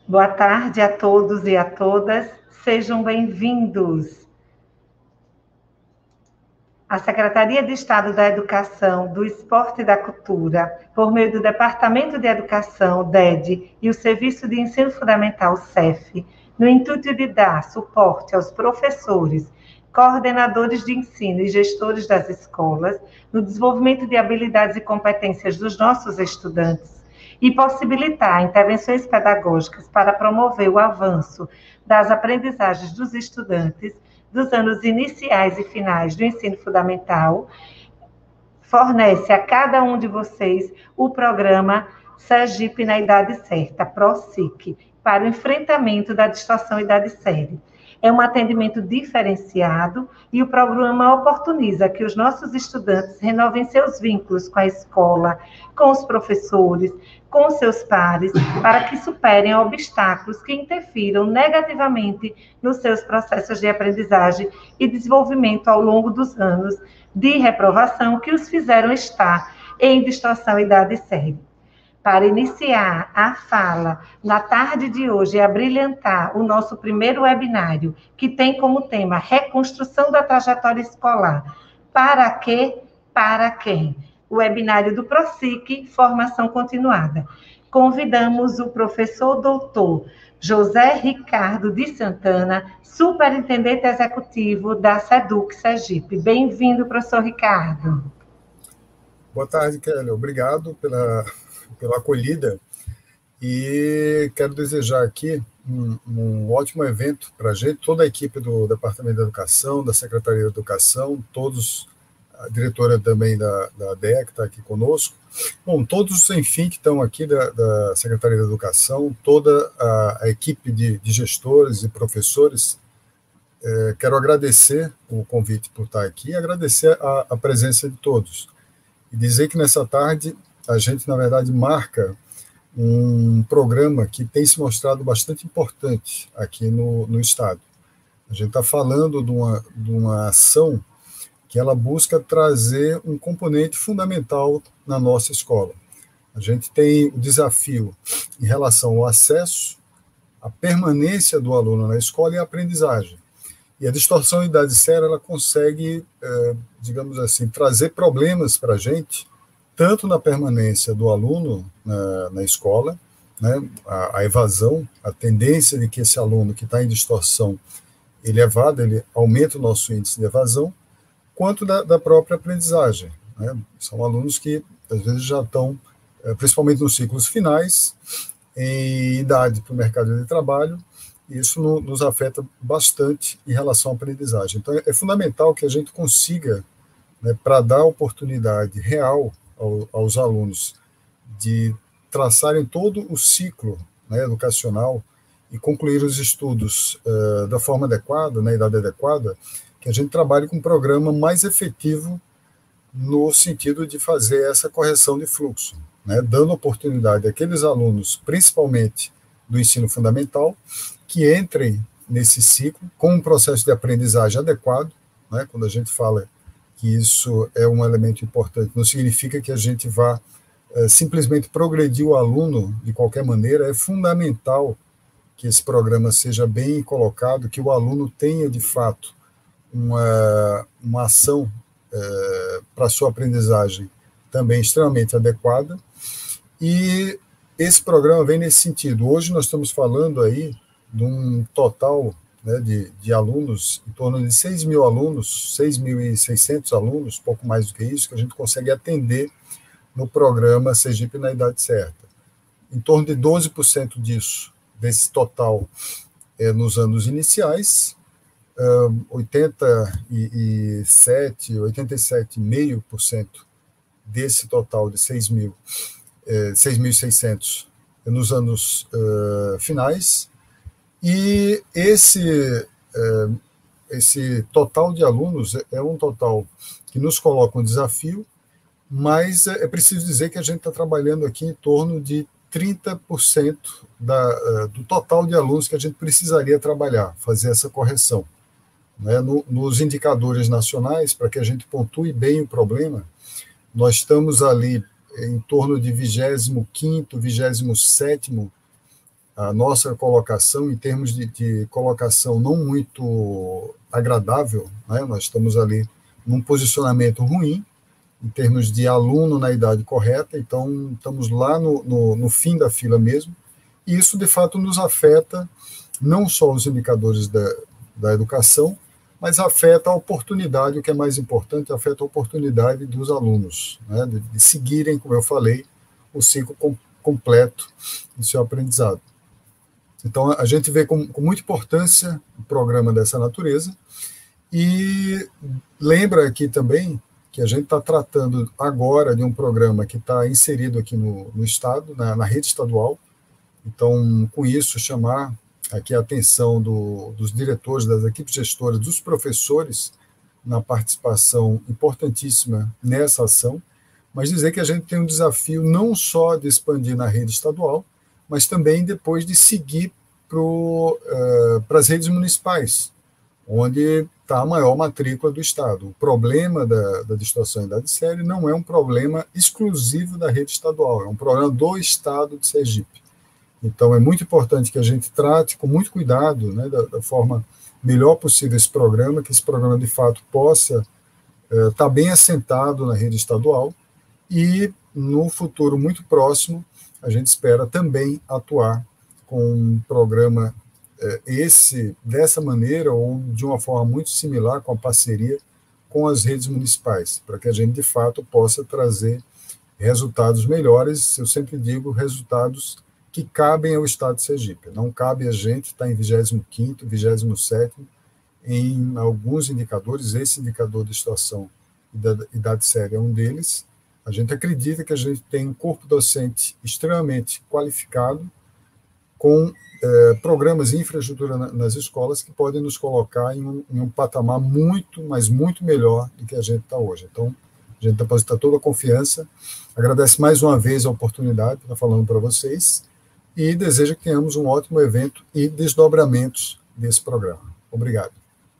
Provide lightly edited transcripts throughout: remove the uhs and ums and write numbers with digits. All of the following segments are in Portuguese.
Boa tarde a todos e a todas, sejam bem-vindos. A Secretaria de Estado da Educação, do Esporte e da Cultura, por meio do Departamento de Educação, DED, e o Serviço de Ensino Fundamental, CEF, no intuito de dar suporte aos professores, coordenadores de ensino e gestores das escolas, no desenvolvimento de habilidades e competências dos nossos estudantes, e possibilitar intervenções pedagógicas para promover o avanço das aprendizagens dos estudantes dos anos iniciais e finais do ensino fundamental, fornece a cada um de vocês o programa Sergipe na Idade Certa, PROSIC, para o enfrentamento da distorção idade-série. É um atendimento diferenciado e o programa oportuniza que os nossos estudantes renovem seus vínculos com a escola, com os professores, com seus pares, para que superem obstáculos que interfiram negativamente nos seus processos de aprendizagem e desenvolvimento ao longo dos anos de reprovação que os fizeram estar em distorção idade-série. Para iniciar a fala na tarde de hoje e abrilhantar o nosso primeiro webinário, que tem como tema Reconstrução da Trajetória Escolar. Para quê? Para quem? O webinário do PROSIC, Formação Continuada. Convidamos o professor doutor José Ricardo de Santana, superintendente executivo da SEDUC Sergipe. Bem-vindo, professor Ricardo. Boa tarde, Kelly. Obrigado pela acolhida e quero desejar aqui um ótimo evento para a gente, toda a equipe do Departamento de Educação, da Secretaria de Educação, todos, a diretora também da DEA, que está aqui conosco, bom, todos, enfim, que estão aqui da Secretaria de Educação, toda a equipe de gestores e professores. Quero agradecer o convite por estar aqui e agradecer a presença de todos. E dizer que nessa tarde a gente, na verdade, marca um programa que tem se mostrado bastante importante aqui no Estado. A gente está falando de uma ação que ela busca trazer um componente fundamental na nossa escola. A gente tem o desafio em relação ao acesso, a permanência do aluno na escola e a aprendizagem. E a distorção idade-séria, ela consegue, digamos assim, trazer problemas para a gente, tanto na permanência do aluno na escola, né, a evasão, a tendência de que esse aluno que está em distorção elevada, ele aumenta o nosso índice de evasão, quanto da própria aprendizagem. Né? São alunos que, às vezes, já estão, principalmente nos ciclos finais, em idade para o mercado de trabalho, e isso nos afeta bastante em relação à aprendizagem. Então, é fundamental que a gente consiga, né, para dar oportunidade real aos alunos de traçarem todo o ciclo, né, educacional e concluir os estudos da forma adequada, na idade adequada, que a gente trabalhe com um programa mais efetivo no sentido de fazer essa correção de fluxo, né, dando oportunidade àqueles alunos, principalmente do ensino fundamental, que entrem nesse ciclo com um processo de aprendizagem adequado, né, quando a gente fala que isso é um elemento importante, não significa que a gente vá simplesmente progredir o aluno de qualquer maneira, é fundamental que esse programa seja bem colocado, que o aluno tenha, de fato, uma ação para a sua aprendizagem também extremamente adequada, e esse programa vem nesse sentido. Hoje nós estamos falando aí de um total, né, de alunos, em torno de 6 mil alunos, 6.600 alunos, pouco mais do que isso, que a gente consegue atender no programa Sergipe na Idade Certa. Em torno de 12% desse total, nos anos iniciais, 87,5% desse total de 6.600 nos anos finais, e esse total de alunos é um total que nos coloca um desafio, mas é preciso dizer que a gente está trabalhando aqui em torno de 30% do total de alunos que a gente precisaria trabalhar, fazer essa correção. Né? Nos indicadores nacionais, para que a gente pontue bem o problema, nós estamos ali em torno de 25º, 27º a nossa colocação, em termos de colocação não muito agradável, né? Nós estamos ali num posicionamento ruim, em termos de aluno na idade correta, então estamos lá no fim da fila mesmo, e isso, de fato, nos afeta não só os indicadores da educação, mas afeta a oportunidade, o que é mais importante, afeta a oportunidade dos alunos, né, de seguirem, como eu falei, o ciclo completo do seu aprendizado. Então, a gente vê com muita importância um programa dessa natureza, e lembra aqui também que a gente está tratando agora de um programa que está inserido aqui no Estado, na rede estadual. Então, com isso, chamar aqui a atenção dos diretores, das equipes gestoras, dos professores, na participação importantíssima nessa ação, mas dizer que a gente tem um desafio não só de expandir na rede estadual, mas também depois de seguir para as redes municipais, onde está a maior matrícula do Estado. O problema da distorção em idade séria não é um problema exclusivo da rede estadual, é um problema do Estado de Sergipe. Então, é muito importante que a gente trate com muito cuidado, né, da forma melhor possível esse programa, que esse programa, de fato, possa estar bem assentado na rede estadual, e, no futuro muito próximo, a gente espera também atuar com um programa dessa maneira, ou de uma forma muito similar, com a parceria com as redes municipais, para que a gente, de fato, possa trazer resultados melhores. Eu sempre digo, resultados que cabem ao Estado de Sergipe. Não cabe a gente estar em 25º, 27º, em alguns indicadores. Esse indicador de situação e da idade séria é um deles. A gente acredita que a gente tem um corpo docente extremamente qualificado, com programas e infraestrutura nas escolas que podem nos colocar em um patamar muito, mas muito melhor do que a gente está hoje. Então, a gente deposita toda a confiança, agradece mais uma vez a oportunidade de estar falando para vocês, e deseja que tenhamos um ótimo evento e desdobramentos desse programa. Obrigado.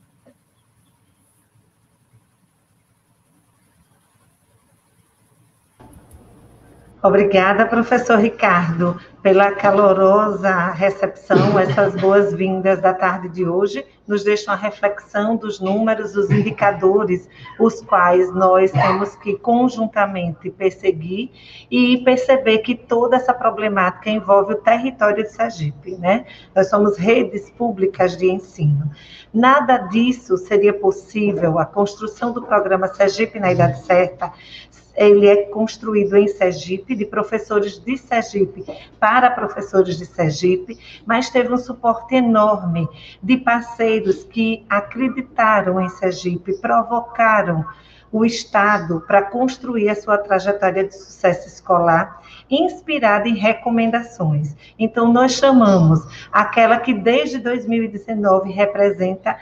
Obrigada, professor Ricardo, pela calorosa recepção. Essas boas-vindas da tarde de hoje nos deixam a reflexão dos números, dos indicadores, os quais nós temos que conjuntamente perseguir e perceber que toda essa problemática envolve o território de Sergipe, né? Nós somos redes públicas de ensino. Nada disso seria possível, a construção do programa Sergipe na Idade Certa, ele é construído em Sergipe, de professores de Sergipe para professores de Sergipe, mas teve um suporte enorme de parceiros que acreditaram em Sergipe, provocaram o Estado para construir a sua trajetória de sucesso escolar, inspirada em recomendações. Então, nós chamamos aquela que desde 2019 representa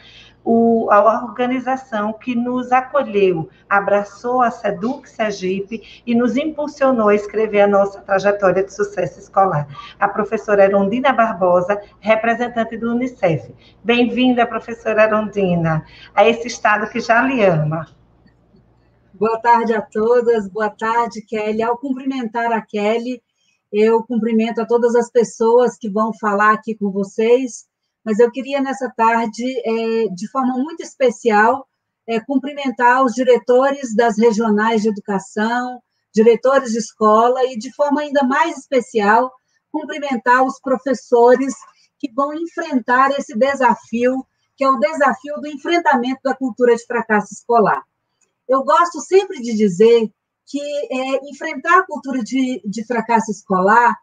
a organização que nos acolheu, abraçou a SEDUC Sergipe e nos impulsionou a escrever a nossa trajetória de sucesso escolar. A professora Erundina Barbosa, representante do Unicef. Bem-vinda, professora Erundina, a esse Estado que já lhe ama. Boa tarde a todas, boa tarde, Kelly. Ao cumprimentar a Kelly, eu cumprimento a todas as pessoas que vão falar aqui com vocês, mas eu queria, nessa tarde, de forma muito especial, cumprimentar os diretores das regionais de educação, diretores de escola, e, de forma ainda mais especial, cumprimentar os professores que vão enfrentar esse desafio, que é o desafio do enfrentamento da cultura de fracasso escolar. Eu gosto sempre de dizer que enfrentar a cultura de fracasso escolar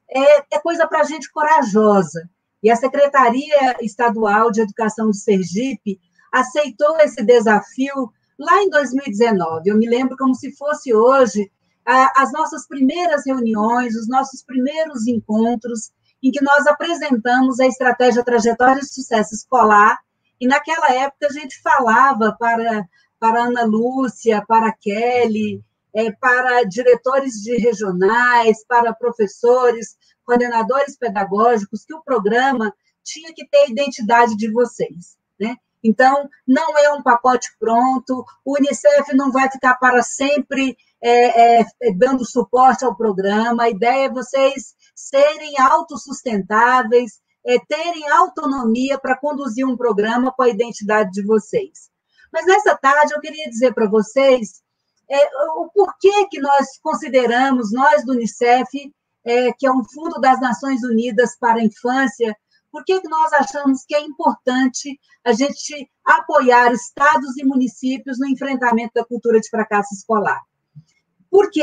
é coisa para gente corajosa. E a Secretaria Estadual de Educação de Sergipe aceitou esse desafio lá em 2019. Eu me lembro como se fosse hoje as nossas primeiras reuniões, os nossos primeiros encontros, em que nós apresentamos a estratégia Trajetória de Sucesso Escolar, e naquela época a gente falava para a Ana Lúcia, para a Kelly, para diretores de regionais, para professores, coordenadores pedagógicos, que o programa tinha que ter a identidade de vocês, né? Então, não é um pacote pronto, o Unicef não vai ficar para sempre dando suporte ao programa, a ideia é vocês serem autossustentáveis, terem autonomia para conduzir um programa com a identidade de vocês. Mas nessa tarde eu queria dizer para vocês o porquê que nós consideramos, nós do Unicef, que é um Fundo das Nações Unidas para a Infância, por que nós achamos que é importante a gente apoiar estados e municípios no enfrentamento da cultura de fracasso escolar? Porque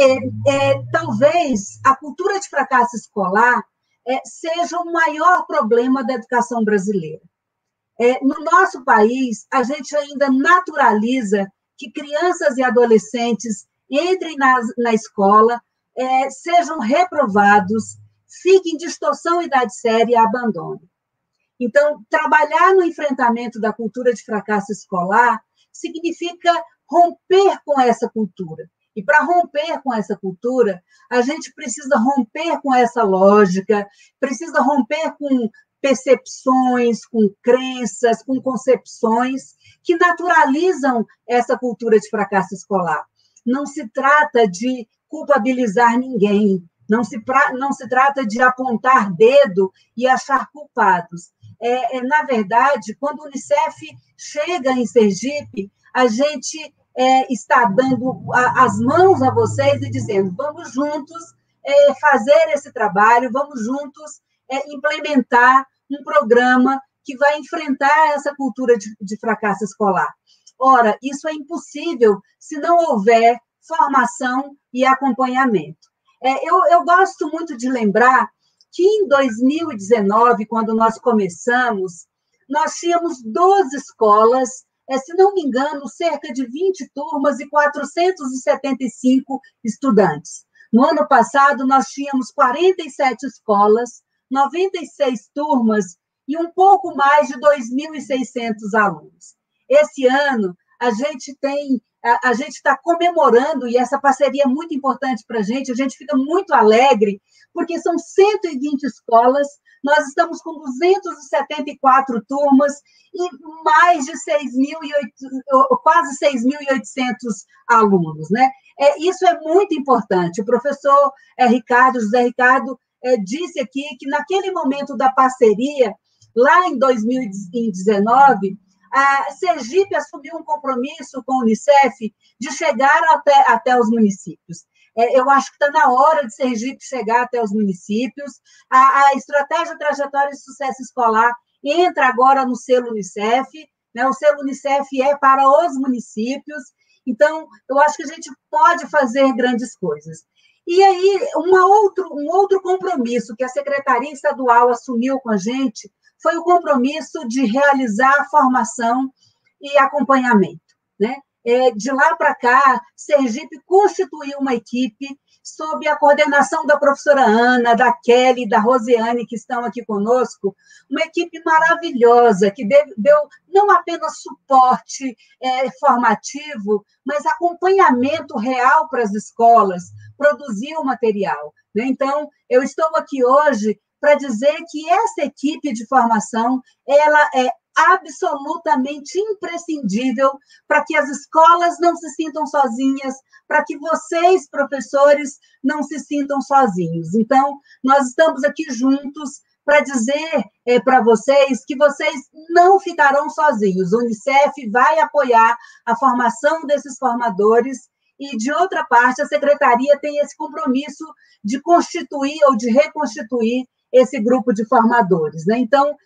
talvez a cultura de fracasso escolar seja o maior problema da educação brasileira. No nosso país, a gente ainda naturaliza que crianças e adolescentes entrem na escola, sejam reprovados, fiquem em distorção idade séria e abandonem. Então, trabalhar no enfrentamento da cultura de fracasso escolar significa romper com essa cultura. E para romper com essa cultura, a gente precisa romper com essa lógica, precisa romper com percepções, com crenças, com concepções que naturalizam essa cultura de fracasso escolar. Não se trata de culpabilizar ninguém, não se trata de apontar dedo e achar culpados. Na verdade, quando o Unicef chega em Sergipe, a gente está dando as mãos a vocês e dizendo, vamos juntos fazer esse trabalho, vamos juntos implementar um programa que vai enfrentar essa cultura de fracasso escolar. Ora, isso é impossível se não houver formação e acompanhamento. Eu gosto muito de lembrar que em 2019, quando nós começamos, nós tínhamos 12 escolas, se não me engano, cerca de 20 turmas e 475 estudantes. No ano passado, nós tínhamos 47 escolas, 96 turmas e um pouco mais de 2.600 alunos. Esse ano, a gente está comemorando, e essa parceria é muito importante para a gente fica muito alegre, porque são 120 escolas, nós estamos com 274 turmas e mais de quase 6.800 alunos, né? Isso é muito importante. O professor José Ricardo, disse aqui que naquele momento da parceria, lá em 2019, a Sergipe assumiu um compromisso com o Unicef de chegar até os municípios. Eu acho que está na hora de Sergipe chegar até os municípios. A estratégia Trajetória de Sucesso Escolar entra agora no selo Unicef, né? O selo Unicef é para os municípios. Então, eu acho que a gente pode fazer grandes coisas. E aí, um outro compromisso que a Secretaria Estadual assumiu com a gente foi o compromisso de realizar formação e acompanhamento, né? De lá para cá, Sergipe constituiu uma equipe sob a coordenação da professora Ana, da Kelly, da Rosiane, que estão aqui conosco, uma equipe maravilhosa, que deu não apenas suporte formativo, mas acompanhamento real para as escolas, produziu material, né? Então, eu estou aqui hoje para dizer que essa equipe de formação ela é absolutamente imprescindível para que as escolas não se sintam sozinhas, para que vocês, professores, não se sintam sozinhos. Então, nós estamos aqui juntos para dizer para vocês que vocês não ficarão sozinhos. O Unicef vai apoiar a formação desses formadores e, de outra parte, a Secretaria tem esse compromisso de constituir ou de reconstituir esse grupo de formadores, né? Então,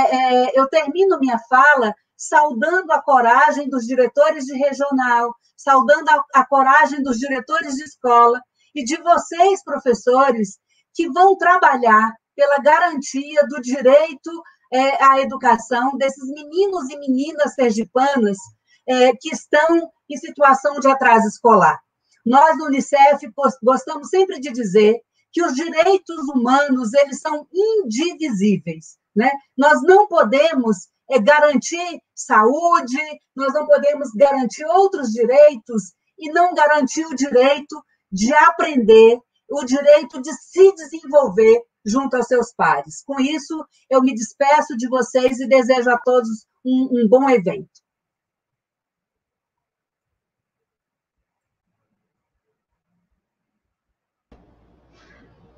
eu termino minha fala saudando a coragem dos diretores de regional, saudando a coragem dos diretores de escola e de vocês, professores, que vão trabalhar pela garantia do direito à educação desses meninos e meninas sergipanas que estão em situação de atraso escolar. Nós, no Unicef, gostamos sempre de dizer que os direitos humanos, eles são indivisíveis, né? Nós não podemos garantir saúde, nós não podemos garantir outros direitos e não garantir o direito de aprender, o direito de se desenvolver junto aos seus pares. Com isso, eu me despeço de vocês e desejo a todos um bom evento.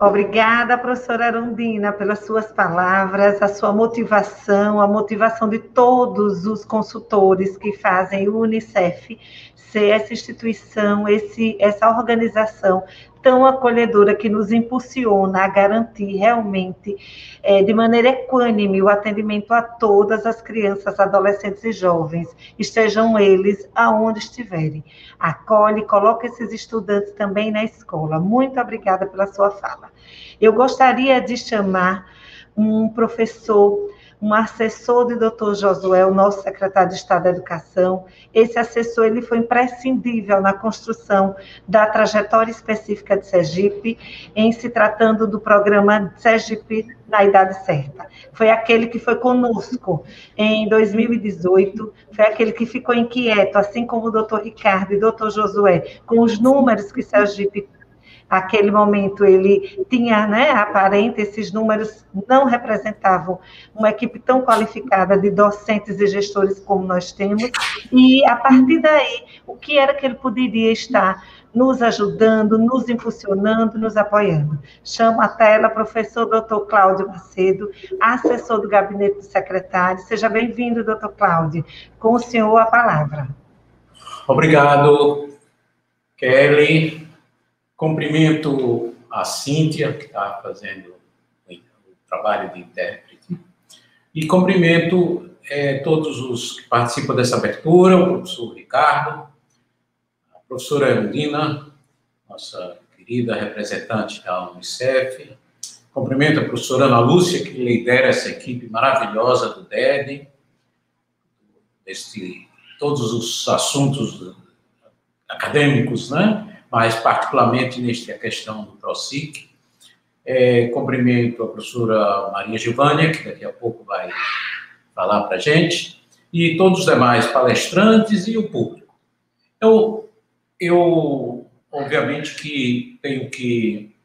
Obrigada, professora Arundina, pelas suas palavras, a sua motivação, a motivação de todos os consultores que fazem o Unicef ser essa instituição, essa organização tão acolhedora que nos impulsiona a garantir realmente, de maneira equânime, o atendimento a todas as crianças, adolescentes e jovens, estejam eles aonde estiverem. Acolhe, coloca esses estudantes também na escola. Muito obrigada pela sua fala. Eu gostaria de chamar um professor, um assessor do Dr. Josué, o nosso secretário de Estado da Educação. Esse assessor ele foi imprescindível na construção da trajetória específica de Sergipe, em se tratando do programa Sergipe na Idade Certa. Foi aquele que foi conosco em 2018, foi aquele que ficou inquieto, assim como o Dr. Ricardo e o Dr. Josué, com os números que Sergipe naquele momento ele tinha, aparente, esses números não representavam uma equipe tão qualificada de docentes e gestores como nós temos, e a partir daí, o que era que ele poderia estar nos ajudando, nos impulsionando, nos apoiando. Chamo a tela professor Dr. Cláudio Macedo, assessor do gabinete do secretário. Seja bem-vindo, Dr. Cláudio. Com o senhor a palavra. Obrigado, Kelly. Cumprimento a Cíntia, que está fazendo o trabalho de intérprete, e cumprimento todos os que participam dessa abertura, o professor Ricardo, a professora Arundina, nossa querida representante da Unicef, cumprimento a professora Ana Lúcia, que lidera essa equipe maravilhosa do DED, todos os assuntos acadêmicos, mas particularmente nesta questão do PROSIC. Cumprimento a professora Maria Gilvânia, que daqui a pouco vai falar para a gente, e todos os demais palestrantes e o público. Eu obviamente, que tenho que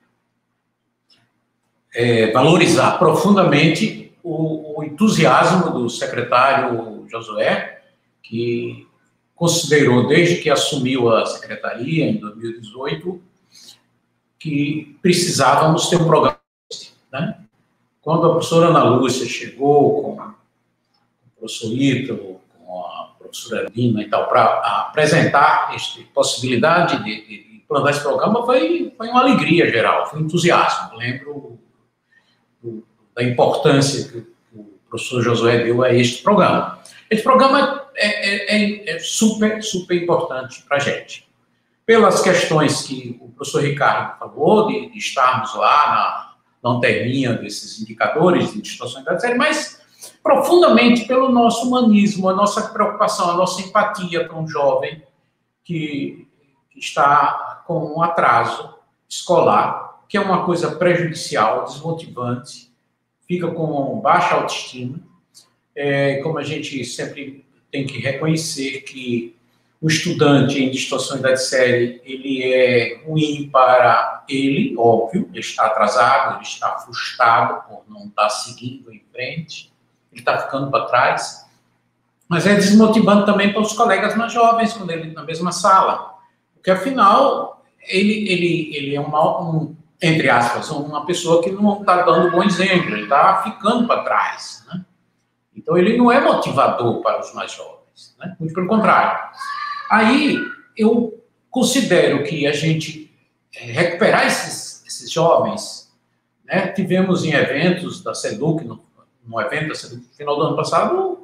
valorizar profundamente o entusiasmo do secretário Josué, que considerou, desde que assumiu a secretaria, em 2018, que precisávamos ter um programa. Quando a professora Ana Lúcia chegou com o professor Ítalo, com a professora Arundina e tal, para apresentar esta possibilidade de implantar esse programa, foi uma alegria geral, foi um entusiasmo. Eu lembro da importância que o professor Josué deu a este programa. Esse programa é super, super importante para a gente. Pelas questões que o professor Ricardo falou, de estarmos lá na lanterninha desses indicadores de instituições da série, mas profundamente pelo nosso humanismo, a nossa preocupação, a nossa empatia com o jovem que está com um atraso escolar, que é uma coisa prejudicial, desmotivante, fica com baixa autoestima. Como a gente sempre tem que reconhecer que o estudante em situação de idade série, ele é ruim para ele, óbvio, ele está atrasado, ele está frustrado por não estar seguindo em frente, ele está ficando para trás, mas é desmotivante também para os colegas mais jovens, quando ele na mesma sala, porque afinal, ele é entre aspas, uma pessoa que não está dando bom exemplo, ele está ficando para trás, Então, ele não é motivador para os mais jovens, muito pelo contrário. Aí, eu considero que a gente recuperar esses jovens, tivemos em eventos da SEDUC, no evento da SEDUC no final do ano passado,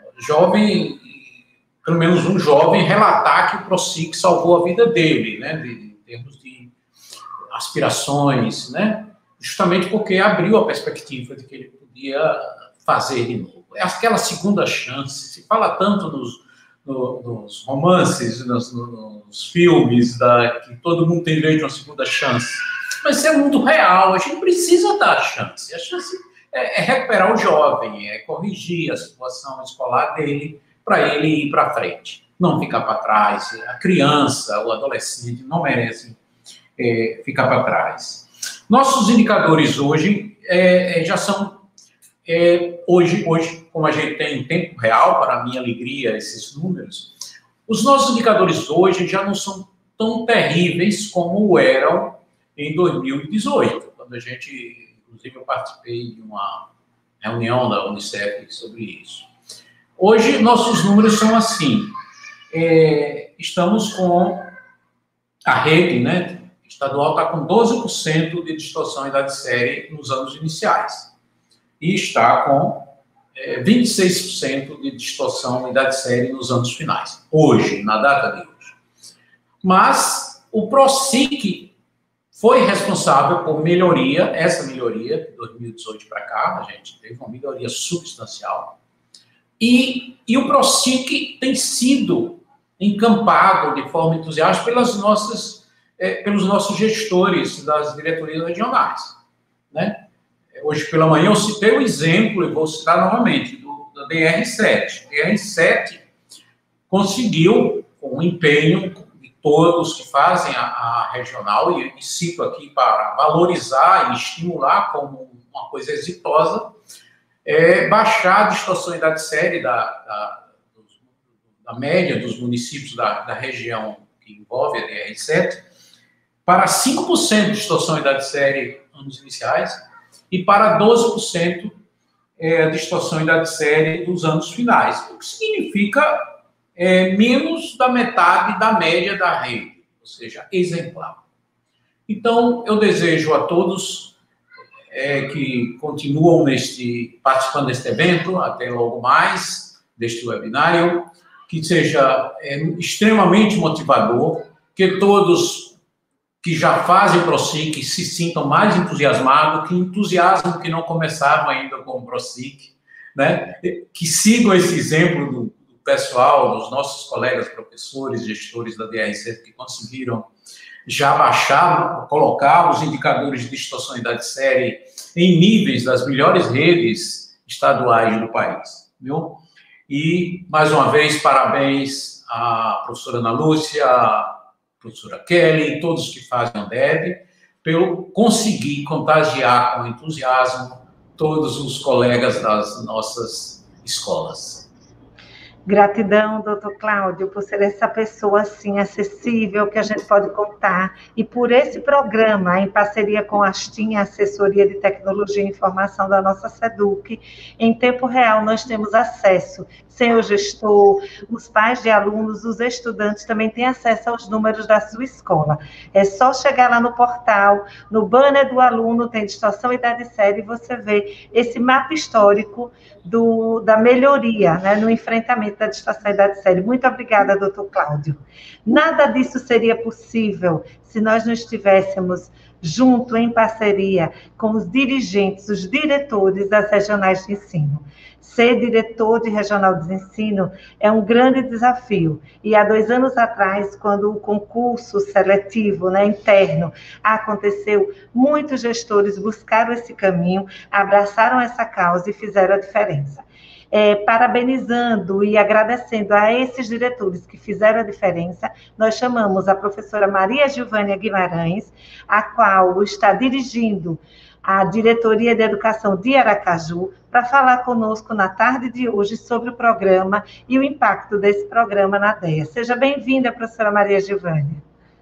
pelo menos um jovem relatar que o PROSIC salvou a vida dele, em termos de aspirações, justamente porque abriu a perspectiva de que ele podia fazer de novo. É aquela segunda chance, se fala tanto nos romances, nos filmes, que todo mundo tem direito a uma segunda chance, mas isso é muito real, a gente precisa dar a chance é recuperar o jovem, é corrigir a situação escolar dele, para ele ir para frente, não ficar para trás. A criança, o adolescente não merecem ficar para trás. Nossos indicadores hoje já são hoje, como a gente tem em tempo real, para a minha alegria, esses números, os nossos indicadores hoje já não são tão terríveis como eram em 2018. quando a gente, inclusive eu participei de uma reunião da Unicef sobre isso. Hoje, nossos números são assim, estamos com a rede, né, estadual está com 12% de distorção em idade série nos anos iniciais, e está com 26% de distorção em idade série nos anos finais, hoje, na data de hoje. Mas o PROSIC foi responsável por melhoria, essa melhoria de 2018 para cá, a gente teve uma melhoria substancial, e o PROSIC tem sido encampado de forma entusiasta pelos nossos gestores das diretorias regionais, né? Hoje pela manhã eu citei o exemplo, e vou citar novamente, da DR7. A DR7 conseguiu, com o empenho de todos que fazem a regional, e cito aqui para valorizar e estimular como uma coisa exitosa, baixar a distorção em idade série da média dos municípios da região que envolve a DR7 para 5% de distorção em idade série anos iniciais, e para 12% de distorção em idade série dos anos finais, o que significa menos da metade da média da rede, ou seja, exemplar. Então, eu desejo a todos que continuam participando deste evento, até logo mais, deste webinário, que seja extremamente motivador, que todos que já fazem PROSIC se sintam mais entusiasmados, que entusiasmo que não começaram ainda com o PROSIC, né? Que sigam esse exemplo do pessoal, dos nossos colegas professores, gestores da DR7, que conseguiram já baixar, colocar os indicadores de distorção em idade série em níveis das melhores redes estaduais do país, viu? E, mais uma vez, parabéns à professora Ana Lúcia, professora Kelly, todos que fazem o DEB, pelo conseguir contagiar com entusiasmo todos os colegas das nossas escolas. Gratidão, doutor Cláudio, por ser essa pessoa assim acessível que a gente pode contar, e por esse programa, em parceria com a ASTIM, Assessoria de Tecnologia e Informação da nossa SEDUC, em tempo real nós temos acesso, sem o gestor, os pais de alunos, os estudantes também têm acesso aos números da sua escola. É só chegar lá no portal, no banner do aluno, tem distorção idade série, e você vê esse mapa histórico da melhoria, né, no enfrentamento da distorção idade série. Muito obrigada, doutor Cláudio. Nada disso seria possível se nós não estivéssemos junto, em parceria com os dirigentes, os diretores das regionais de ensino. Ser diretor de regional de ensino é um grande desafio. E há 2 anos atrás, quando o concurso seletivo, né, interno aconteceu, muitos gestores buscaram esse caminho, abraçaram essa causa e fizeram a diferença. Parabenizando e agradecendo a esses diretores que fizeram a diferença, nós chamamos a professora Maria Gilvânia Guimarães, a qual está dirigindo a Diretoria de Educação de Aracaju, para falar conosco na tarde de hoje sobre o programa e o impacto desse programa na DEA. Seja bem-vinda, professora Maria Gilvânia.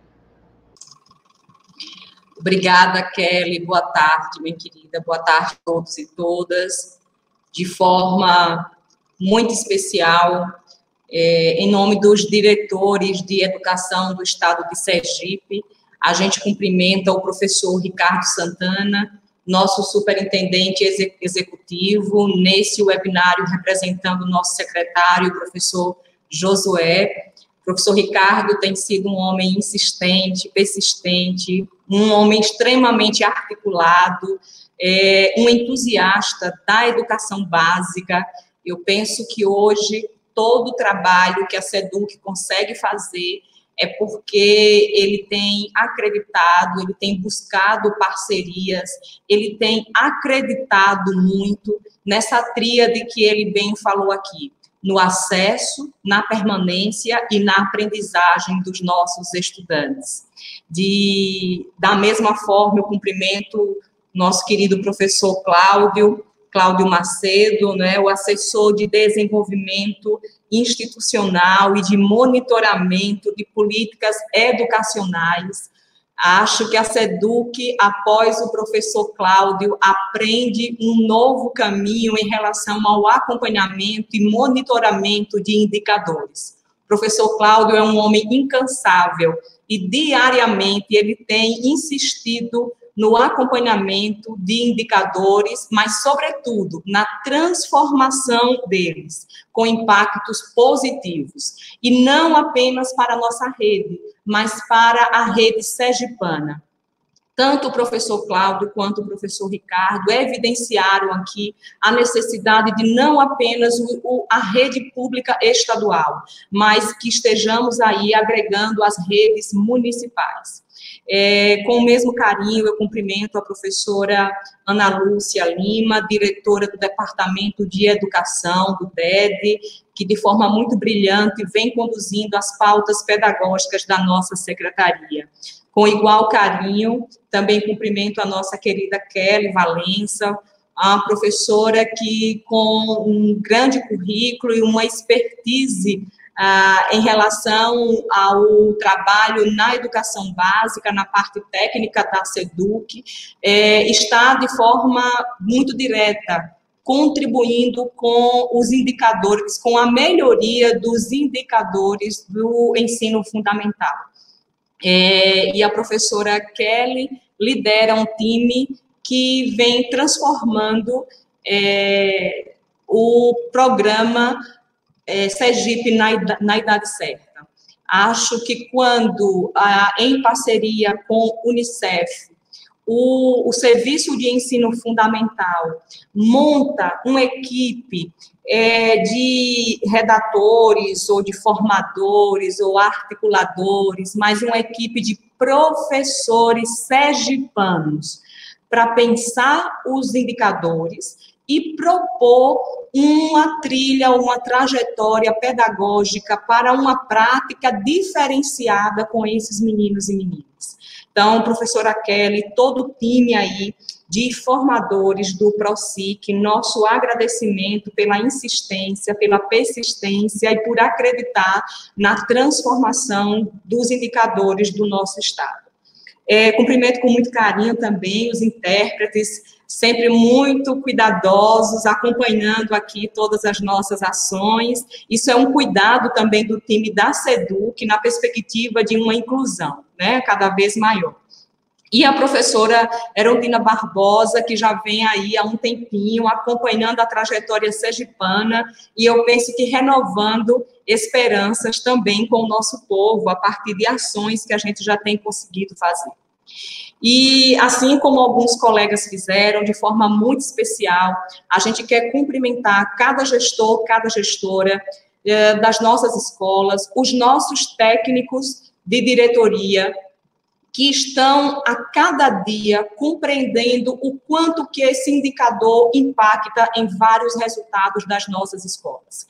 Obrigada, Kelly. Boa tarde, minha querida. Boa tarde a todos e todas. De forma muito especial, em nome dos diretores de educação do estado de Sergipe, a gente cumprimenta o professor Ricardo Santana, nosso superintendente executivo, nesse webinário representando o nosso secretário, o professor Josué. O professor Ricardo tem sido um homem insistente, persistente, um homem extremamente articulado, um entusiasta da educação básica. Eu penso que hoje todo o trabalho que a SEDUC consegue fazer é porque ele tem acreditado, ele tem buscado parcerias, ele tem acreditado muito nessa tríade que ele bem falou aqui, no acesso, na permanência e na aprendizagem dos nossos estudantes. Da mesma forma, eu cumprimento nosso querido professor Cláudio Macedo, né, o assessor de desenvolvimento institucional e de monitoramento de políticas educacionais, Acho que a SEDUC, após o professor Cláudio, aprende um novo caminho em relação ao acompanhamento e monitoramento de indicadores. O professor Cláudio é um homem incansável e diariamente ele tem insistido no acompanhamento de indicadores, mas, sobretudo, na transformação deles, com impactos positivos. E não apenas para a nossa rede, mas para a rede sergipana. Tanto o professor Cláudio quanto o professor Ricardo evidenciaram aqui a necessidade de não apenas a rede pública estadual, mas que estejamos aí agregando as redes municipais. Com o mesmo carinho, eu cumprimento a professora Ana Lúcia Lima, diretora do Departamento de Educação, do DED, que de forma muito brilhante vem conduzindo as pautas pedagógicas da nossa secretaria. Com igual carinho, também cumprimento a nossa querida Kelly Valença, a professora que, com um grande currículo e uma expertise em relação ao trabalho na educação básica, na parte técnica da SEDUC, está de forma muito direta contribuindo com os indicadores, com a melhoria dos indicadores do ensino fundamental. E a professora Kelly lidera um time que vem transformando o programa Sergipe na Idade Certa. Acho que quando, em parceria com o Unicef, o Serviço de Ensino Fundamental monta uma equipe de redatores, ou de formadores, ou articuladores, mas uma equipe de professores sergipanos, para pensar os indicadores e propor uma trilha, uma trajetória pedagógica para uma prática diferenciada com esses meninos e meninas. Então, professora Kelly, todo o time aí de formadores do PROSIC, nosso agradecimento pela insistência, pela persistência e por acreditar na transformação dos indicadores do nosso Estado. Cumprimento com muito carinho também os intérpretes, sempre muito cuidadosos, acompanhando aqui todas as nossas ações. Isso é um cuidado também do time da SEDUC, na perspectiva de uma inclusão, né, cada vez maior. E a professora Herondina Barbosa, que já vem aí há um tempinho acompanhando a trajetória sergipana, e eu penso que renovando esperanças também com o nosso povo, a partir de ações que a gente já tem conseguido fazer. E, assim como alguns colegas fizeram, de forma muito especial, a gente quer cumprimentar cada gestor, cada gestora das nossas escolas, os nossos técnicos de diretoria, que estão a cada dia compreendendo o quanto que esse indicador impacta em vários resultados das nossas escolas.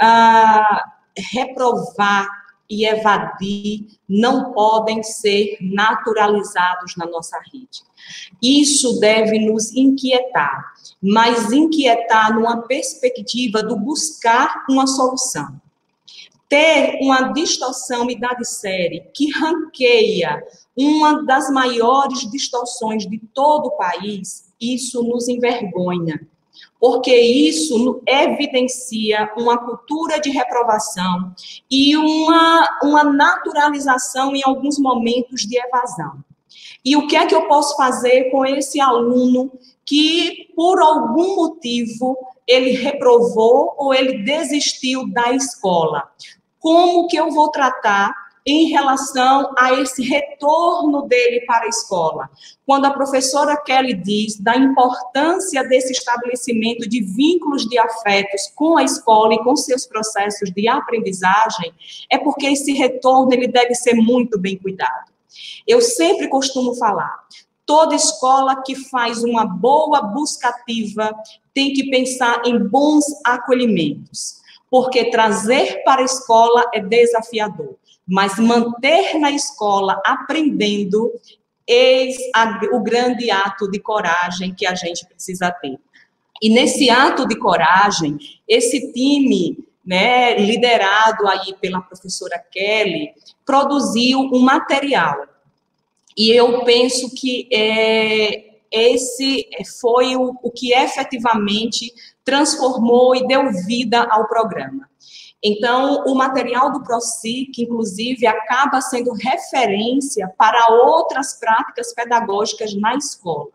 Reprovar e evadir não podem ser naturalizados na nossa rede. Isso deve nos inquietar, mas inquietar numa perspectiva do buscar uma solução. Ter uma distorção idade-série que ranqueia uma das maiores distorções de todo o país, isso nos envergonha, porque isso evidencia uma cultura de reprovação e uma naturalização em alguns momentos de evasão. E o que é que eu posso fazer com esse aluno que, por algum motivo, ele reprovou ou ele desistiu da escola? Como que eu vou tratar em relação a esse retorno dele para a escola? Quando a professora Kelly diz da importância desse estabelecimento de vínculos de afetos com a escola e com seus processos de aprendizagem, é porque esse retorno ele deve ser muito bem cuidado. Eu sempre costumo falar, toda escola que faz uma boa busca ativa tem que pensar em bons acolhimentos, porque trazer para a escola é desafiador, mas manter na escola aprendendo é o grande ato de coragem que a gente precisa ter. E nesse ato de coragem, esse time, né, liderado aí pela professora Kelly, produziu um material. E eu penso que esse foi o que efetivamente transformou e deu vida ao programa. Então, o material do PROSIC, inclusive, acaba sendo referência para outras práticas pedagógicas na escola.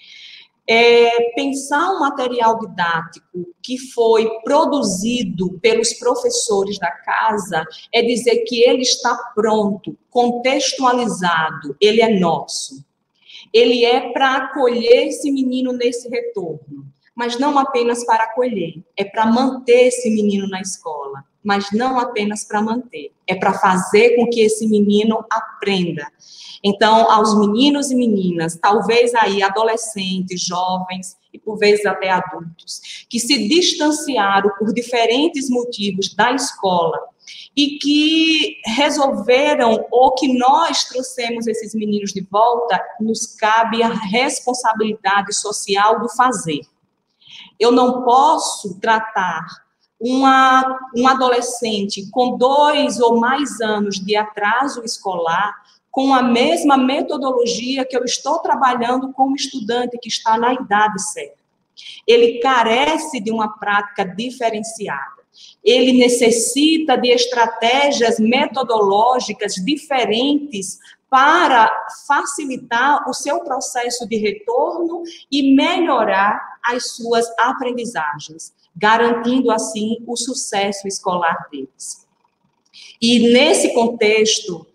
Pensar um material didático que foi produzido pelos professores da casa é dizer que ele está pronto, contextualizado, ele é nosso. Ele é para acolher esse menino nesse retorno, mas não apenas para acolher, é para manter esse menino na escola, mas não apenas para manter, é para fazer com que esse menino aprenda. Então, aos meninos e meninas, talvez aí adolescentes, jovens e por vezes até adultos, que se distanciaram por diferentes motivos da escola e que resolveram, ou que nós trouxemos esses meninos de volta, nos cabe a responsabilidade social do fazer. Eu não posso tratar um adolescente com 2 ou mais anos de atraso escolar com a mesma metodologia que eu estou trabalhando com um estudante que está na idade certa. Ele carece de uma prática diferenciada. Ele necessita de estratégias metodológicas diferentes para facilitar o seu processo de retorno e melhorar as suas aprendizagens, garantindo, assim, o sucesso escolar deles. E, nesse contexto,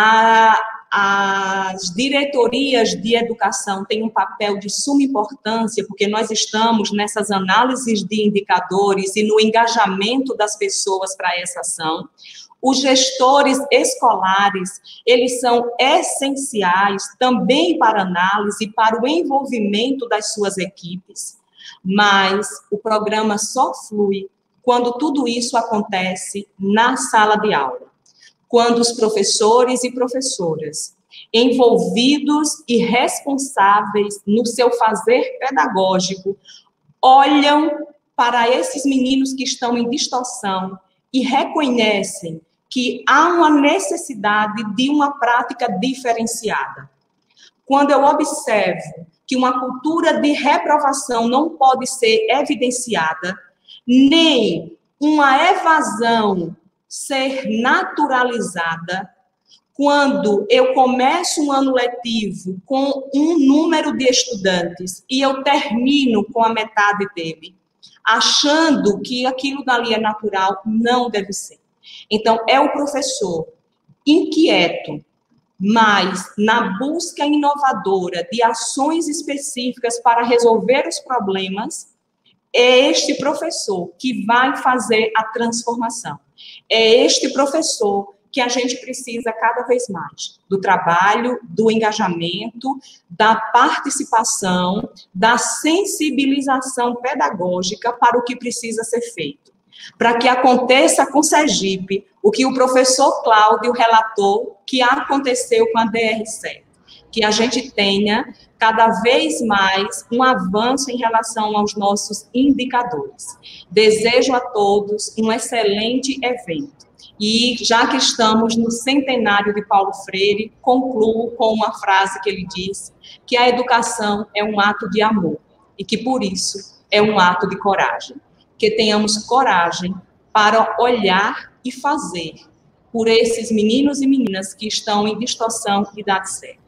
as diretorias de educação têm um papel de suma importância, porque nós estamos nessas análises de indicadores e no engajamento das pessoas para essa ação. Os gestores escolares, eles são essenciais também para análise e para o envolvimento das suas equipes, mas o programa só flui quando tudo isso acontece na sala de aula, quando os professores e professoras, envolvidos e responsáveis no seu fazer pedagógico, olham para esses meninos que estão em distorção e reconhecem que há uma necessidade de uma prática diferenciada. Quando eu observo que uma cultura de reprovação não pode ser evidenciada, nem uma evasão ser naturalizada, quando eu começo um ano letivo com um número de estudantes e eu termino com a metade dele, achando que aquilo dali é natural, não deve ser. Então, é o professor inquieto, mas na busca inovadora de ações específicas para resolver os problemas, é este professor que vai fazer a transformação. É este professor que a gente precisa cada vez mais, do trabalho, do engajamento, da participação, da sensibilização pedagógica para o que precisa ser feito. Para que aconteça com Sergipe o que o professor Cláudio relatou que aconteceu com a DR7, que a gente tenha cada vez mais um avanço em relação aos nossos indicadores. Desejo a todos um excelente evento. E, já que estamos no centenário de Paulo Freire, concluo com uma frase que ele disse, que a educação é um ato de amor e que, por isso, é um ato de coragem. Que tenhamos coragem para olhar e fazer por esses meninos e meninas que estão em distorção e idade certa.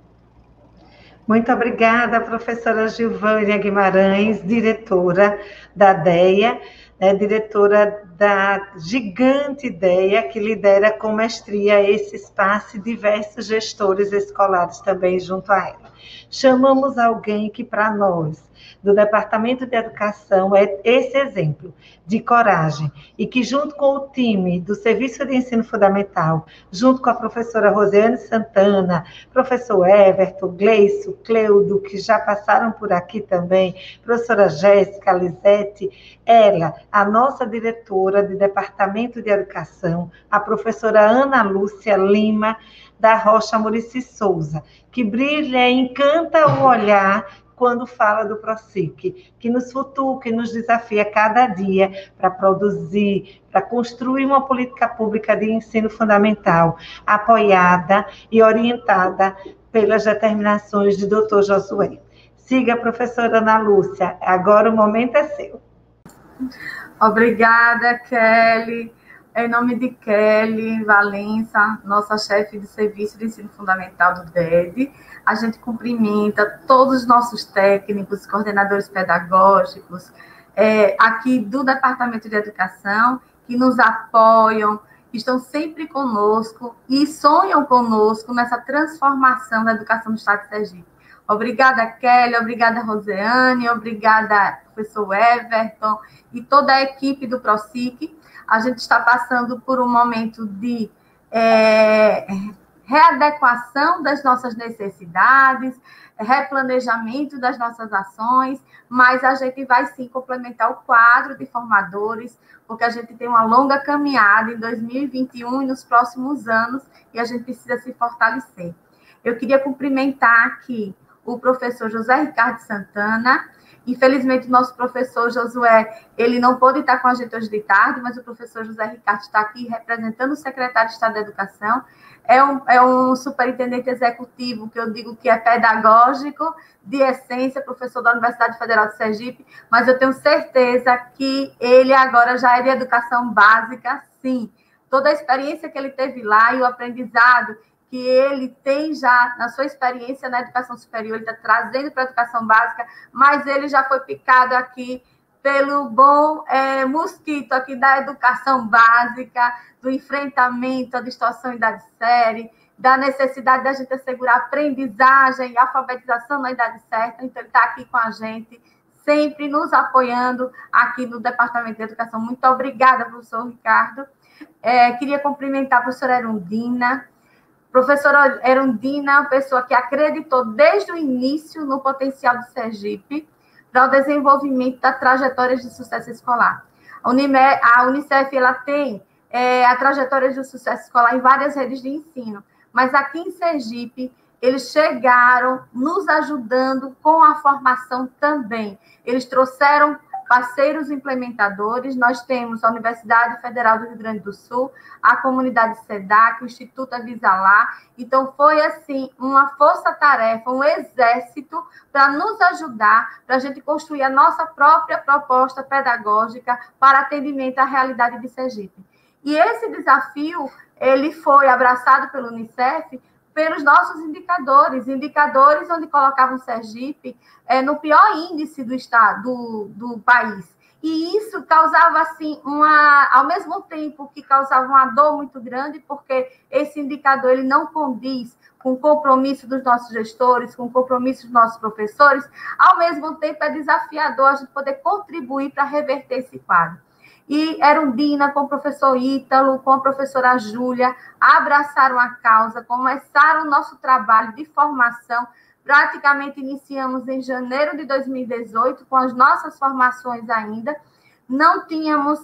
Muito obrigada, professora Gilvânia Guimarães, diretora da DEA, diretora da gigante DEA, que lidera com mestria esse espaço e diversos gestores escolares também junto a ela. Chamamos alguém que, para nós, do Departamento de Educação, é esse exemplo de coragem, e que, junto com o time do Serviço de Ensino Fundamental, junto com a professora Rosiane Santana, professor Everton, Gleice, Cleudo, que já passaram por aqui também, professora Jéssica, Lisete, ela, a nossa diretora de Departamento de Educação, a professora Ana Lúcia Lima, da Rocha Muricy Souza, que brilha e encanta o olhar quando fala do PROSIC, que nos futua, que nos desafia cada dia para produzir, para construir uma política pública de ensino fundamental, apoiada e orientada pelas determinações de Dr. Josué. Siga, professora Ana Lúcia. Agora o momento é seu. Obrigada, Kelly. Em nome de Kelly Valença, nossa chefe de serviço de ensino fundamental do DED, a gente cumprimenta todos os nossos técnicos, coordenadores pedagógicos, aqui do Departamento de Educação, que nos apoiam, que estão sempre conosco e sonham conosco nessa transformação da educação do Estado de Sergipe. Obrigada, Kelly, obrigada, Roseane, obrigada, professor Everton e toda a equipe do PROSIC. A gente está passando por um momento de readequação das nossas necessidades, replanejamento das nossas ações, mas a gente vai sim complementar o quadro de formadores, porque a gente tem uma longa caminhada em 2021 e nos próximos anos, e a gente precisa se fortalecer. Eu queria cumprimentar aqui o professor José Ricardo Santana. Infelizmente, o nosso professor Josué, ele não pôde estar com a gente hoje de tarde, mas o professor José Ricardo está aqui representando o secretário de Estado da Educação. É um superintendente executivo, que eu digo que é pedagógico, de essência, professor da Universidade Federal de Sergipe, mas eu tenho certeza que ele agora já é de educação básica, sim. Toda a experiência que ele teve lá e o aprendizado que ele tem já na sua experiência na educação superior, ele está trazendo para a educação básica, mas ele já foi picado aqui pelo bom mosquito aqui da educação básica, do enfrentamento à distorção em idade série, da necessidade da gente assegurar a aprendizagem e alfabetização na idade certa. Então, ele está aqui com a gente, sempre nos apoiando aqui no Departamento de Educação. Muito obrigada, professor Ricardo. Queria cumprimentar a professora Erundina. Professora Erundina, uma pessoa que acreditou desde o início no potencial do Sergipe para o desenvolvimento da trajetória de sucesso escolar. A Unicef ela tem a trajetória de sucesso escolar em várias redes de ensino, mas aqui em Sergipe, eles chegaram nos ajudando com a formação também. Eles trouxeram parceiros implementadores, nós temos a Universidade Federal do Rio Grande do Sul, a comunidade SEDAC, o Instituto Avisalá. Então, foi, assim, uma força-tarefa, um exército para nos ajudar, para a gente construir a nossa própria proposta pedagógica para atendimento à realidade de Sergipe. E esse desafio, ele foi abraçado pelo Unicef, pelos nossos indicadores onde colocavam Sergipe no pior índice do estado, do país. E isso causava, assim, ao mesmo tempo que causava uma dor muito grande, porque esse indicador ele não condiz com o compromisso dos nossos gestores, com o compromisso dos nossos professores, ao mesmo tempo é desafiador a gente poder contribuir para reverter esse quadro. E Erundina, com o professor Ítalo, com a professora Júlia, abraçaram a causa, começaram o nosso trabalho de formação. Praticamente iniciamos em janeiro de 2018, com as nossas formações ainda. Não tínhamos,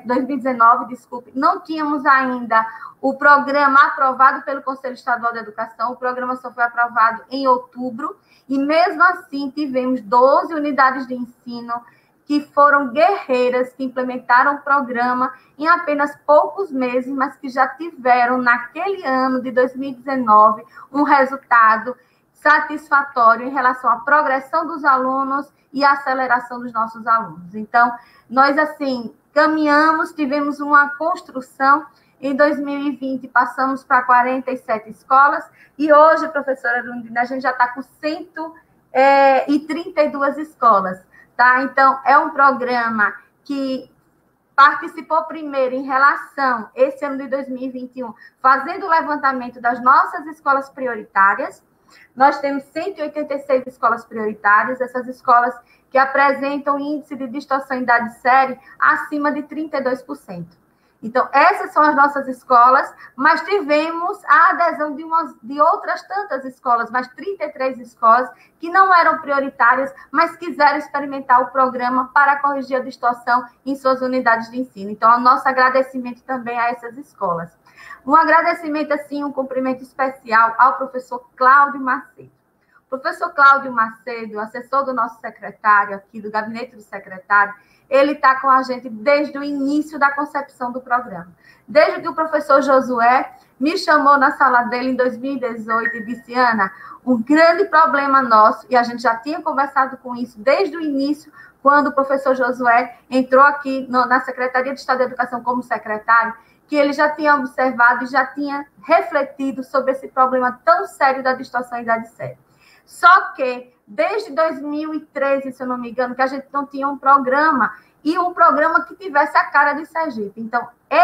2019, desculpe, não tínhamos ainda o programa aprovado pelo Conselho Estadual de Educação. O programa só foi aprovado em outubro, e mesmo assim tivemos 12 unidades de ensino que foram guerreiras, que implementaram o programa em apenas poucos meses, mas que já tiveram, naquele ano de 2019, um resultado satisfatório em relação à progressão dos alunos e à aceleração dos nossos alunos. Então, nós, assim, caminhamos, tivemos uma construção. Em 2020, passamos para 47 escolas, e hoje, professora Erundina, a gente já está com 132 escolas. Tá? Então, é um programa que participou primeiro em relação, esse ano de 2021, fazendo o levantamento das nossas escolas prioritárias. Nós temos 186 escolas prioritárias, essas escolas que apresentam índice de distorção em idade série acima de 32%. Então, essas são as nossas escolas, mas tivemos a adesão de outras tantas escolas, mais 33 escolas, que não eram prioritárias, mas quiseram experimentar o programa para corrigir a distorção em suas unidades de ensino. Então, o nosso agradecimento também a essas escolas. Um agradecimento, assim, um cumprimento especial ao professor Cláudio Macedo. Professor Cláudio Macedo, assessor do nosso secretário aqui, do gabinete do secretário, ele está com a gente desde o início da concepção do programa. Desde que o professor Josué me chamou na sala dele em 2018 e disse, Ana, um grande problema nosso, e a gente já tinha conversado com isso desde o início, quando o professor Josué entrou aqui na Secretaria de Estado da Educação como secretário, que ele já tinha observado e já tinha refletido sobre esse problema tão sério da distorção e da séria. Só que, desde 2013, se eu não me engano, que a gente não tinha um programa, e um programa que tivesse a cara de Sergipe. Então,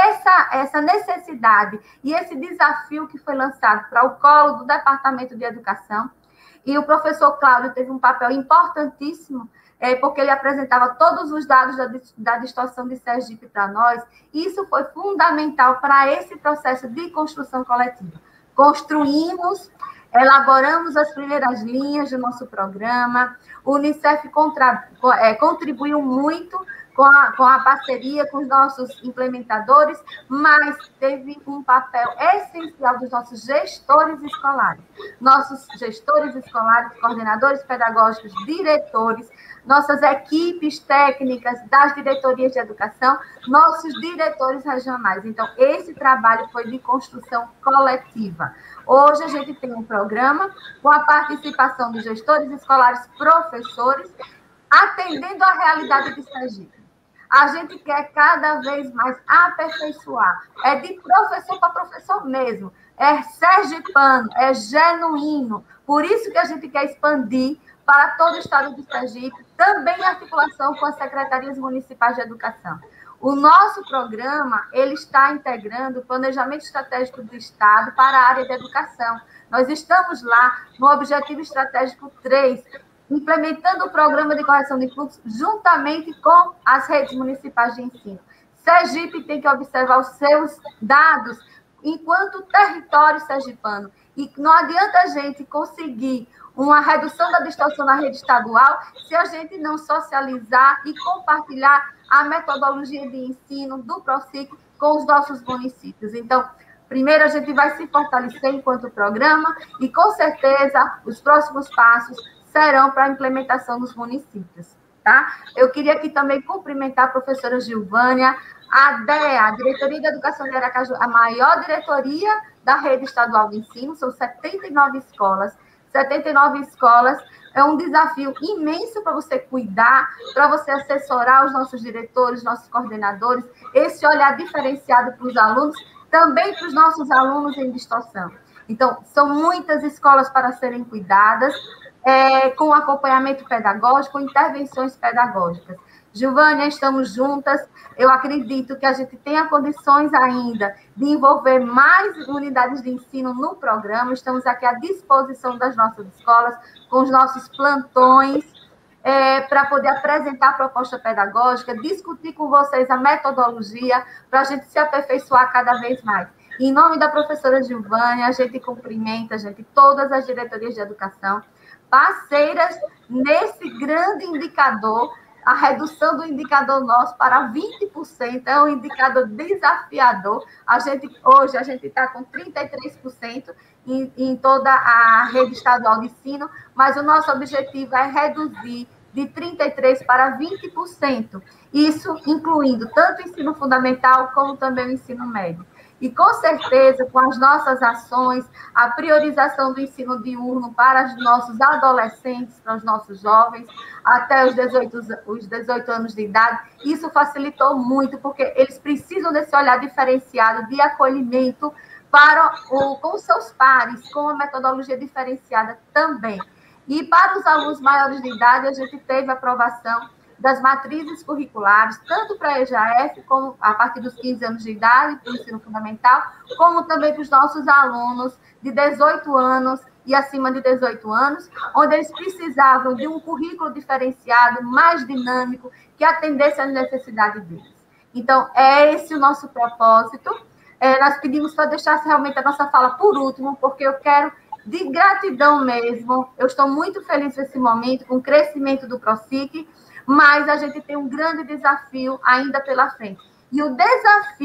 essa necessidade e esse desafio que foi lançado para o colo do Departamento de Educação, e o professor Cláudio teve um papel importantíssimo, porque ele apresentava todos os dados da distorção de Sergipe para nós, e isso foi fundamental para esse processo de construção coletiva. Construímos, elaboramos as primeiras linhas do nosso programa, o Unicef contribuiu muito com a parceria com os nossos implementadores, mas teve um papel essencial dos nossos gestores escolares. Nossos gestores escolares, coordenadores pedagógicos, diretores, nossas equipes técnicas das diretorias de educação, nossos diretores regionais. Então, esse trabalho foi de construção coletiva. Hoje, a gente tem um programa com a participação dos gestores escolares, professores, atendendo à realidade de Sergipe. A gente quer cada vez mais aperfeiçoar. É de professor para professor mesmo. É sergipano, é genuíno. Por isso que a gente quer expandir para todo o estado de Sergipe, também em articulação com as secretarias municipais de educação. O nosso programa, ele está integrando o planejamento estratégico do Estado para a área da educação. Nós estamos lá no Objetivo Estratégico 3, implementando o programa de correção de fluxo juntamente com as redes municipais de ensino. Sergipe tem que observar os seus dados enquanto território sergipano. E não adianta a gente conseguir uma redução da distorção na rede estadual se a gente não socializar e compartilhar a metodologia de ensino do PROCIC com os nossos municípios. Então, primeiro a gente vai se fortalecer enquanto programa e, com certeza, os próximos passos serão para a implementação nos municípios, tá? Eu queria aqui também cumprimentar a professora Gilvânia, a DEA, a Diretoria de Educação de Aracaju, a maior diretoria da rede estadual de ensino, são 79 escolas. 79 escolas é um desafio imenso para você cuidar, para você assessorar os nossos diretores, nossos coordenadores, esse olhar diferenciado para os alunos, também para os nossos alunos em distorção. Então, são muitas escolas para serem cuidadas, com acompanhamento pedagógico, com intervenções pedagógicas. Gilvânia, estamos juntas. Eu acredito que a gente tenha condições ainda de envolver mais unidades de ensino no programa. Estamos aqui à disposição das nossas escolas, com os nossos plantões, para poder apresentar a proposta pedagógica, discutir com vocês a metodologia, para a gente se aperfeiçoar cada vez mais. Em nome da professora Gilvânia, a gente cumprimenta, todas as diretorias de educação, parceiras nesse grande indicador. A redução do indicador nosso para 20% é um indicador desafiador. Hoje a gente está com 33% em toda a rede estadual de ensino, mas o nosso objetivo é reduzir de 33% para 20%. Isso incluindo tanto o ensino fundamental como também o ensino médio. E, com certeza, com as nossas ações, a priorização do ensino diurno para os nossos adolescentes, para os nossos jovens, até os 18 anos de idade, isso facilitou muito, porque eles precisam desse olhar diferenciado de acolhimento com seus pares, com a metodologia diferenciada também. E, para os alunos maiores de idade, a gente teve aprovação das matrizes curriculares, tanto para a EJF, como a partir dos 15 anos de idade, para o ensino fundamental, como também para os nossos alunos de 18 anos e acima de 18 anos, onde eles precisavam de um currículo diferenciado, mais dinâmico, que atendesse às necessidades deles. Então, é esse o nosso propósito. Nós pedimos para deixar realmente a nossa fala por último, porque eu quero, de gratidão mesmo, eu estou muito feliz nesse momento, com o crescimento do PROCIC, mas a gente tem um grande desafio ainda pela frente. E o desafio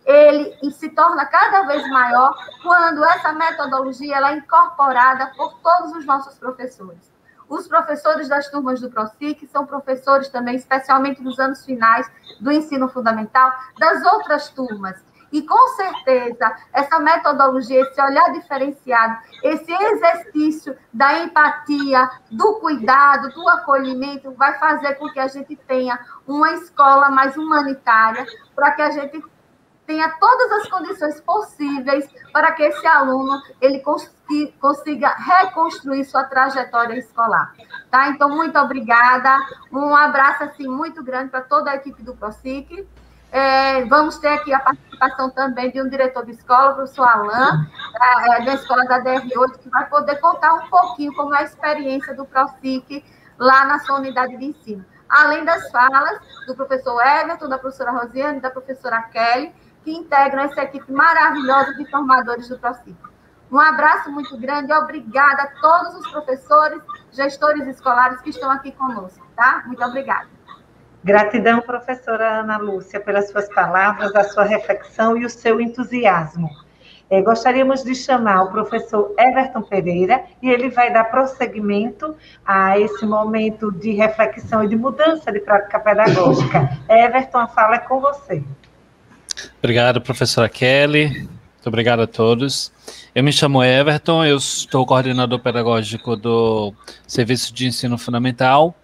ele se torna cada vez maior quando essa metodologia ela é incorporada por todos os nossos professores. Os professores das turmas do PROSIC são professores também, especialmente nos anos finais do ensino fundamental, das outras turmas. E, com certeza, essa metodologia, esse olhar diferenciado, esse exercício da empatia, do cuidado, do acolhimento, vai fazer com que a gente tenha uma escola mais humanitária, para que a gente tenha todas as condições possíveis para que esse aluno ele consiga reconstruir sua trajetória escolar. Tá? Então, muito obrigada. Um abraço assim, muito grande para toda a equipe do PROSIC. Vamos ter aqui a participação também de um diretor de escola, o professor Alain, da escola da DR8, que vai poder contar um pouquinho como é a experiência do PROSIC lá na sua unidade de ensino. Além das falas do professor Everton, da professora Rosiane e da professora Kelly, que integram essa equipe maravilhosa de formadores do PROSIC. Um abraço muito grande e obrigada a todos os professores, gestores escolares que estão aqui conosco, tá? Muito obrigada. Gratidão, professora Ana Lúcia, pelas suas palavras, a sua reflexão e o seu entusiasmo. Gostaríamos de chamar o professor Everton Pereira e ele vai dar prosseguimento a esse momento de reflexão e de mudança de prática pedagógica. Everton, a fala é com você. Obrigado, professora Kelly. Muito obrigado a todos. Eu me chamo Everton, eu estou coordenador pedagógico do Serviço de Ensino Fundamental.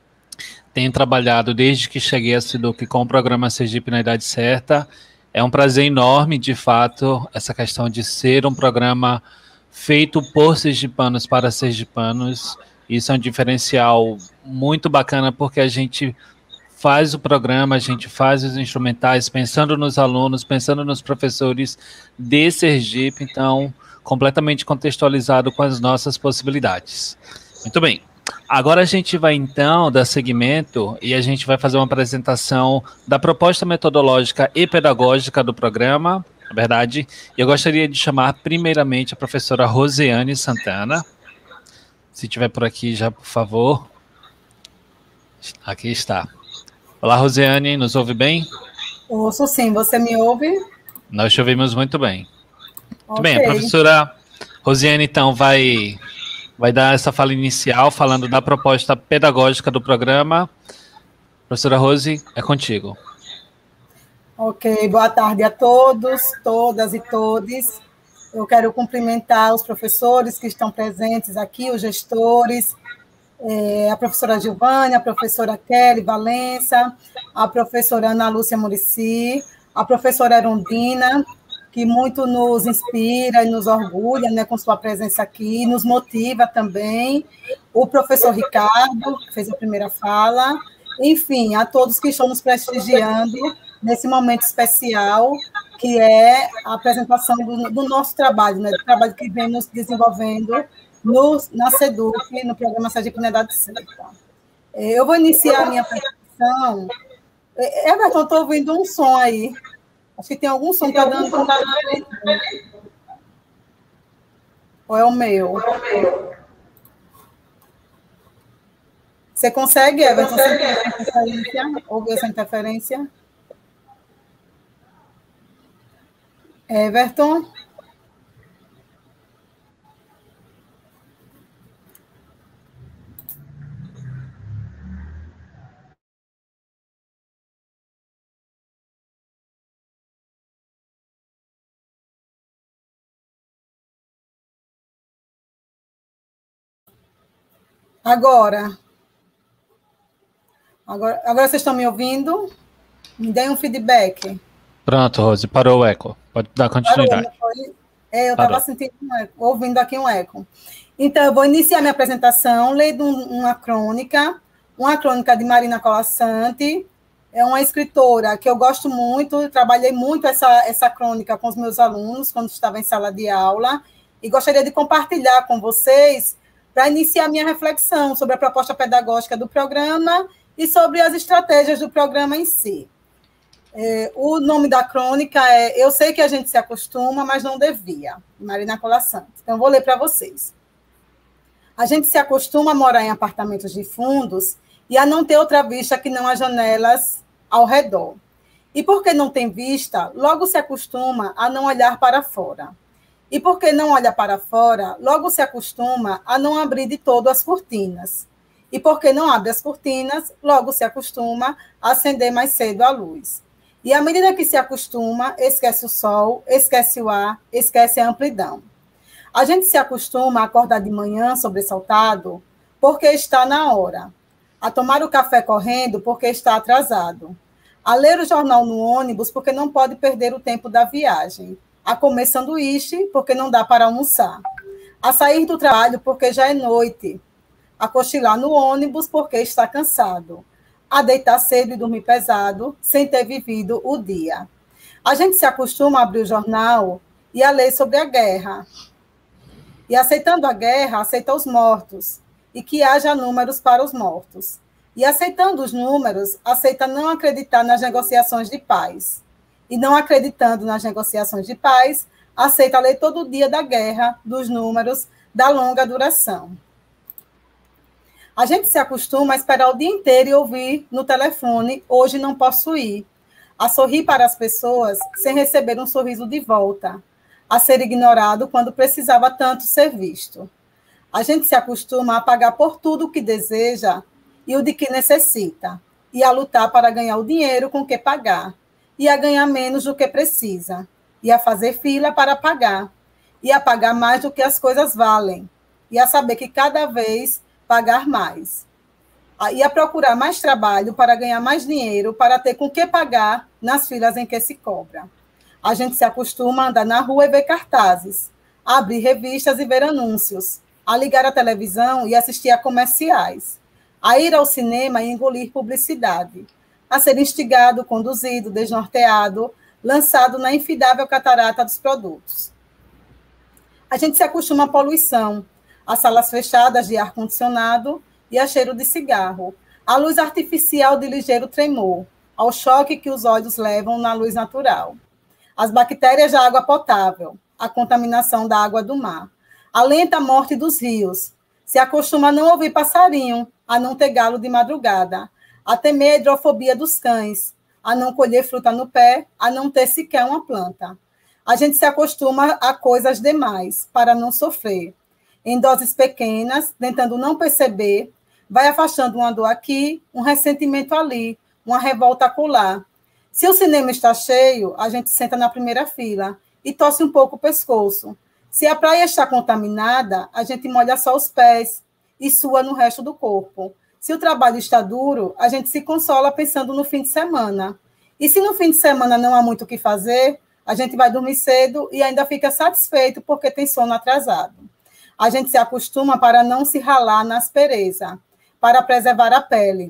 Tenho trabalhado desde que cheguei a SIDUC com o programa Sergipe na Idade Certa. É um prazer enorme, de fato, essa questão de ser um programa feito por sergipanos para sergipanos. Isso é um diferencial muito bacana, porque a gente faz o programa, a gente faz os instrumentais pensando nos alunos, pensando nos professores de Sergipe, então, completamente contextualizado com as nossas possibilidades. Muito bem. Agora a gente vai, então, dar seguimento e a gente vai fazer uma apresentação da proposta metodológica e pedagógica do programa, na verdade. E eu gostaria de chamar, primeiramente, a professora Rosiane Santana. Se estiver por aqui já, por favor. Aqui está. Olá, Rosiane, nos ouve bem? Ouço sim, você me ouve? Nós te ouvimos muito bem. Muito bem, a professora Rosiane, então, vai dar essa fala inicial, falando da proposta pedagógica do programa. Professora Rose, é contigo. Ok, boa tarde a todos, todas e todes. Eu quero cumprimentar os professores que estão presentes aqui, os gestores, a professora Giovânia, a professora Kelly Valença, a professora Ana Lúcia Muricy, a professora Erundina, que muito nos inspira e nos orgulha, né, com sua presença aqui, nos motiva também, o professor Ricardo, que fez a primeira fala, enfim, a todos que estão nos prestigiando nesse momento especial, que é a apresentação do nosso trabalho, né, do trabalho que vemos desenvolvendo na SEDUC, no programa Sergipe na Idade Certa. Eu vou iniciar a minha apresentação. Everton, estou ouvindo um som aí. Acho que tem algum som que está dando. Ou é o meu? Você consegue, Everton, ouvir essa interferência? Everton? Agora vocês estão me ouvindo? Me deem um feedback. Pronto, Rose, parou o eco. Pode dar continuidade. Eu estava sentindo um eco, ouvindo aqui um eco. Então, eu vou iniciar minha apresentação lendo uma crônica de Marina Colasanti. É uma escritora que eu gosto muito, trabalhei muito essa crônica com os meus alunos quando estava em sala de aula, e gostaria de compartilhar com vocês para iniciar minha reflexão sobre a proposta pedagógica do programa e sobre as estratégias do programa em si. O nome da crônica é Eu Sei que a Gente Se Acostuma, Mas Não Devia, Marina Colasanti. Então, eu vou ler para vocês. A gente se acostuma a morar em apartamentos de fundos e a não ter outra vista que não as janelas ao redor. E porque não tem vista, logo se acostuma a não olhar para fora. E porque não olha para fora, logo se acostuma a não abrir de todo as cortinas. E porque não abre as cortinas, logo se acostuma a acender mais cedo a luz. E à medida que se acostuma, esquece o sol, esquece o ar, esquece a amplidão. A gente se acostuma a acordar de manhã sobressaltado porque está na hora, a tomar o café correndo porque está atrasado, a ler o jornal no ônibus porque não pode perder o tempo da viagem, a comer sanduíche porque não dá para almoçar, a sair do trabalho porque já é noite, a cochilar no ônibus porque está cansado, a deitar cedo e dormir pesado sem ter vivido o dia. A gente se acostuma a abrir o jornal e a ler sobre a guerra. E aceitando a guerra, aceita os mortos, e que haja números para os mortos. E aceitando os números, aceita não acreditar nas negociações de paz. E não acreditando nas negociações de paz, aceita ler todo dia da guerra, dos números, da longa duração. A gente se acostuma a esperar o dia inteiro e ouvir no telefone, hoje não posso ir. A sorrir para as pessoas sem receber um sorriso de volta. A ser ignorado quando precisava tanto ser visto. A gente se acostuma a pagar por tudo o que deseja e o de que necessita, e a lutar para ganhar o dinheiro com que pagar, e a ganhar menos do que precisa, e a fazer fila para pagar, e a pagar mais do que as coisas valem, e a saber que cada vez pagar mais, e a procurar mais trabalho para ganhar mais dinheiro, para ter com que pagar nas filas em que se cobra. A gente se acostuma a andar na rua e ver cartazes, a abrir revistas e ver anúncios, a ligar a televisão e assistir a comerciais, a ir ao cinema e engolir publicidade, a ser instigado, conduzido, desnorteado, lançado na infindável catarata dos produtos. A gente se acostuma à poluição, a salas fechadas de ar-condicionado e a cheiro de cigarro, à luz artificial de ligeiro tremor, ao choque que os olhos levam na luz natural, as bactérias da água potável, a contaminação da água do mar, a lenta morte dos rios, se acostuma a não ouvir passarinho, a não ter galo de madrugada, a temer a hidrofobia dos cães, a não colher fruta no pé, a não ter sequer uma planta. A gente se acostuma a coisas demais para não sofrer. Em doses pequenas, tentando não perceber, vai afastando uma dor aqui, um ressentimento ali, uma revolta acolá. Se o cinema está cheio, a gente senta na primeira fila e torce um pouco o pescoço. Se a praia está contaminada, a gente molha só os pés e sua no resto do corpo. Se o trabalho está duro, a gente se consola pensando no fim de semana. E se no fim de semana não há muito o que fazer, a gente vai dormir cedo e ainda fica satisfeito porque tem sono atrasado. A gente se acostuma para não se ralar na aspereza, para preservar a pele.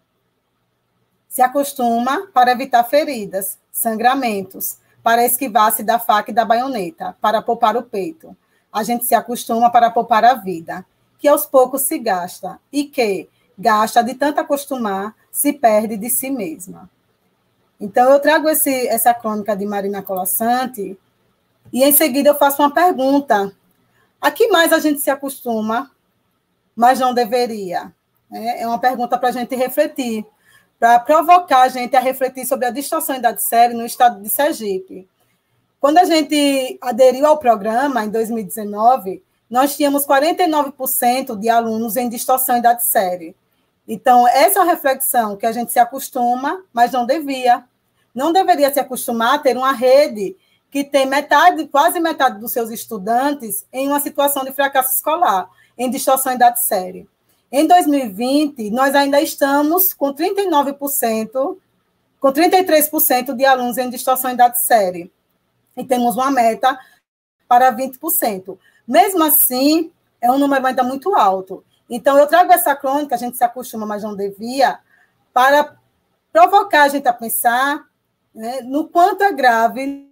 Se acostuma para evitar feridas, sangramentos, para esquivar-se da faca e da baioneta, para poupar o peito. A gente se acostuma para poupar a vida, que aos poucos se gasta, e que, gasta de tanto acostumar, se perde de si mesma. Então, eu trago essa crônica de Marina Colasanti, e em seguida eu faço uma pergunta. A que mais a gente se acostuma, mas não deveria? É uma pergunta para a gente refletir, para provocar a gente a refletir sobre a distorção da série no estado de Sergipe. Quando a gente aderiu ao programa, em 2019, nós tínhamos 49% de alunos em distorção da série. Então, essa é uma reflexão que a gente se acostuma, mas não devia. Não deveria se acostumar a ter uma rede que tem quase metade dos seus estudantes em uma situação de fracasso escolar, em distorção da série. Em 2020, nós ainda estamos com 39%, com 33% de alunos em distorção em idade série. E temos uma meta para 20%. Mesmo assim, é um número ainda muito alto. Então, eu trago essa crônica, a gente se acostuma, mas não devia, para provocar a gente a pensar, né, no quanto é grave,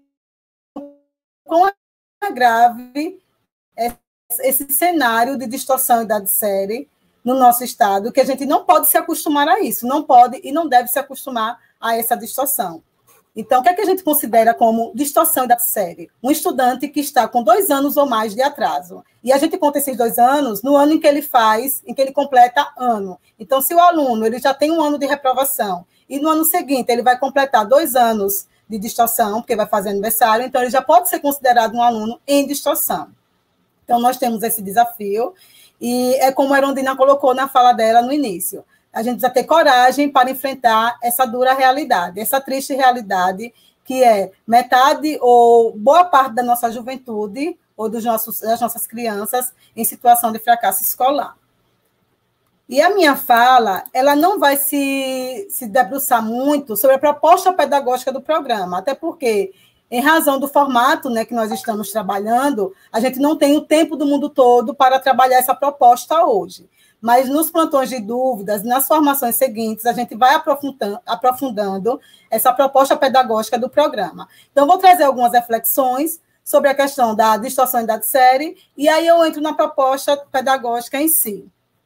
esse cenário de distorção em idade série no nosso estado, que a gente não pode se acostumar a isso, não pode e não deve se acostumar a essa distorção. Então, o que é que a gente considera como distorção da série? Um estudante que está com 2 anos ou mais de atraso. E a gente conta esses 2 anos no ano em que ele completa ano. Então, se o aluno ele já tem 1 ano de reprovação e no ano seguinte ele vai completar 2 anos de distorção, porque vai fazer aniversário, então ele já pode ser considerado um aluno em distorção. Então, nós temos esse desafio, e é como a Erondina colocou na fala dela no início, a gente precisa ter coragem para enfrentar essa dura realidade, essa triste realidade, que é metade ou boa parte da nossa juventude, ou das nossas crianças, em situação de fracasso escolar. E a minha fala, ela não vai se debruçar muito sobre a proposta pedagógica do programa, até porque, em razão do formato, né, que nós estamos trabalhando, a gente não tem o tempo do mundo todo para trabalhar essa proposta hoje. Mas nos plantões de dúvidas, nas formações seguintes, a gente vai aprofundando essa proposta pedagógica do programa. Então, vou trazer algumas reflexões sobre a questão da distorção da série, e aí eu entro na proposta pedagógica em si.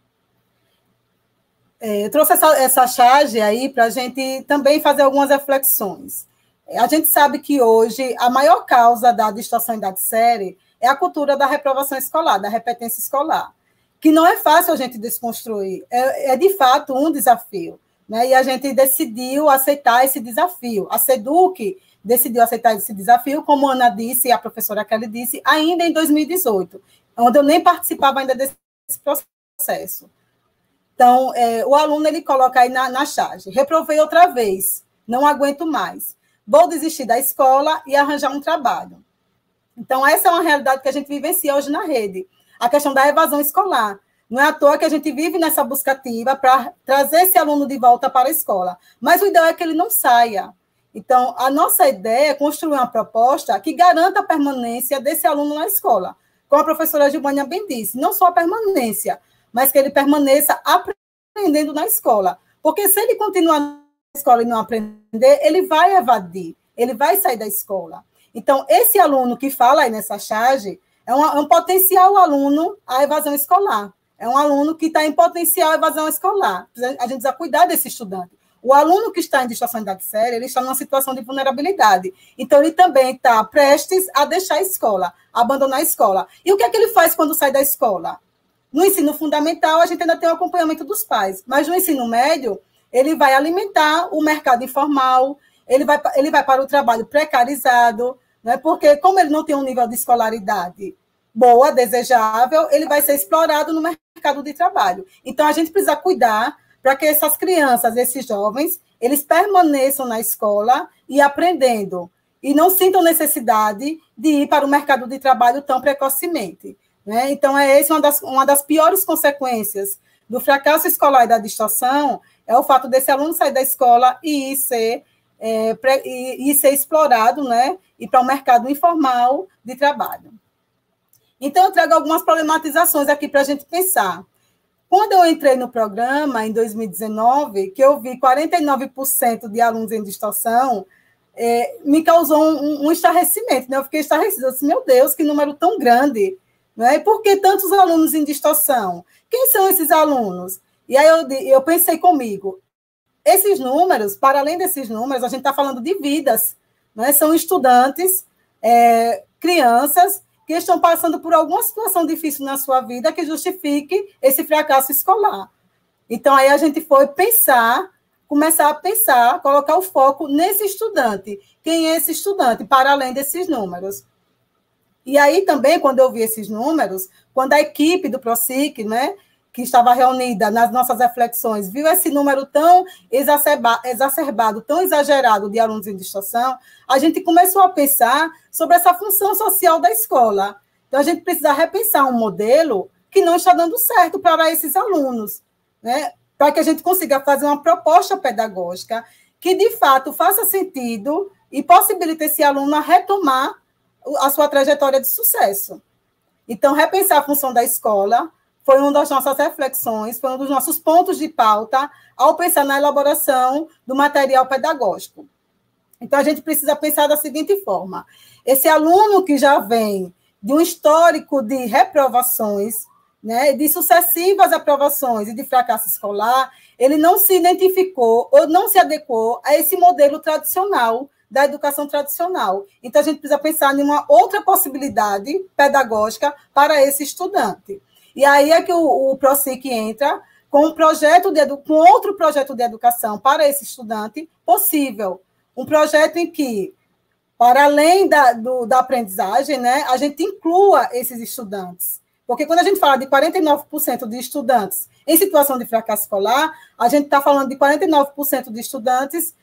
Eu trouxe essa charge aí para a gente também fazer algumas reflexões. A gente sabe que hoje a maior causa da distorção da série é a cultura da reprovação escolar, da repetência escolar, que não é fácil a gente desconstruir, é de fato um desafio, né? E a gente decidiu aceitar esse desafio. A SEDUC decidiu aceitar esse desafio, como a Ana disse e a professora Kelly disse, ainda em 2018, onde eu nem participava ainda desse processo. Então, o aluno ele coloca aí na charge, reprovei outra vez, não aguento mais, vou desistir da escola e arranjar um trabalho. Então, essa é uma realidade que a gente vivencia hoje na rede, a questão da evasão escolar. Não é à toa que a gente vive nessa busca ativa para trazer esse aluno de volta para a escola, mas o ideal é que ele não saia. Então, a nossa ideia é construir uma proposta que garanta a permanência desse aluno na escola, como a professora Gilvânia bem disse, não só a permanência, mas que ele permaneça aprendendo na escola. Porque se ele continuar na escola e não aprender, ele vai evadir, ele vai sair da escola. Então, esse aluno que fala aí nessa charge é um potencial aluno à evasão escolar. É um aluno que está em potencial evasão escolar. A gente precisa cuidar desse estudante. O aluno que está em distorção de idade séria, ele está numa situação de vulnerabilidade. Então, ele também está prestes a deixar a escola, a abandonar a escola. E o que é que ele faz quando sai da escola? No ensino fundamental, a gente ainda tem o acompanhamento dos pais, mas no ensino médio, ele vai alimentar o mercado informal, ele vai para o trabalho precarizado, né? Porque como ele não tem um nível de escolaridade boa, desejável, ele vai ser explorado no mercado de trabalho. Então, a gente precisa cuidar para que essas crianças, esses jovens, eles permaneçam na escola e aprendendo, e não sintam necessidade de ir para o mercado de trabalho tão precocemente. Né? Então, essa uma das piores consequências do fracasso escolar e da distorção, é o fato desse aluno sair da escola e ser explorado, né? E para o mercado informal de trabalho. Então, eu trago algumas problematizações aqui para a gente pensar. Quando eu entrei no programa, em 2019, que eu vi 49% de alunos em distorção, me causou um estarrecimento, né? Eu fiquei estarrecida, eu disse, meu Deus, que número tão grande! Né? E por que tantos alunos em distorção? Quem são esses alunos? E aí eu pensei comigo, esses números, para além desses números, a gente está falando de vidas, né? São estudantes, crianças, que estão passando por alguma situação difícil na sua vida que justifique esse fracasso escolar. Então, aí a gente foi começar a pensar, colocar o foco nesse estudante. Quem é esse estudante, para além desses números? E aí também, quando eu vi esses números, quando a equipe do PROSIC, né, que estava reunida nas nossas reflexões, viu esse número tão exacerbado, tão exagerado de alunos em distorção, a gente começou a pensar sobre essa função social da escola. Então, a gente precisa repensar um modelo que não está dando certo para esses alunos, né, para que a gente consiga fazer uma proposta pedagógica que, de fato, faça sentido e possibilite esse aluno a retomar a sua trajetória de sucesso. Então, repensar a função da escola foi uma das nossas reflexões, foi um dos nossos pontos de pauta ao pensar na elaboração do material pedagógico. Então, a gente precisa pensar da seguinte forma, esse aluno que já vem de um histórico de reprovações, né, de sucessivas aprovações e de fracasso escolar, ele não se identificou ou não se adequou a esse modelo tradicional da educação tradicional. Então, a gente precisa pensar em uma outra possibilidade pedagógica para esse estudante. E aí é que o PROSIC entra com outro projeto de educação para esse estudante possível. Um projeto em que, para além da aprendizagem, né, a gente inclua esses estudantes. Porque quando a gente fala de 49% de estudantes em situação de fracasso escolar, a gente está falando de 49% de estudantes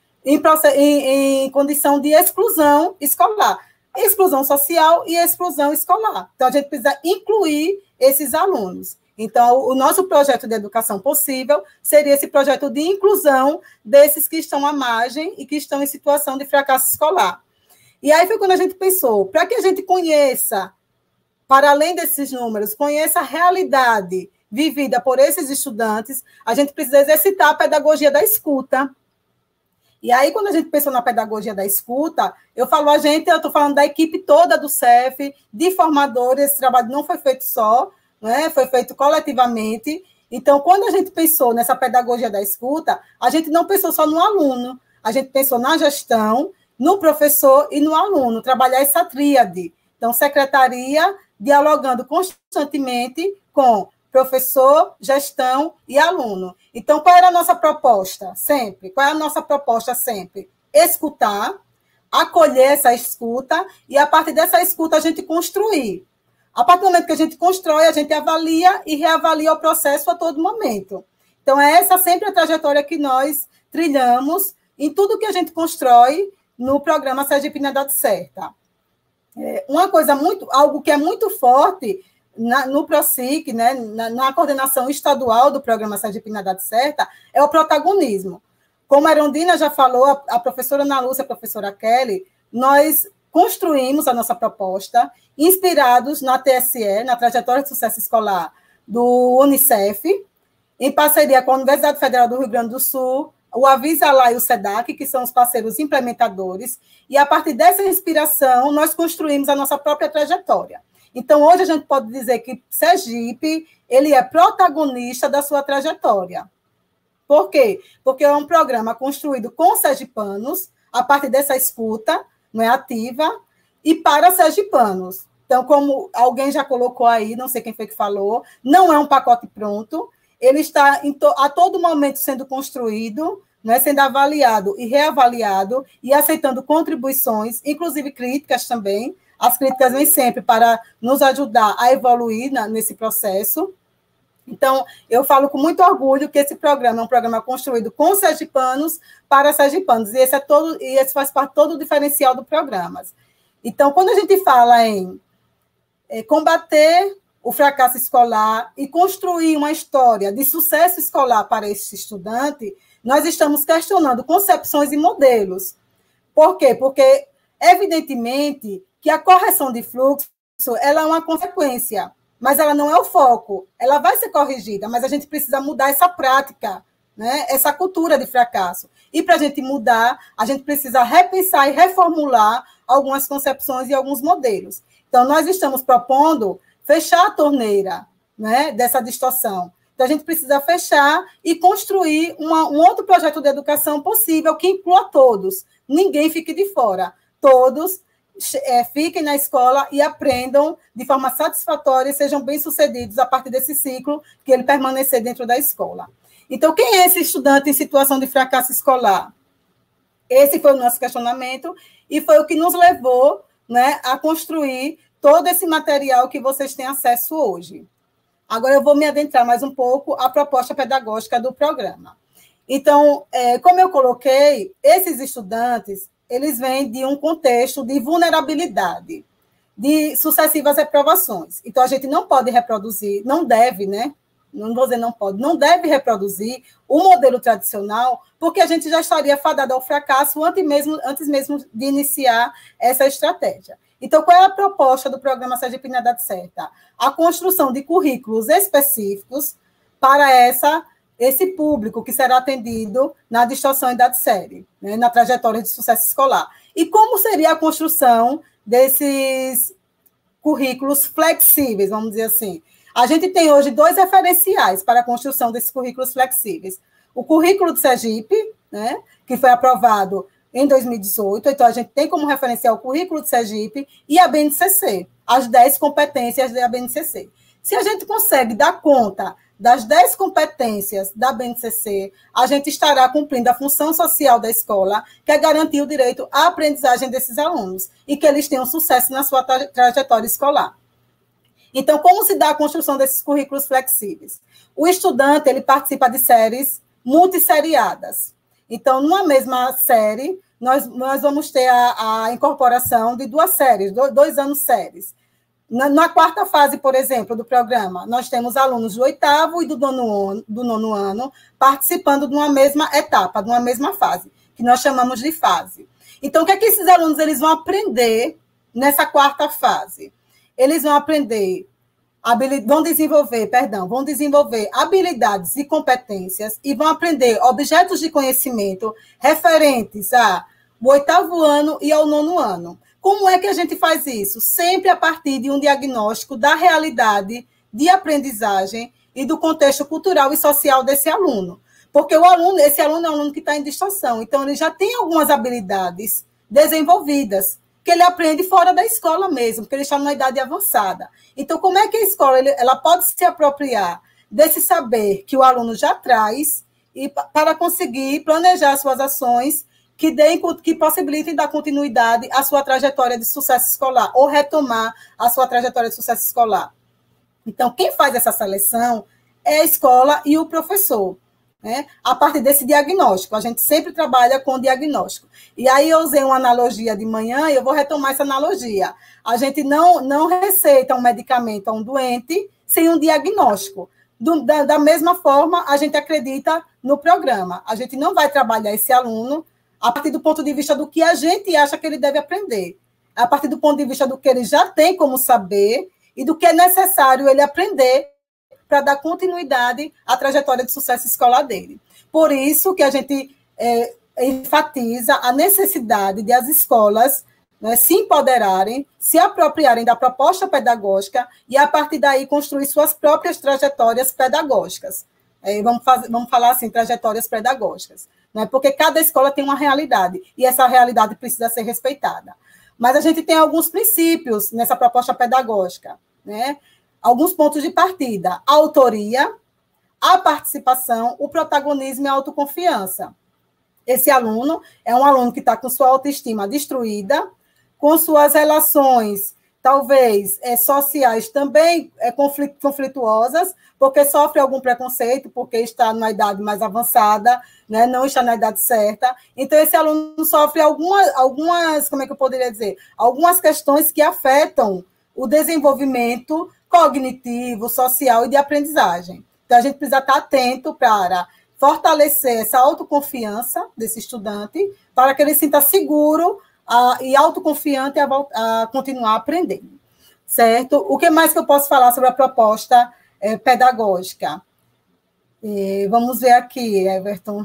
em condição de exclusão escolar. Exclusão social e exclusão escolar. Então, a gente precisa incluir esses alunos. Então, o nosso projeto de educação possível seria esse projeto de inclusão desses que estão à margem e que estão em situação de fracasso escolar. E aí foi quando a gente pensou, para que a gente conheça, para além desses números, conheça a realidade vivida por esses estudantes, a gente precisa exercitar a pedagogia da escuta. E aí, quando a gente pensou na pedagogia da escuta, eu estou falando da equipe toda do CEF, de formadores, esse trabalho não foi feito só, né? Foi feito coletivamente. Então, quando a gente pensou nessa pedagogia da escuta, a gente não pensou só no aluno, a gente pensou na gestão, no professor e no aluno, trabalhar essa tríade. Então, secretaria dialogando constantemente com professor, gestão e aluno. Então, qual era a nossa proposta sempre? Qual é a nossa proposta sempre? Escutar, acolher essa escuta e, a partir dessa escuta, a gente construir. A partir do momento que a gente constrói, a gente avalia e reavalia o processo a todo momento. Então, é essa sempre a trajetória que nós trilhamos em tudo que a gente constrói no programa Sergipe na Idade Certa. Algo que é muito forte no PROSIC, né, na coordenação estadual do programa Sergipe na Idade Certa, é o protagonismo. Como a Erundina já falou, a professora Ana Lúcia, a professora Kelly, nós construímos a nossa proposta, inspirados na TSE, na Trajetória de Sucesso Escolar do Unicef, em parceria com a Universidade Federal do Rio Grande do Sul, o Avisalá e o SEDAC, que são os parceiros implementadores, e a partir dessa inspiração, nós construímos a nossa própria trajetória. Então, hoje a gente pode dizer que Sergipe, ele é protagonista da sua trajetória. Por quê? Porque é um programa construído com sergipanos, a partir dessa escuta, não é ativa, e para sergipanos. Então, como alguém já colocou aí, não sei quem foi que falou, não é um pacote pronto, ele está a todo momento sendo construído, né, sendo avaliado e reavaliado, e aceitando contribuições, inclusive críticas também. As críticas vêm sempre para nos ajudar a evoluir nesse processo. Então, eu falo com muito orgulho que esse programa é um programa construído com sergipanos para sergipanos, e esse faz parte todo o diferencial do programa. Então, quando a gente fala em combater o fracasso escolar e construir uma história de sucesso escolar para esse estudante, nós estamos questionando concepções e modelos. Por quê? Porque, evidentemente, que a correção de fluxo ela é uma consequência, mas ela não é o foco. Ela vai ser corrigida, mas a gente precisa mudar essa prática, né? Essa cultura de fracasso. E, para a gente mudar, a gente precisa repensar e reformular algumas concepções e alguns modelos. Então, nós estamos propondo fechar a torneira, né, dessa distorção. Então, a gente precisa fechar e construir um outro projeto de educação possível que inclua todos. Ninguém fique de fora. Todos fiquem na escola e aprendam de forma satisfatória e sejam bem-sucedidos a partir desse ciclo que ele permanecer dentro da escola. Então, quem é esse estudante em situação de fracasso escolar? Esse foi o nosso questionamento e foi o que nos levou, né, a construir todo esse material que vocês têm acesso hoje. Agora eu vou me adentrar mais um pouco à proposta pedagógica do programa. Então, como eu coloquei, esses estudantes, eles vêm de um contexto de vulnerabilidade, de sucessivas reprovações. Então, a gente não pode reproduzir, não deve, né? Não vou dizer não pode, não deve reproduzir o modelo tradicional, porque a gente já estaria fadado ao fracasso antes mesmo de iniciar essa estratégia. Então, qual é a proposta do programa Sergipe na Idade Certa? A construção de currículos específicos para esse público que será atendido na distorção em idade série, né, na trajetória de sucesso escolar. E como seria a construção desses currículos flexíveis, vamos dizer assim? A gente tem hoje 2 referenciais para a construção desses currículos flexíveis. O currículo do Sergipe, né, que foi aprovado em 2018, então a gente tem como referencial o currículo do Sergipe e a BNCC, as 10 competências da BNCC. Se a gente consegue dar conta das 10 competências da BNCC, a gente estará cumprindo a função social da escola, que é garantir o direito à aprendizagem desses alunos e que eles tenham sucesso na sua trajetória escolar. Então, como se dá a construção desses currículos flexíveis? O estudante, ele participa de séries multisseriadas. Então, numa mesma série, nós vamos ter a incorporação de 2 séries, 2 anos séries. Na quarta fase, por exemplo, do programa, nós temos alunos do 8º e do 9º ano participando de uma mesma etapa, de uma mesma fase, que nós chamamos de fase. Então, o que é que esses alunos eles vão aprender nessa quarta fase? Eles vão aprender, vão desenvolver habilidades e competências e vão aprender objetos de conhecimento referentes ao 8º ano e ao 9º ano. Como é que a gente faz isso? Sempre a partir de um diagnóstico da realidade de aprendizagem e do contexto cultural e social desse aluno. Porque esse aluno é um aluno que está em distorção, então ele já tem algumas habilidades desenvolvidas, que ele aprende fora da escola mesmo, porque ele está numa idade avançada. Então, como é que a escola ela pode se apropriar desse saber que o aluno já traz e para conseguir planejar suas ações que possibilitem dar continuidade à sua trajetória de sucesso escolar ou retomar a sua trajetória de sucesso escolar? Então, quem faz essa seleção é a escola e o professor, né? A partir desse diagnóstico, a gente sempre trabalha com diagnóstico. E aí eu usei uma analogia de manhã e eu vou retomar essa analogia. A gente não receita um medicamento a um doente sem um diagnóstico. Da mesma forma, a gente acredita no programa. A gente não vai trabalhar esse aluno a partir do ponto de vista do que a gente acha que ele deve aprender, a partir do ponto de vista do que ele já tem como saber e do que é necessário ele aprender para dar continuidade à trajetória de sucesso escolar dele. Por isso que a gente enfatiza a necessidade de as escolas, né, se empoderarem, se apropriarem da proposta pedagógica e, a partir daí, construir suas próprias trajetórias pedagógicas. Vamos falar assim, trajetórias pedagógicas. Né? Porque cada escola tem uma realidade, e essa realidade precisa ser respeitada. Mas a gente tem alguns princípios nessa proposta pedagógica, né? Alguns pontos de partida: a autoria, a participação, o protagonismo e a autoconfiança. Esse aluno é um aluno que está com sua autoestima destruída, com suas relações, talvez, sociais também conflituosas, porque sofre algum preconceito, porque está numa idade mais avançada, né, não está na idade certa. Então, esse aluno sofre algumas, como é que eu poderia dizer? Algumas questões que afetam o desenvolvimento cognitivo, social e de aprendizagem. Então, a gente precisa estar atento para fortalecer essa autoconfiança desse estudante, para que ele se sinta seguro e autoconfiante a continuar aprendendo, certo? O que mais que eu posso falar sobre a proposta pedagógica? Vamos ver aqui, Everton.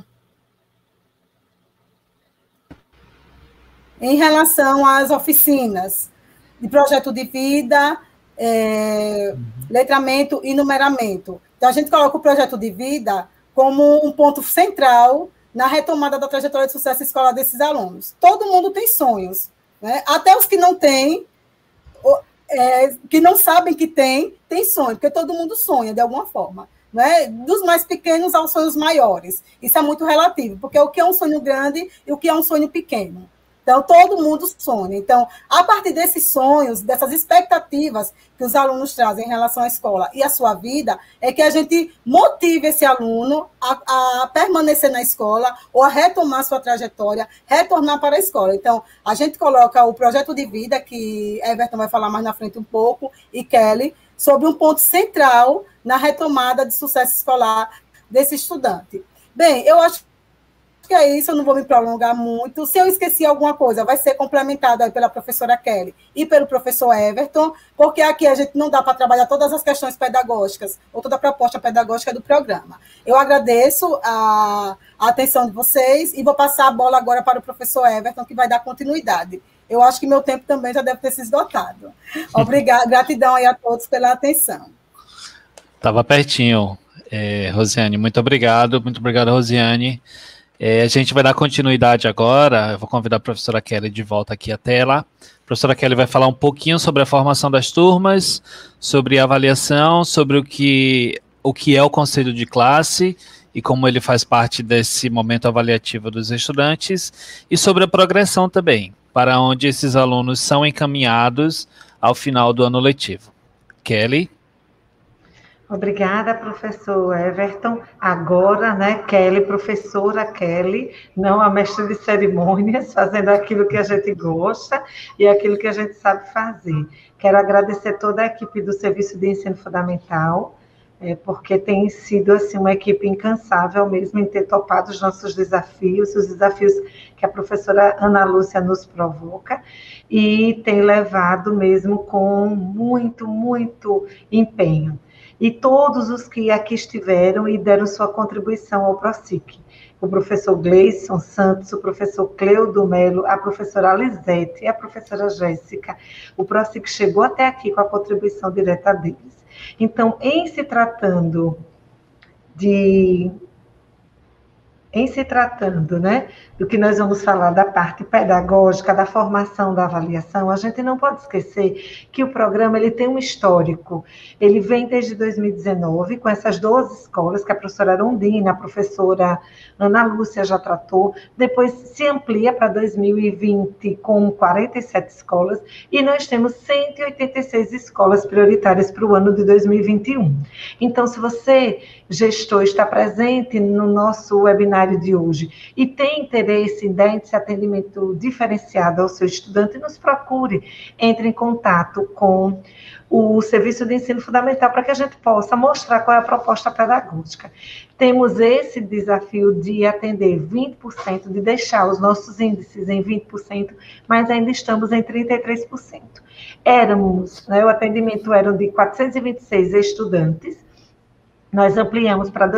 Em relação às oficinas de projeto de vida, letramento e numeramento. Então, a gente coloca o projeto de vida como um ponto central na retomada da trajetória de sucesso escolar desses alunos. Todo mundo tem sonhos, né? Até os que não têm, que não sabem que tem sonho, porque todo mundo sonha de alguma forma, né? Dos mais pequenos aos sonhos maiores. Isso é muito relativo, porque o que é um sonho grande e o que é um sonho pequeno. Então, todo mundo sonha. Então, a partir desses sonhos, dessas expectativas que os alunos trazem em relação à escola e à sua vida, é que a gente motive esse aluno a permanecer na escola ou a retomar sua trajetória, retornar para a escola. Então, a gente coloca o projeto de vida, que Everton vai falar mais na frente um pouco, e Kelly, sobre um ponto central na retomada de sucesso escolar desse estudante. Bem, eu acho que é isso, eu não vou me prolongar muito. Se eu esqueci alguma coisa, vai ser complementado aí pela professora Kelly e pelo professor Everton, porque aqui a gente não dá para trabalhar todas as questões pedagógicas ou toda a proposta pedagógica do programa. Eu agradeço a atenção de vocês e vou passar a bola agora para o professor Everton, que vai dar continuidade. Eu acho que meu tempo também já deve ter se esgotado. Obrigada, gratidão aí a todos pela atenção. Estava pertinho, Rosiane. Muito obrigado, Rosiane. A gente vai dar continuidade agora. Eu vou convidar a professora Kelly de volta aqui à tela. A professora Kelly vai falar um pouquinho sobre a formação das turmas, sobre a avaliação, sobre o que o que é o conselho de classe e como ele faz parte desse momento avaliativo dos estudantes, e sobre a progressão também, para onde esses alunos são encaminhados ao final do ano letivo. Kelly? Obrigada, professor Everton. Agora, né, Kelly, professora Kelly, não a mestre de cerimônias, fazendo aquilo que a gente gosta e aquilo que a gente sabe fazer. Quero agradecer toda a equipe do Serviço de Ensino Fundamental, porque tem sido assim, uma equipe incansável mesmo em ter topado os nossos desafios, os desafios que a professora Ana Lúcia nos provoca, e tem levado mesmo com muito, muito empenho. E todos os que aqui estiveram e deram sua contribuição ao PROSIC. O professor Gleison Santos, o professor Cleudo Melo, a professora Alisete e a professora Jéssica. O PROSIC chegou até aqui com a contribuição direta deles. Então, em se tratando, né, do que nós vamos falar da parte pedagógica, da formação, da avaliação, a gente não pode esquecer que o programa ele tem um histórico. Ele vem desde 2019, com essas 12 escolas, que a professora Arondina, a professora Ana Lúcia já tratou, depois se amplia para 2020 com 47 escolas, e nós temos 186 escolas prioritárias para o ano de 2021. Então, se você, gestor, está presente no nosso webinário de hoje e tem interesse em dar esse atendimento diferenciado ao seu estudante, nos procure, entre em contato com o Serviço de Ensino Fundamental para que a gente possa mostrar qual é a proposta pedagógica. Temos esse desafio de atender 20%, de deixar os nossos índices em 20%, mas ainda estamos em 33%. O atendimento era de 426 estudantes, nós ampliamos para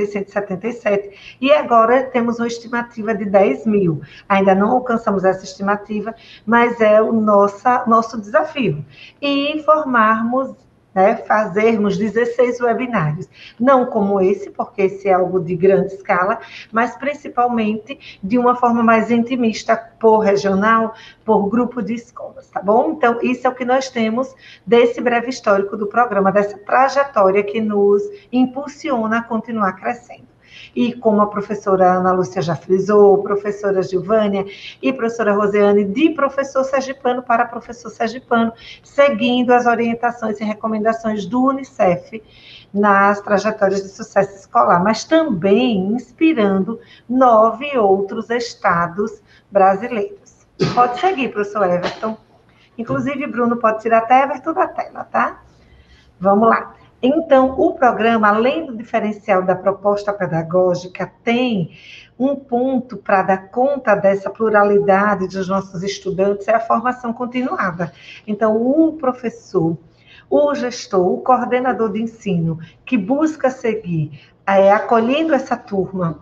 2.677 e agora temos uma estimativa de 10 mil. Ainda não alcançamos essa estimativa, mas é o nosso desafio. E formarmos, né, fazermos 16 webinários. Não como esse, porque esse é algo de grande escala, mas principalmente de uma forma mais intimista, por regional, por grupo de escolas, tá bom? Então, isso é o que nós temos desse breve histórico do programa, dessa trajetória que nos impulsiona a continuar crescendo. E como a professora Ana Lúcia já frisou, professora Gilvânia e professora Rosiane, de professor sergipano para professor sergipano, seguindo as orientações e recomendações do Unicef nas trajetórias de sucesso escolar, mas também inspirando 9 outros estados brasileiros. Pode seguir, professor Everton. Inclusive, Bruno, pode tirar até Everton da tela, tá? Vamos lá. Então, o programa, além do diferencial da proposta pedagógica, tem um ponto para dar conta dessa pluralidade dos nossos estudantes, é a formação continuada. Então, o professor, o gestor, o coordenador de ensino, que busca seguir, acolhendo essa turma,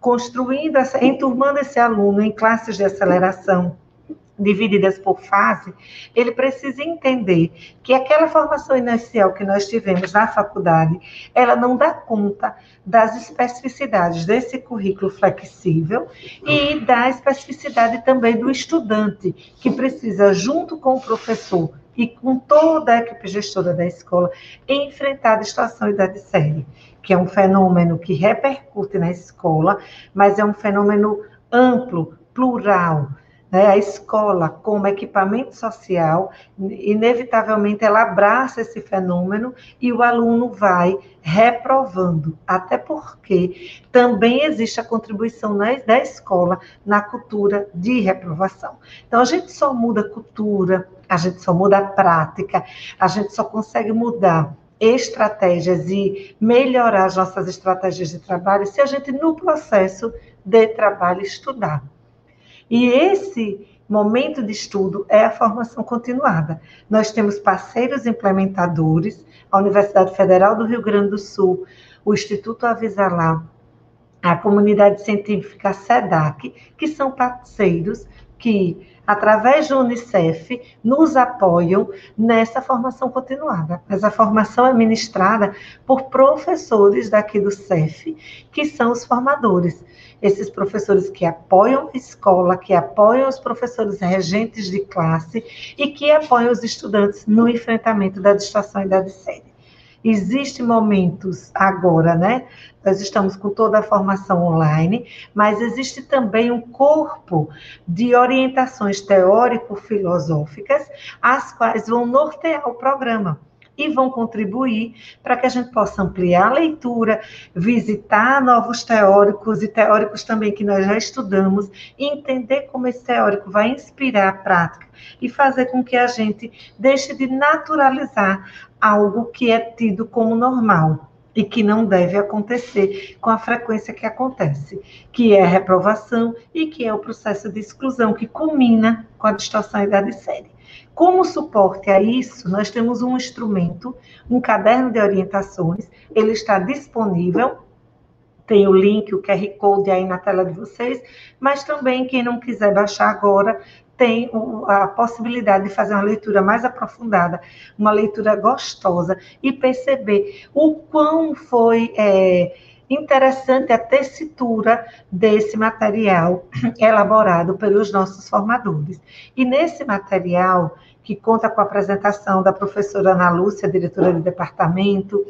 enturmando esse aluno em classes de aceleração, divididas por fase, ele precisa entender que aquela formação inicial que nós tivemos na faculdade, ela não dá conta das especificidades desse currículo flexível e da especificidade também do estudante, que precisa, junto com o professor e com toda a equipe gestora da escola, enfrentar a distração idade série, que é um fenômeno que repercute na escola, mas é um fenômeno amplo, plural. A escola, como equipamento social, inevitavelmente ela abraça esse fenômeno e o aluno vai reprovando, até porque também existe a contribuição da escola na cultura de reprovação. Então, a gente só muda a cultura, a gente só muda a prática, a gente só consegue mudar estratégias e melhorar as nossas estratégias de trabalho se a gente, no processo de trabalho, estudar. E esse momento de estudo é a formação continuada. Nós temos parceiros implementadores, a Universidade Federal do Rio Grande do Sul, o Instituto Avisalá, a comunidade científica SEDAC, que são parceiros que, através do Unicef, nos apoiam nessa formação continuada. Mas a formação é ministrada por professores daqui do CEF, que são os formadores. Esses professores que apoiam a escola, que apoiam os professores regentes de classe e que apoiam os estudantes no enfrentamento da distração e da série. Existem momentos agora, né? Nós estamos com toda a formação online, mas existe também um corpo de orientações teórico-filosóficas, as quais vão nortear o programa e vão contribuir para que a gente possa ampliar a leitura, visitar novos teóricos e teóricos também que nós já estudamos, e entender como esse teórico vai inspirar a prática e fazer com que a gente deixe de naturalizar algo que é tido como normal e que não deve acontecer com a frequência que acontece, que é a reprovação e que é o processo de exclusão, que culmina com a distorção de série. Como suporte a isso, nós temos um instrumento, um caderno de orientações, ele está disponível, tem o link, o QR Code aí na tela de vocês, mas também quem não quiser baixar agora, tem a possibilidade de fazer uma leitura mais aprofundada, uma leitura gostosa e perceber o quão foi interessante a tessitura desse material elaborado pelos nossos formadores. E nesse material, que conta com a apresentação da professora Ana Lúcia, diretora do departamento,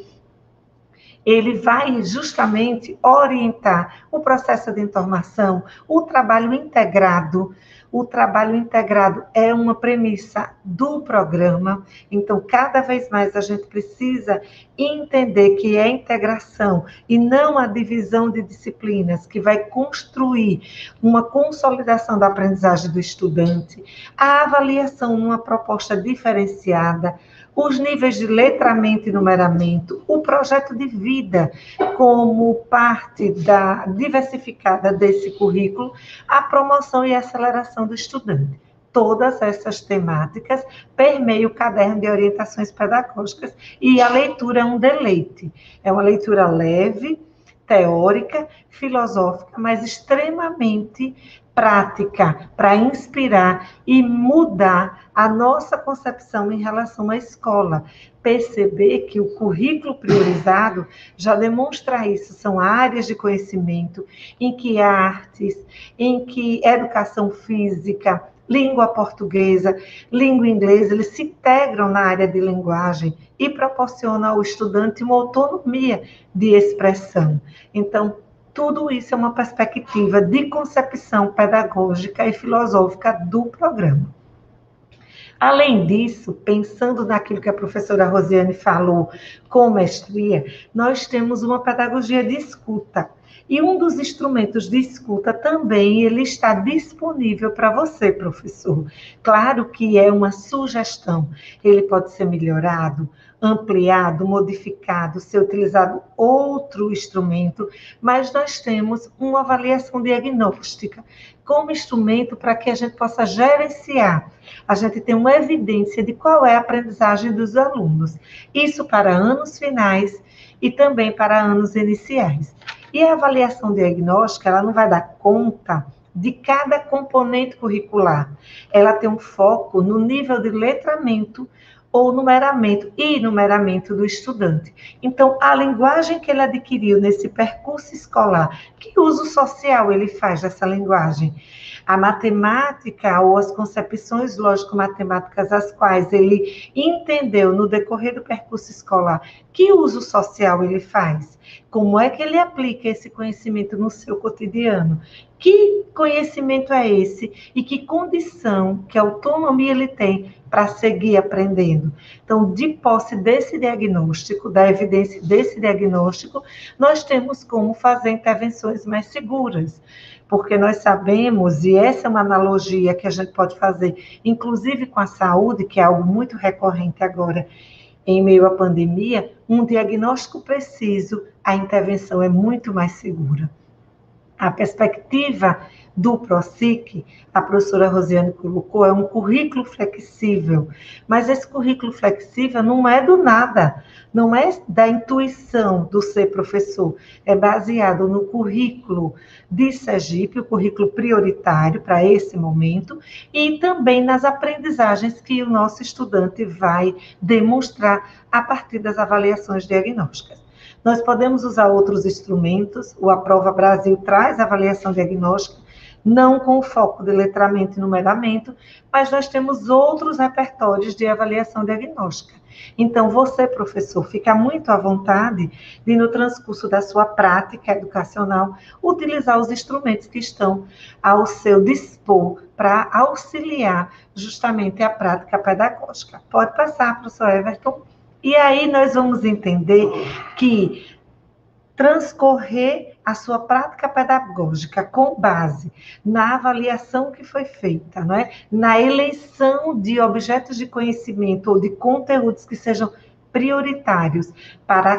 ele vai justamente orientar o processo de informação, o trabalho integrado. O trabalho integrado é uma premissa do programa, então cada vez mais a gente precisa entender que é a integração e não a divisão de disciplinas que vai construir uma consolidação da aprendizagem do estudante, a avaliação numa proposta diferenciada, os níveis de letramento e numeramento, o projeto de vida como parte da diversificada desse currículo, a promoção e aceleração do estudante. Todas essas temáticas permeiam o caderno de orientações pedagógicas e a leitura é um deleite. É uma leitura leve, teórica, filosófica, mas extremamente prática para inspirar e mudar a nossa concepção em relação à escola. Perceber que o currículo priorizado já demonstra isso, são áreas de conhecimento em que artes, em que educação física, língua portuguesa, língua inglesa, eles se integram na área de linguagem e proporcionam ao estudante uma autonomia de expressão. Então, tudo isso é uma perspectiva de concepção pedagógica e filosófica do programa. Além disso, pensando naquilo que a professora Rosiane falou com mestria, nós temos uma pedagogia de escuta. E um dos instrumentos de escuta também, ele está disponível para você, professor. Claro que é uma sugestão, ele pode ser melhorado, ampliado, modificado, ser utilizado outro instrumento, mas nós temos uma avaliação diagnóstica como instrumento para que a gente possa gerenciar. A gente tem uma evidência de qual é a aprendizagem dos alunos. Isso para anos finais e também para anos iniciais. E a avaliação diagnóstica, ela não vai dar conta de cada componente curricular. Ela tem um foco no nível de letramento ou numeramento e numeramento do estudante. Então, a linguagem que ele adquiriu nesse percurso escolar, que uso social ele faz dessa linguagem? A matemática ou as concepções lógico-matemáticas as quais ele entendeu no decorrer do percurso escolar, que uso social ele faz? Como é que ele aplica esse conhecimento no seu cotidiano? Que conhecimento é esse? E que condição, que autonomia ele tem para seguir aprendendo? Então, de posse desse diagnóstico, da evidência desse diagnóstico, nós temos como fazer intervenções mais seguras. Porque nós sabemos, e essa é uma analogia que a gente pode fazer, inclusive com a saúde, que é algo muito recorrente agora, em meio à pandemia, um diagnóstico preciso, a intervenção é muito mais segura. A perspectiva do PROSIC, a professora Rosiane colocou, é um currículo flexível, mas esse currículo flexível não é do nada, não é da intuição do ser professor, é baseado no currículo de Sergipe, o currículo prioritário para esse momento, e também nas aprendizagens que o nosso estudante vai demonstrar a partir das avaliações diagnósticas. Nós podemos usar outros instrumentos, o Aprova Brasil traz avaliação diagnóstica, não com o foco de letramento e numeramento, mas nós temos outros repertórios de avaliação diagnóstica. Então, você, professor, fica muito à vontade de, no transcurso da sua prática educacional, utilizar os instrumentos que estão ao seu dispor para auxiliar justamente a prática pedagógica. Pode passar, professor Everton. E aí nós vamos entender que transcorrer a sua prática pedagógica com base na avaliação que foi feita, não é? Na eleição de objetos de conhecimento ou de conteúdos que sejam prioritários para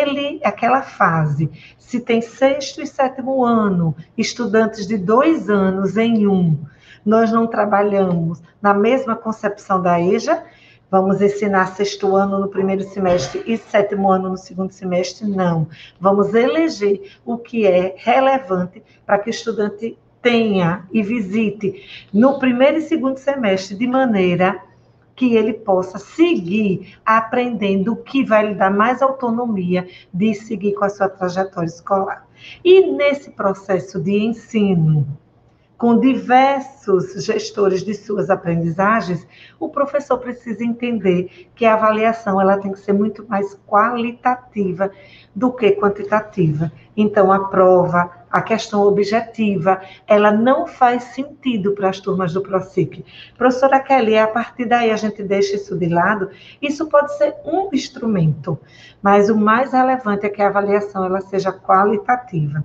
aquela fase. Se tem 6º e 7º ano, estudantes de 2 anos em um, nós não trabalhamos na mesma concepção da EJA. Vamos ensinar 6º ano no primeiro semestre e 7º ano no segundo semestre? Não. Vamos eleger o que é relevante para que o estudante tenha e visite no primeiro e segundo semestre, de maneira que ele possa seguir aprendendo o que vai lhe dar mais autonomia de seguir com a sua trajetória escolar. E nesse processo de ensino, com diversos gestores de suas aprendizagens, o professor precisa entender que a avaliação ela tem que ser muito mais qualitativa do que quantitativa. Então, a prova, a questão objetiva, ela não faz sentido para as turmas do ProSIC. Professora Kelly, a partir daí a gente deixa isso de lado. Isso pode ser um instrumento, mas o mais relevante é que a avaliação ela seja qualitativa.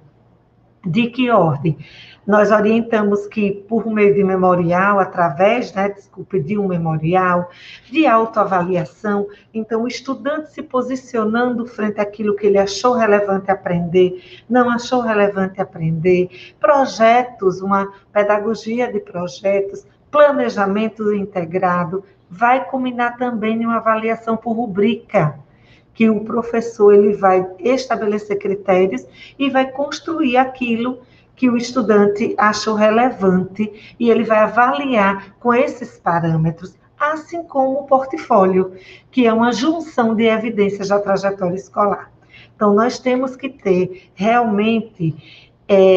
De que ordem? Nós orientamos que, por meio de memorial, através, de um memorial, de autoavaliação, então o estudante se posicionando frente àquilo que ele achou relevante aprender, não achou relevante aprender, projetos, uma pedagogia de projetos, planejamento integrado, vai culminar também em uma avaliação por rubrica, que o professor ele vai estabelecer critérios e vai construir aquilo que o estudante achou relevante e ele vai avaliar com esses parâmetros, assim como o portfólio, que é uma junção de evidências da trajetória escolar. Então, nós temos que ter realmente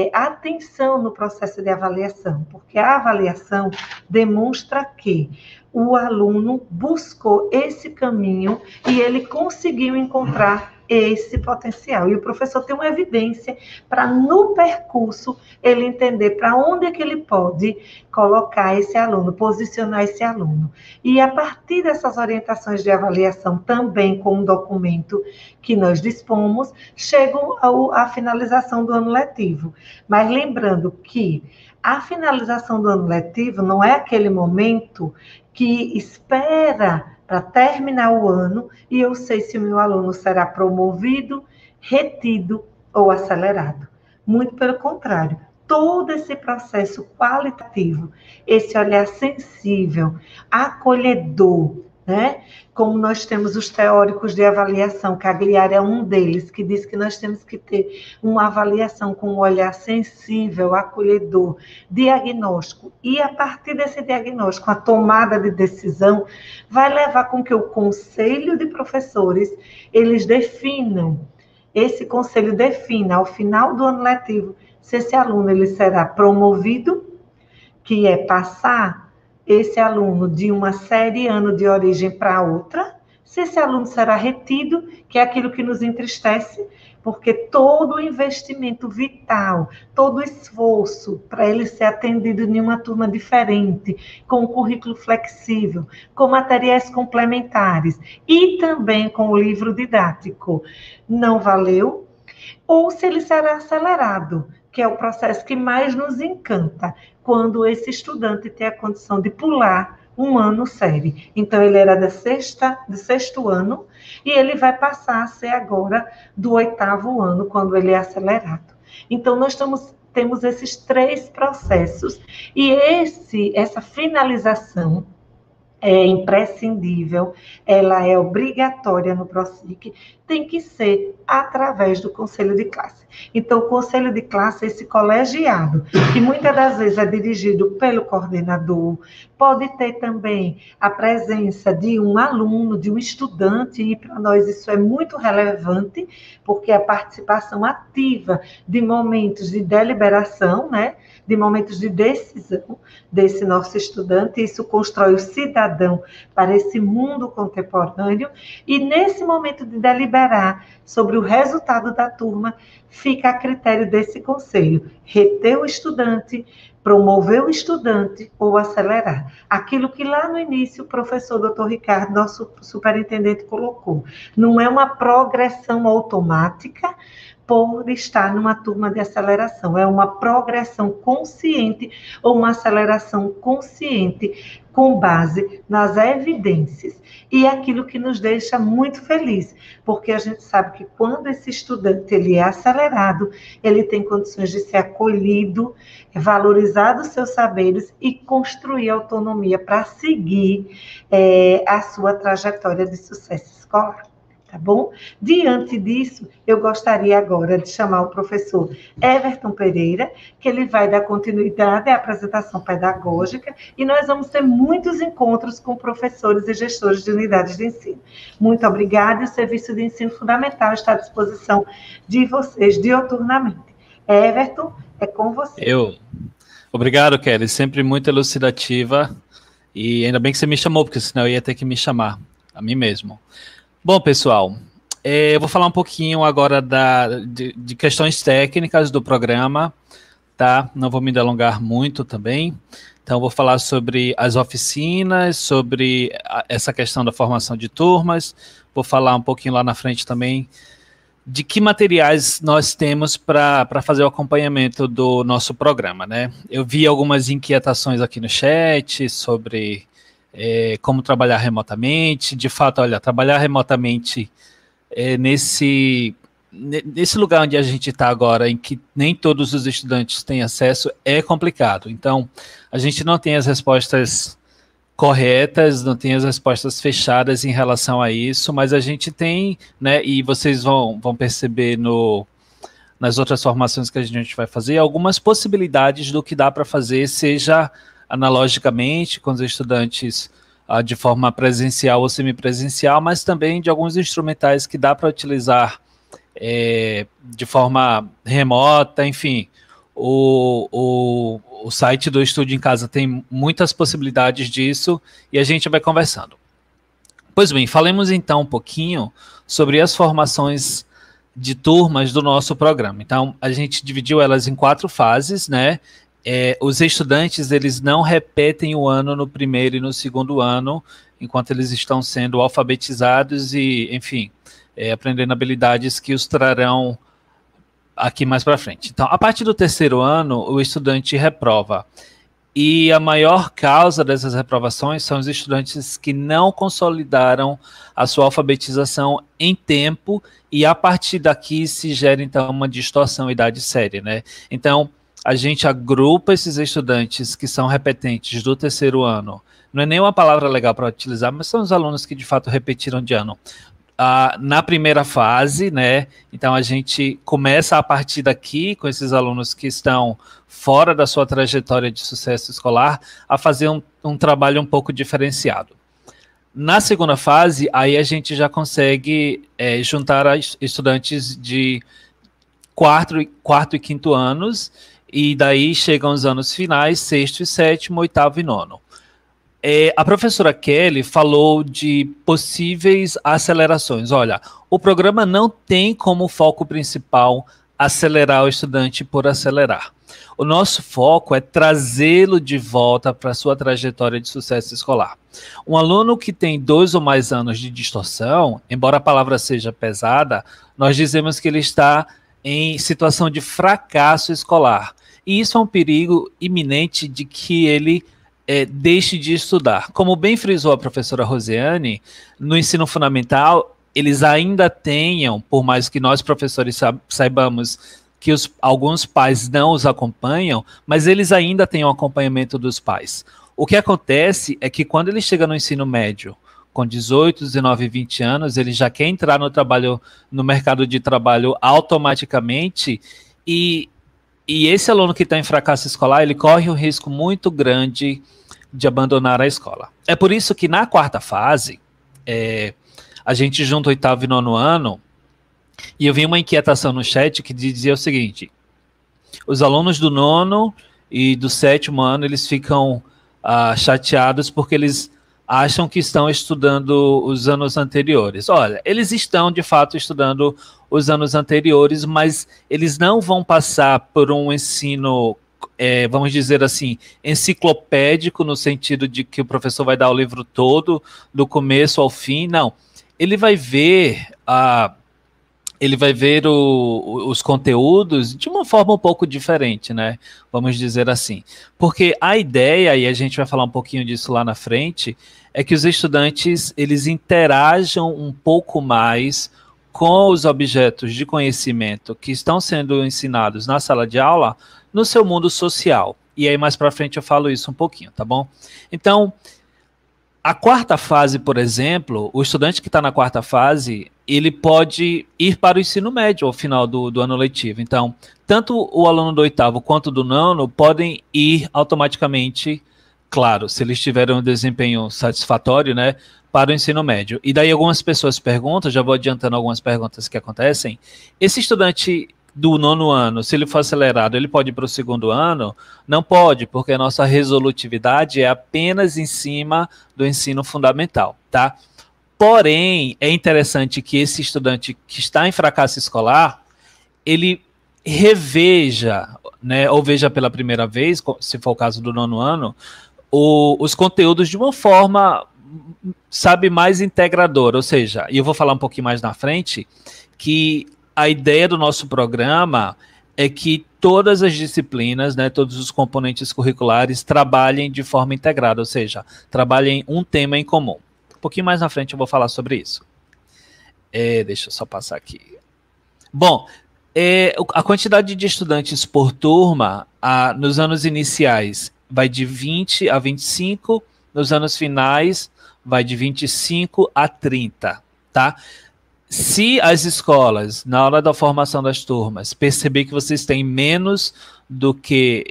atenção no processo de avaliação, porque a avaliação demonstra que o aluno buscou esse caminho e ele conseguiu encontrar esse potencial. E o professor tem uma evidência para, no percurso, ele entender para onde é que ele pode colocar esse aluno, posicionar esse aluno. E, a partir dessas orientações de avaliação, também com um documento que nós dispomos, chegam à finalização do ano letivo. Mas lembrando que a finalização do ano letivo não é aquele momento que espera para terminar o ano e eu sei se o meu aluno será promovido, retido ou acelerado. Muito pelo contrário, todo esse processo qualitativo, esse olhar sensível, acolhedor, né? Como nós temos os teóricos de avaliação, Cagliari é um deles, que diz que nós temos que ter uma avaliação com um olhar sensível, acolhedor, diagnóstico, e a partir desse diagnóstico, a tomada de decisão vai levar com que o conselho de professores, eles definam, esse conselho defina, ao final do ano letivo, se esse aluno ele será promovido, que é passar esse aluno de uma série ano de origem para outra, se esse aluno será retido, que é aquilo que nos entristece, porque todo o investimento vital, todo o esforço para ele ser atendido em uma turma diferente, com um currículo flexível, com materiais complementares e também com o livro didático, não valeu, ou se ele será acelerado, que é o processo que mais nos encanta, quando esse estudante tem a condição de pular um ano série. Então, ele era do 6º ano e ele vai passar a ser agora do 8º ano, quando ele é acelerado. Então, nós temos esses 3 processos e essa finalização é imprescindível, ela é obrigatória no ProSIC, tem que ser através do conselho de classe. Então, o conselho de classe é esse colegiado, que muitas das vezes é dirigido pelo coordenador, pode ter também a presença de um aluno, de um estudante, e para nós isso é muito relevante, porque a participação ativa de momentos de deliberação, né, de momentos de decisão desse nosso estudante, isso constrói o cidadão para esse mundo contemporâneo, e nesse momento de deliberar sobre o resultado da turma, fica a critério desse conselho, reter o estudante, promover o estudante ou acelerar. Aquilo que lá no início o professor Dr. Ricardo, nosso superintendente, colocou. Não é uma progressão automática por estar numa turma de aceleração, é uma progressão consciente ou uma aceleração consciente com base nas evidências. E é aquilo que nos deixa muito feliz, porque a gente sabe que quando esse estudante ele é acelerado, ele tem condições de ser acolhido, valorizar os seus saberes e construir autonomia para seguir a sua trajetória de sucesso escolar. Tá bom? Diante disso, eu gostaria agora de chamar o professor Everton Pereira, que ele vai dar continuidade à apresentação pedagógica, e nós vamos ter muitos encontros com professores e gestores de unidades de ensino. Muito obrigada, e o Serviço de Ensino Fundamental está à disposição de vocês dioturnamente. Everton, é com você. Obrigado, Kelly, sempre muito elucidativa, e ainda bem que você me chamou, porque senão eu ia ter que me chamar, a mim mesmo. Bom, pessoal, eu vou falar um pouquinho agora de questões técnicas do programa, tá? Não vou me delongar muito também. Então, vou falar sobre as oficinas, sobre essa questão da formação de turmas. Vou falar um pouquinho lá na frente também de que materiais nós temos para fazer o acompanhamento do nosso programa, né? Eu vi algumas inquietações aqui no chat sobre como trabalhar remotamente. De fato, olha, trabalhar remotamente nesse lugar onde a gente está agora, em que nem todos os estudantes têm acesso, é complicado. Então, a gente não tem as respostas corretas, não tem as respostas fechadas em relação a isso, mas a gente tem, né, e vocês vão perceber nas outras formações que a gente vai fazer, algumas possibilidades do que dá para fazer, seja analogicamente, com os estudantes de forma presencial ou semipresencial, mas também de alguns instrumentais que dá para utilizar de forma remota, enfim. O site do Estude em Casa tem muitas possibilidades disso e a gente vai conversando. Pois bem, falemos então um pouquinho sobre as formações de turmas do nosso programa. Então, a gente dividiu elas em 4 fases, né? Os estudantes, eles não repetem o ano no primeiro e no segundo ano, enquanto eles estão sendo alfabetizados e, enfim, aprendendo habilidades que os trarão aqui mais para frente. Então, a partir do terceiro ano, o estudante reprova. E a maior causa dessas reprovações são os estudantes que não consolidaram a sua alfabetização em tempo, e a partir daqui se gera, então, uma distorção idade séria, né? Então, a gente agrupa esses estudantes que são repetentes do terceiro ano. Não é nem uma palavra legal para utilizar, mas são os alunos que de fato repetiram de ano. Na primeira fase, né? Então a gente começa a partir daqui, com esses alunos que estão fora da sua trajetória de sucesso escolar, a fazer um trabalho um pouco diferenciado. Na segunda fase, aí a gente já consegue juntar estudantes de quarto e quinto anos, e daí chegam os anos finais, sexto e sétimo, oitavo e nono. A professora Kelly falou de possíveis acelerações. Olha, o programa não tem como foco principal acelerar o estudante por acelerar. O nosso foco é trazê-lo de volta para a sua trajetória de sucesso escolar. Um aluno que tem 2 ou mais anos de distorção, embora a palavra seja pesada, nós dizemos que ele está em situação de fracasso escolar. E isso é um perigo iminente de que ele deixe de estudar. Como bem frisou a professora Rosiane, no ensino fundamental, eles ainda tenham, por mais que nós professores saibamos que alguns pais não os acompanham, mas eles ainda têm o acompanhamento dos pais. O que acontece é que quando ele chega no ensino médio, com 18, 19, 20 anos, ele já quer entrar no mercado de trabalho automaticamente, e esse aluno que está em fracasso escolar, ele corre um risco muito grande de abandonar a escola. É por isso que na quarta fase, a gente junta o 8º e 9º ano, e eu vi uma inquietação no chat que dizia o seguinte: os alunos do 9º e do 7º ano, eles ficam chateados porque eles acham que estão estudando os anos anteriores. Olha, eles estão, de fato, estudando os anos anteriores, mas eles não vão passar por um ensino, vamos dizer assim, enciclopédico, no sentido de que o professor vai dar o livro todo, do começo ao fim. Não. Ele vai ver os conteúdos de uma forma um pouco diferente, né? Vamos dizer assim. Porque a ideia, e a gente vai falar um pouquinho disso lá na frente, é que os estudantes, eles interajam um pouco mais com os objetos de conhecimento que estão sendo ensinados na sala de aula, no seu mundo social. E aí mais para frente eu falo isso um pouquinho, tá bom? Então, a quarta fase, por exemplo, o estudante que está na quarta fase, ele pode ir para o ensino médio ao final do ano letivo. Então, tanto o aluno do 8º quanto do 9º podem ir automaticamente, claro, se eles tiverem um desempenho satisfatório, né, para o ensino médio. E daí algumas pessoas perguntam, já vou adiantando algumas perguntas que acontecem, esse estudante do 9º ano, se ele for acelerado, ele pode ir para o 2º ano? Não pode, porque a nossa resolutividade é apenas em cima do ensino fundamental, tá? Porém, é interessante que esse estudante que está em fracasso escolar, ele reveja, né, ou veja pela primeira vez, se for o caso do 9º ano, os conteúdos de uma forma, sabe, mais integradora. Ou seja, e eu vou falar um pouquinho mais na frente, que a ideia do nosso programa é que todas as disciplinas, né, todos os componentes curriculares trabalhem de forma integrada, ou seja, trabalhem um tema em comum. Um pouquinho mais na frente eu vou falar sobre isso. Deixa eu só passar aqui. Bom, a quantidade de estudantes por turma nos anos iniciais vai de 20 a 25, nos anos finais vai de 25 a 30, tá? Se as escolas, na hora da formação das turmas, perceber que vocês têm menos do que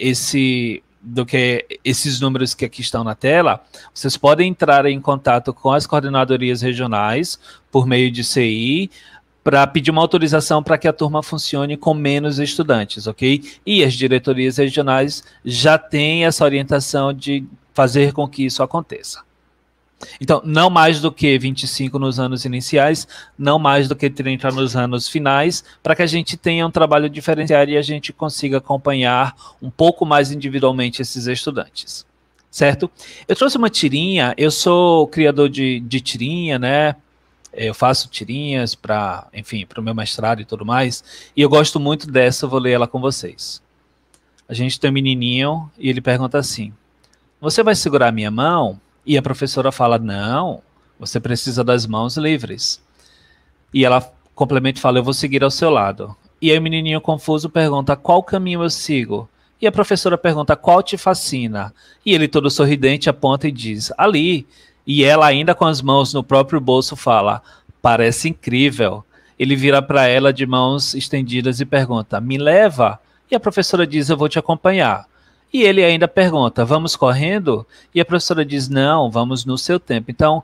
esses números que aqui estão na tela, vocês podem entrar em contato com as coordenadorias regionais, por meio de CI, para pedir uma autorização para que a turma funcione com menos estudantes, ok? E as diretorias regionais já têm essa orientação de fazer com que isso aconteça. Então, não mais do que 25 nos anos iniciais, não mais do que 30 nos anos finais, para que a gente tenha um trabalho diferenciado e a gente consiga acompanhar um pouco mais individualmente esses estudantes, certo? Eu trouxe uma tirinha, eu sou criador de tirinha, né? Eu faço tirinhas para, enfim, para o meu mestrado e tudo mais, e eu gosto muito dessa, eu vou ler ela com vocês. A gente tem um menininho e ele pergunta assim: você vai segurar a minha mão? E a professora fala: não, você precisa das mãos livres. E ela complementa e fala: eu vou seguir ao seu lado. E aí o menininho confuso pergunta: qual caminho eu sigo? E a professora pergunta: qual te fascina? E ele todo sorridente aponta e diz: ali. E ela, ainda com as mãos no próprio bolso, fala: parece incrível. Ele vira para ela de mãos estendidas e pergunta: me leva? E a professora diz: eu vou te acompanhar. E ele ainda pergunta: vamos correndo? E a professora diz: não, vamos no seu tempo. Então,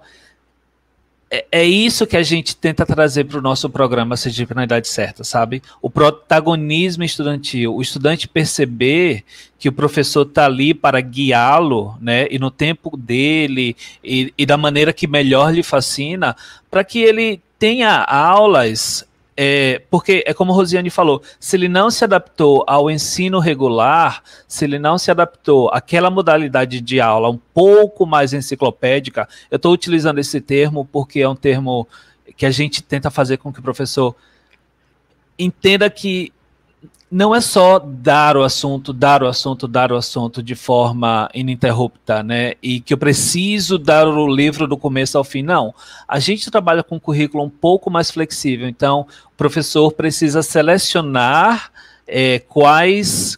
é isso que a gente tenta trazer para o nosso programa Sergipe na Idade Certa, sabe? O protagonismo estudantil, o estudante perceber que o professor está ali para guiá-lo, né? E no tempo dele, e da maneira que melhor lhe fascina, para que ele tenha aulas. Porque é como a Rosiane falou, se ele não se adaptou ao ensino regular, se ele não se adaptou àquela modalidade de aula um pouco mais enciclopédica, eu estou utilizando esse termo porque é um termo que a gente tenta fazer com que o professor entenda que não é só dar o assunto de forma ininterrupta, né? E que eu preciso dar o livro do começo ao fim. Não. A gente trabalha com um currículo um pouco mais flexível. Então, o professor precisa selecionar quais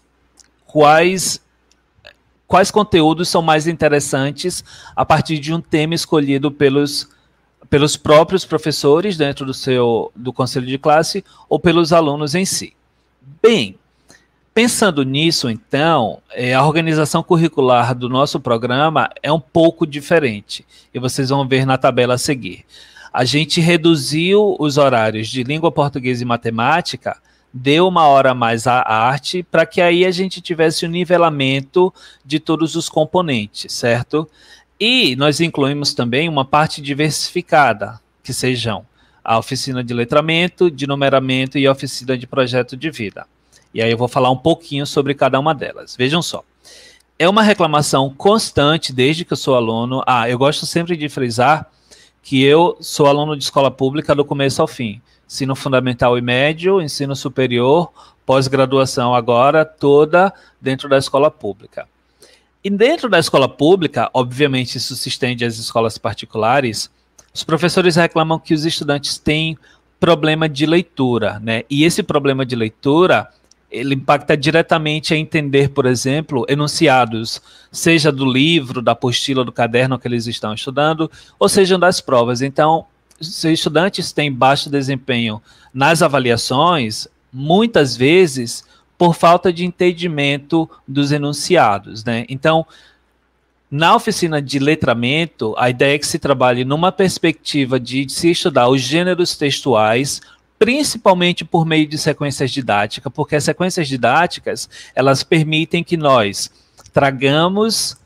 conteúdos são mais interessantes a partir de um tema escolhido pelos pelos próprios professores dentro do conselho de classe ou pelos alunos em si. Bem, pensando nisso, então, a organização curricular do nosso programa é um pouco diferente, e vocês vão ver na tabela a seguir. A gente reduziu os horários de língua portuguesa e matemática, deu 1 hora a mais à arte, para que aí a gente tivesse o nivelamento de todos os componentes, certo? E nós incluímos também uma parte diversificada, que sejam a oficina de letramento, de numeramento e a oficina de projeto de vida. E aí eu vou falar um pouquinho sobre cada uma delas. Vejam só. É uma reclamação constante desde que eu sou aluno. Eu gosto sempre de frisar que eu sou aluno de escola pública do começo ao fim. Ensino fundamental e médio, ensino superior, pós-graduação agora, toda dentro da escola pública. E dentro da escola pública, obviamente isso se estende às escolas particulares, os professores reclamam que os estudantes têm problema de leitura, né? E esse problema de leitura, ele impacta diretamente a entender, por exemplo, enunciados, seja do livro, da apostila, do caderno que eles estão estudando, ou sejam das provas. Então, se os estudantes têm baixo desempenho nas avaliações, muitas vezes por falta de entendimento dos enunciados, né? Então, na oficina de letramento, a ideia é que se trabalhe numa perspectiva de se estudar os gêneros textuais, principalmente por meio de sequências didáticas, porque as sequências didáticas, elas permitem que nós tragamos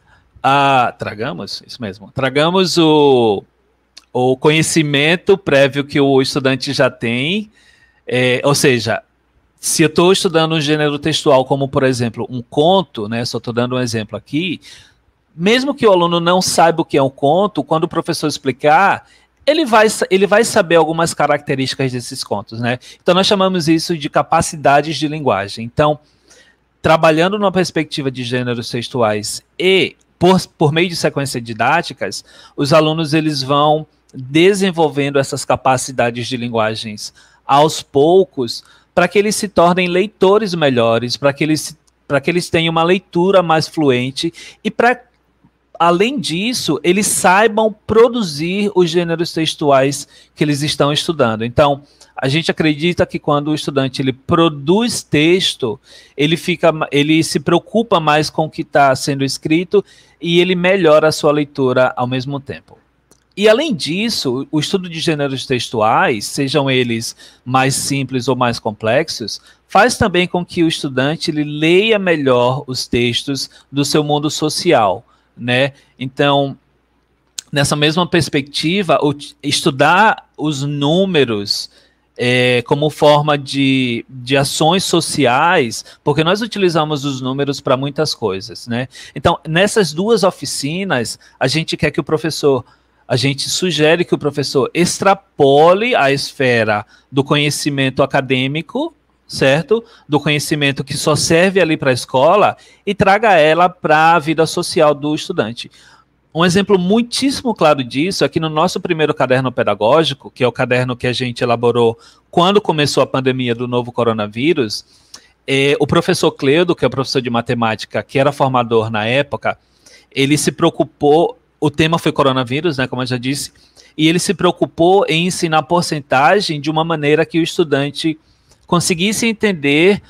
o conhecimento prévio que o estudante já tem, ou seja, se eu estou estudando um gênero textual, como, por exemplo, um conto, né, só estou dando um exemplo aqui, mesmo que o aluno não saiba o que é um conto, quando o professor explicar, ele vai saber algumas características desses contos, né? Então, nós chamamos isso de capacidades de linguagem. Então, trabalhando numa perspectiva de gêneros textuais e por meio de sequências didáticas, os alunos eles vão desenvolvendo essas capacidades de linguagens aos poucos, para que eles se tornem leitores melhores, para que eles tenham uma leitura mais fluente e para, além disso, eles saibam produzir os gêneros textuais que eles estão estudando. Então, a gente acredita que quando o estudante ele produz texto, ele se preocupa mais com o que está sendo escrito e ele melhora a sua leitura ao mesmo tempo. E, além disso, o estudo de gêneros textuais, sejam eles mais simples ou mais complexos, faz também com que o estudante ele leia melhor os textos do seu mundo social, né? Então, nessa mesma perspectiva, estudar os números como forma de ações sociais, porque nós utilizamos os números para muitas coisas, né? Então, nessas duas oficinas, a gente sugere que o professor extrapole a esfera do conhecimento acadêmico, certo? Do conhecimento que só serve ali para a escola e traga ela para a vida social do estudante. Um exemplo muitíssimo claro disso é que no nosso primeiro caderno pedagógico, que é o caderno que a gente elaborou quando começou a pandemia do novo coronavírus, o professor Cleudo, que é o professor de matemática, que era formador na época, ele se preocupou. O tema foi coronavírus, né, como eu já disse, e ele se preocupou em ensinar porcentagem de uma maneira que o estudante conseguisse entender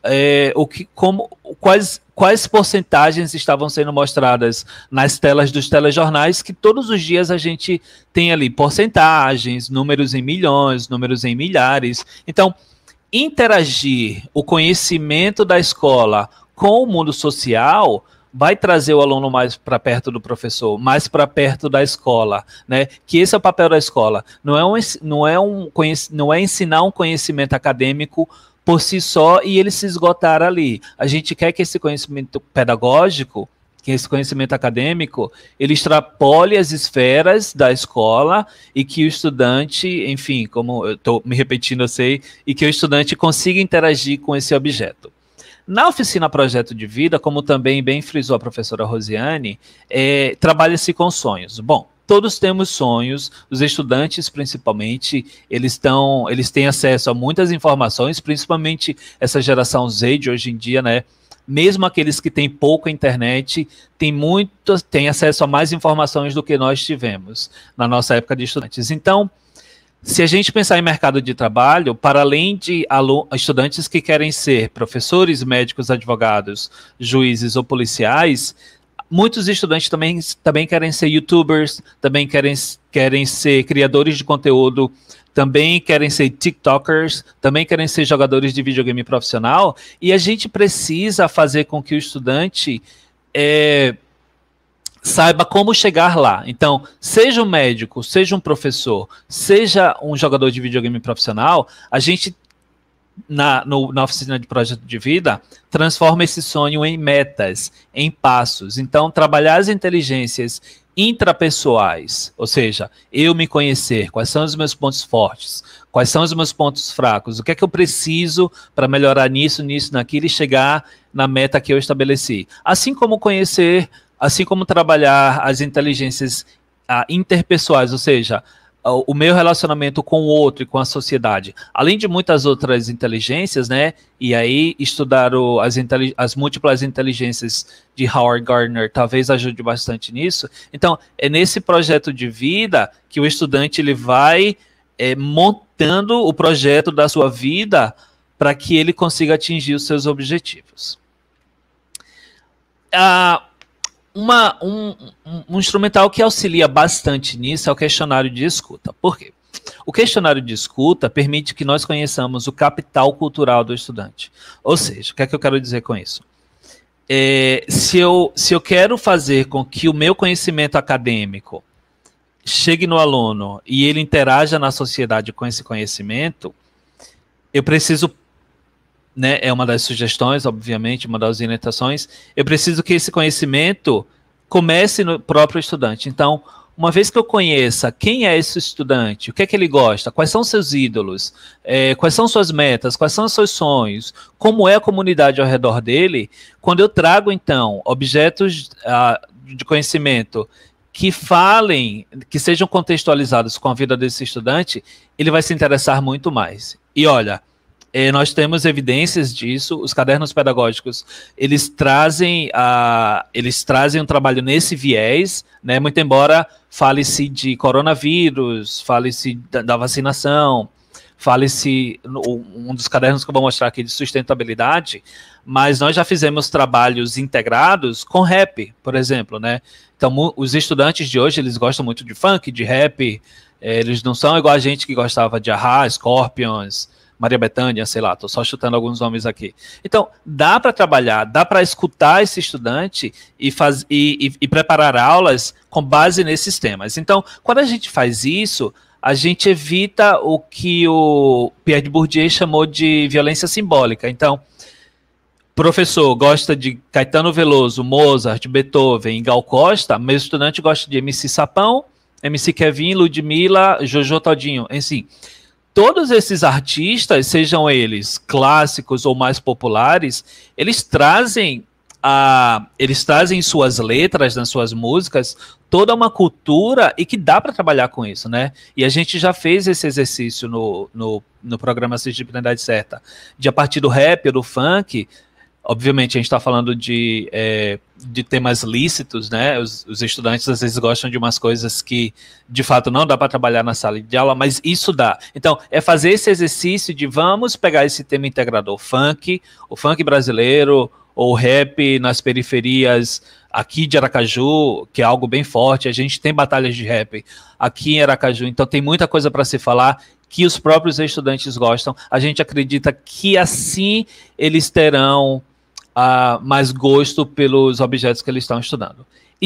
quais porcentagens estavam sendo mostradas nas telas dos telejornais, que todos os dias a gente tem ali porcentagens, números em milhões, números em milhares. Então, interagir o conhecimento da escola com o mundo social vai trazer o aluno mais para perto do professor, mais para perto da escola, né? Que esse é o papel da escola. Não é ensinar um conhecimento acadêmico por si só e ele se esgotar ali. A gente quer que esse conhecimento pedagógico, que esse conhecimento acadêmico, ele extrapole as esferas da escola e que o estudante, enfim, como eu estou me repetindo, eu sei, e que o estudante consiga interagir com esse objeto. Na oficina Projeto de Vida, como também bem frisou a professora Rosiane, trabalha-se com sonhos. Bom, todos temos sonhos, os estudantes principalmente, eles têm acesso a muitas informações, principalmente essa geração Z de hoje em dia, né? mesmo aqueles que têm pouca internet, têm acesso a mais informações do que nós tivemos na nossa época de estudantes. Então, se a gente pensar em mercado de trabalho, para além de estudantes que querem ser professores, médicos, advogados, juízes ou policiais, muitos estudantes também querem ser youtubers, também querem ser criadores de conteúdo, também querem ser tiktokers, também querem ser jogadores de videogame profissional, e a gente precisa fazer com que o estudante saiba como chegar lá. Então, seja um médico, seja um professor, seja um jogador de videogame profissional, a gente, na oficina de projeto de vida, transforma esse sonho em metas, em passos. Então, trabalhar as inteligências intrapessoais, ou seja, eu me conhecer, quais são os meus pontos fortes, quais são os meus pontos fracos, o que é que eu preciso para melhorar nisso, naquilo e chegar na meta que eu estabeleci. Assim como trabalhar as inteligências interpessoais, ou seja, o meu relacionamento com o outro e com a sociedade, além de muitas outras inteligências, né? E aí estudar as múltiplas inteligências de Howard Gardner talvez ajude bastante nisso. Então, é nesse projeto de vida que o estudante ele vai montando o projeto da sua vida para que ele consiga atingir os seus objetivos. Um instrumental que auxilia bastante nisso é o questionário de escuta. Por quê? O questionário de escuta permite que nós conheçamos o capital cultural do estudante. Ou seja, o que é que eu quero dizer com isso? Se eu quero fazer com que o meu conhecimento acadêmico chegue no aluno e ele interaja na sociedade com esse conhecimento, eu preciso, né, é uma das sugestões, obviamente, uma das orientações, eu preciso que esse conhecimento comece no próprio estudante. Então, uma vez que eu conheça quem é esse estudante, o que é que ele gosta, quais são seus ídolos, quais são suas metas, quais são os seus sonhos, como é a comunidade ao redor dele, quando eu trago, então, objetos de conhecimento que sejam contextualizados com a vida desse estudante, ele vai se interessar muito mais. E olha, nós temos evidências disso, os cadernos pedagógicos, eles trazem um trabalho nesse viés, né, muito embora fale-se de coronavírus, fale-se da vacinação, fale-se, um dos cadernos que eu vou mostrar aqui de sustentabilidade, mas nós já fizemos trabalhos integrados com rap, por exemplo, né? Então, os estudantes de hoje, eles gostam muito de funk, de rap, eles não são igual a gente que gostava de Ahá, Scorpions, Maria Bethânia, sei lá, estou só chutando alguns nomes aqui. Então, dá para trabalhar, dá para escutar esse estudante e preparar aulas com base nesses temas. Então, quando a gente faz isso, a gente evita o que o Pierre Bourdieu chamou de violência simbólica. Então, professor gosta de Caetano Veloso, Mozart, Beethoven e Gal Costa, meu estudante gosta de MC Sapão, MC Kevin, Ludmilla, Jojo Todinho, enfim. Todos esses artistas, sejam eles clássicos ou mais populares, eles trazem em suas letras, nas suas músicas, toda uma cultura e que dá para trabalhar com isso, né? E a gente já fez esse exercício no programa Disciplinaridade Certa, de a partir do rap, do funk. Obviamente, a gente está falando de temas lícitos, né? Os estudantes às vezes gostam de umas coisas que, de fato, não dá para trabalhar na sala de aula, mas isso dá. Então, é fazer esse exercício de vamos pegar esse tema integrador, o funk brasileiro, ou rap nas periferias aqui de Aracaju, que é algo bem forte. A gente tem batalhas de rap aqui em Aracaju, então tem muita coisa para se falar que os próprios estudantes gostam. A gente acredita que assim eles terão mais gosto pelos objetos que eles estão estudando. E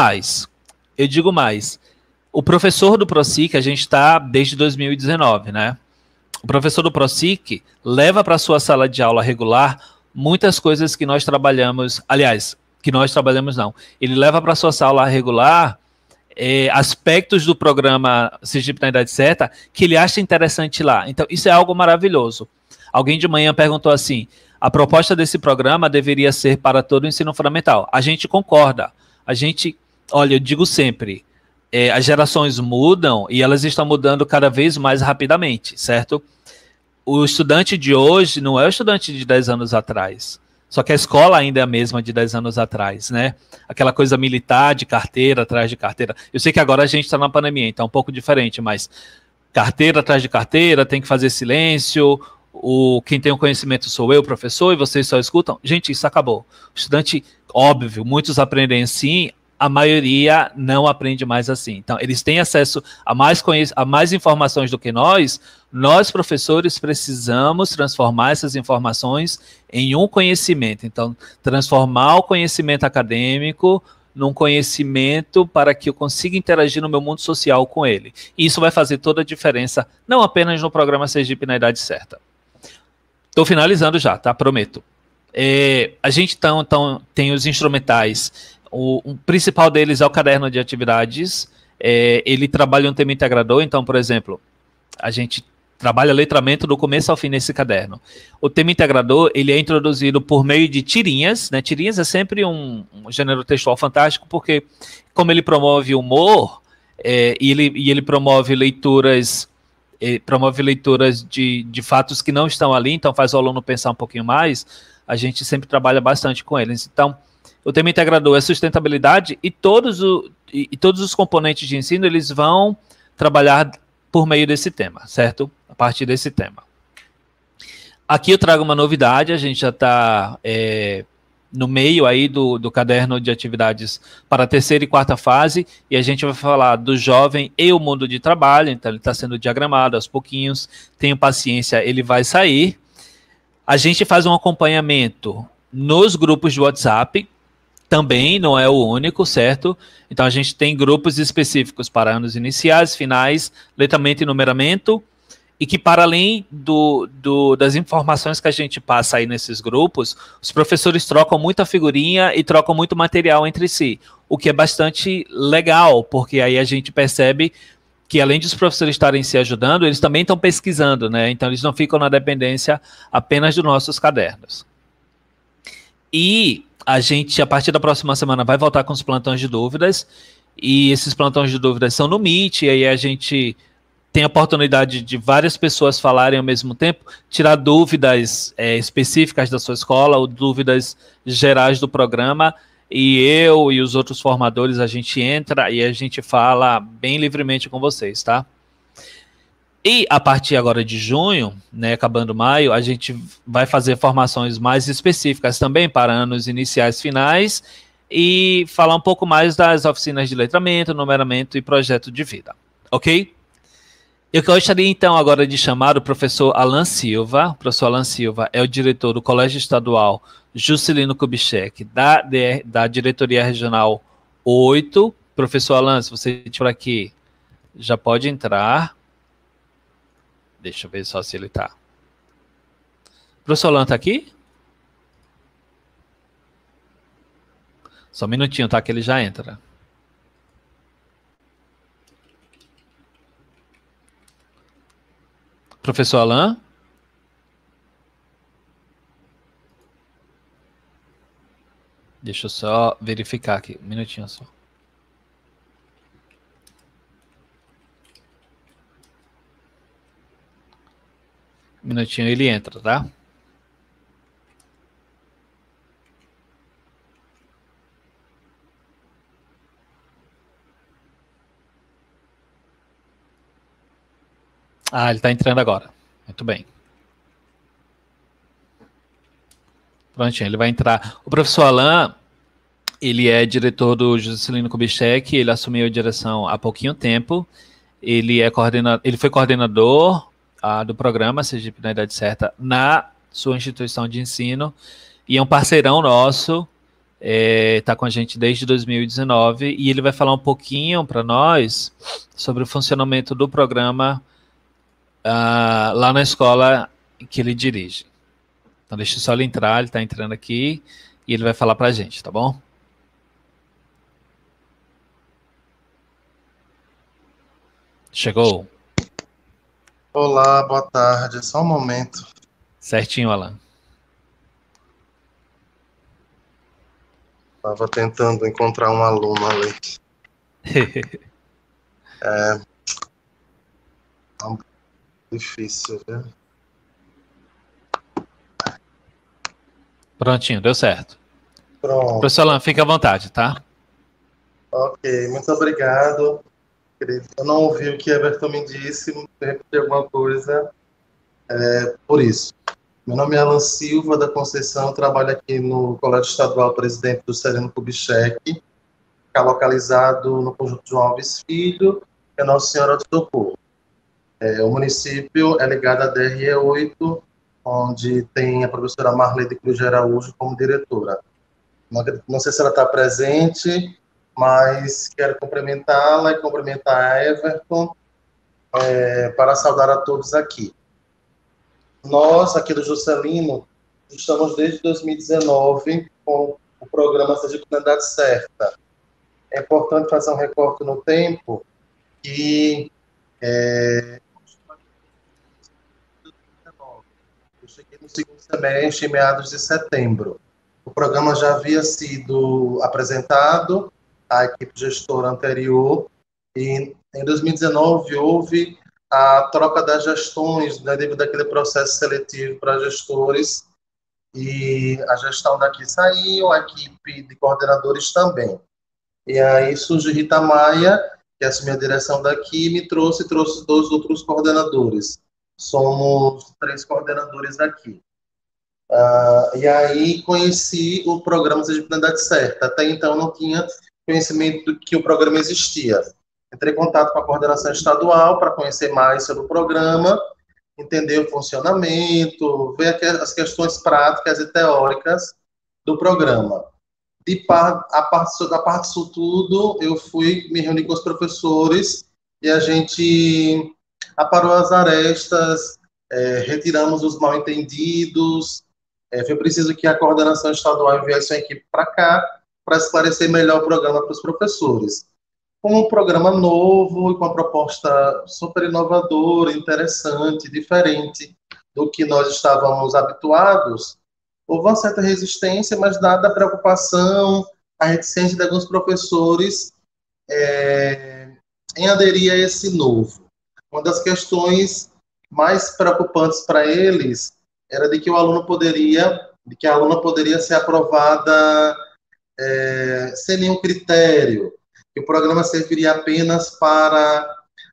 eu digo mais, o professor do ProSIC, a gente está desde 2019, né? O professor do ProSIC leva para a sua sala de aula regular muitas coisas que nós trabalhamos, aliás, que nós trabalhamos não, ele leva para a sua sala regular aspectos do programa Disciplinaridade Certa que ele acha interessante lá. Então, isso é algo maravilhoso. Alguém de manhã perguntou assim, a proposta desse programa deveria ser para todo o ensino fundamental. A gente concorda. Olha, eu digo sempre, as gerações mudam e elas estão mudando cada vez mais rapidamente, certo? O estudante de hoje não é o estudante de 10 anos atrás. Só que a escola ainda é a mesma de 10 anos atrás, né? Aquela coisa militar de carteira atrás de carteira. Eu sei que agora a gente está na pandemia, então é um pouco diferente, mas carteira atrás de carteira, tem que fazer silêncio, quem tem o conhecimento sou eu, professor, e vocês só escutam. Gente, isso acabou. O estudante, óbvio, muitos aprendem assim, a maioria não aprende mais assim. Então, eles têm acesso a mais informações do que nós professores precisamos transformar essas informações em um conhecimento. Então, transformar o conhecimento acadêmico num conhecimento para que eu consiga interagir no meu mundo social com ele. E isso vai fazer toda a diferença, não apenas no programa Sergipe na idade certa. Estou finalizando já, tá? Prometo. A gente tem os instrumentais. O principal deles é o caderno de atividades. Ele trabalha um tema integrador. Então, por exemplo, a gente trabalha letramento do começo ao fim nesse caderno. O tema integrador, ele é introduzido por meio de tirinhas, né? Tirinhas é sempre um gênero textual fantástico, porque como ele promove humor, e ele promove leituras de fatos que não estão ali, então faz o aluno pensar um pouquinho mais, a gente sempre trabalha bastante com eles. Então, o tema integrador é sustentabilidade e todos os componentes de ensino, eles vão trabalhar por meio desse tema, certo? A partir desse tema. Aqui eu trago uma novidade, a gente já está no meio aí do caderno de atividades para a terceira e quarta fase, e a gente vai falar do jovem e o mundo de trabalho, então ele está sendo diagramado aos pouquinhos, tenho paciência, ele vai sair. A gente faz um acompanhamento nos grupos de WhatsApp, também não é o único, certo? Então, a gente tem grupos específicos para anos iniciais, finais, letramento e numeramento, e que, para além das informações que a gente passa aí nesses grupos, os professores trocam muita figurinha e trocam muito material entre si, o que é bastante legal, porque aí a gente percebe que, além de os professores estarem se ajudando, eles também estão pesquisando, né? Então, eles não ficam na dependência apenas dos nossos cadernos. E a gente, a partir da próxima semana, vai voltar com os plantões de dúvidas, e esses plantões de dúvidas são no Meet, e aí a gente tem a oportunidade de várias pessoas falarem ao mesmo tempo, tirar dúvidas específicas da sua escola, ou dúvidas gerais do programa, e eu e os outros formadores, a gente entra e a gente fala bem livremente com vocês, tá? E a partir agora de junho, né, acabando maio, a gente vai fazer formações mais específicas também para anos iniciais, finais, e falar um pouco mais das oficinas de letramento, numeramento e projeto de vida, ok? Eu gostaria então agora de chamar o professor Alan Silva. O professor Alan Silva é o diretor do Colégio Estadual Juscelino Kubitschek, da Diretoria Regional 8. Professor Alan, se você estiver aqui, já pode entrar. Deixa eu ver só se ele está. O professor Alan está aqui? Só um minutinho, tá? Que ele já entra. Professor Alan? Deixa eu só verificar aqui. Um minutinho só. Um minutinho, ele entra, tá? Ah, ele está entrando agora. Muito bem. Prontinho, ele vai entrar. O professor Alan, ele é diretor do Juscelino Kubitschek, ele assumiu a direção há pouquinho tempo. Ele foi coordenador do programa Sergipe na Idade Certa na sua instituição de ensino e é um parceirão nosso, está com a gente desde 2019 e ele vai falar um pouquinho para nós sobre o funcionamento do programa lá na escola que ele dirige. Então deixa só ele entrar, ele está entrando aqui e ele vai falar para a gente, tá bom? Chegou. Olá, boa tarde. Só um momento. Certinho, Alan. Estava tentando encontrar um aluno ali. Difícil, viu? Prontinho, deu certo. Pronto. Professor Alan, fique à vontade, tá? Ok, muito obrigado. Eu não ouvi o que Everton me disse, não repetir alguma coisa por isso. Meu nome é Alan Silva da Conceição, trabalho aqui no Colégio Estadual Presidente do Sereno Kubitschek, fica localizado no conjunto João Alves Filho, que é Nossa Senhora do Socorro. O município é ligado à DRE 8, onde tem a professora Marley de Cruz de Araújo como diretora. Não sei se ela está presente, mas quero cumprimentá-la e cumprimentar a Everton para saudar a todos aqui. Nós, aqui do Juscelino, estamos desde 2019 com o programa Seja com a Idade Certa. É importante fazer um recorte no tempo que eu cheguei no segundo semestre, em meados de setembro. O programa já havia sido apresentado à equipe gestora anterior e em 2019 houve a troca das gestões, né, devido àquele processo seletivo para gestores, e a gestão daqui saiu, a equipe de coordenadores também. E aí surgiu Rita Maia, que assumiu a direção daqui, e me trouxe 2 outros coordenadores. Somos 3 coordenadores daqui. E aí conheci o programa Seja com a Idade Certa. Até então não tinha conhecimento de que o programa existia. Entrei em contato com a coordenação estadual para conhecer mais sobre o programa, entender o funcionamento, ver as questões práticas e teóricas do programa. A parte disso tudo, eu fui me reunir com os professores e a gente aparou as arestas, retiramos os mal-entendidos. Foi preciso que a coordenação estadual enviasse uma equipe para cá para esclarecer melhor o programa para os professores. Com um programa novo e com uma proposta super inovadora, interessante, diferente do que nós estávamos habituados, houve uma certa resistência, mas dada a preocupação, a reticência de alguns professores em aderir a esse novo. Uma das questões mais preocupantes para eles era de que a aluna poderia ser aprovada sem nenhum critério, que o programa serviria apenas para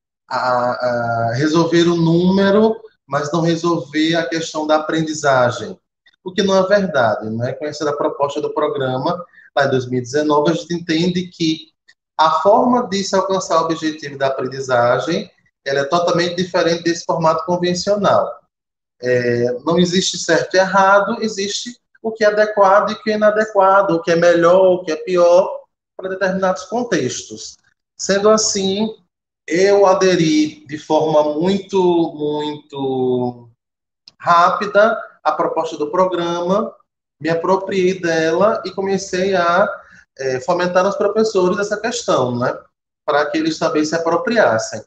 resolver o número, mas não resolver a questão da aprendizagem. O que não é verdade, não é? Conhecendo a proposta do programa, lá em 2019, a gente entende que a forma de se alcançar o objetivo da aprendizagem, ela é totalmente diferente desse formato convencional. Não existe certo e errado, existe o que é adequado e o que é inadequado, o que é melhor, o que é pior, para determinados contextos. Sendo assim, eu aderi de forma muito rápida à proposta do programa, me apropriei dela e comecei a fomentar nos professores essa questão, né, para que eles também se apropriassem.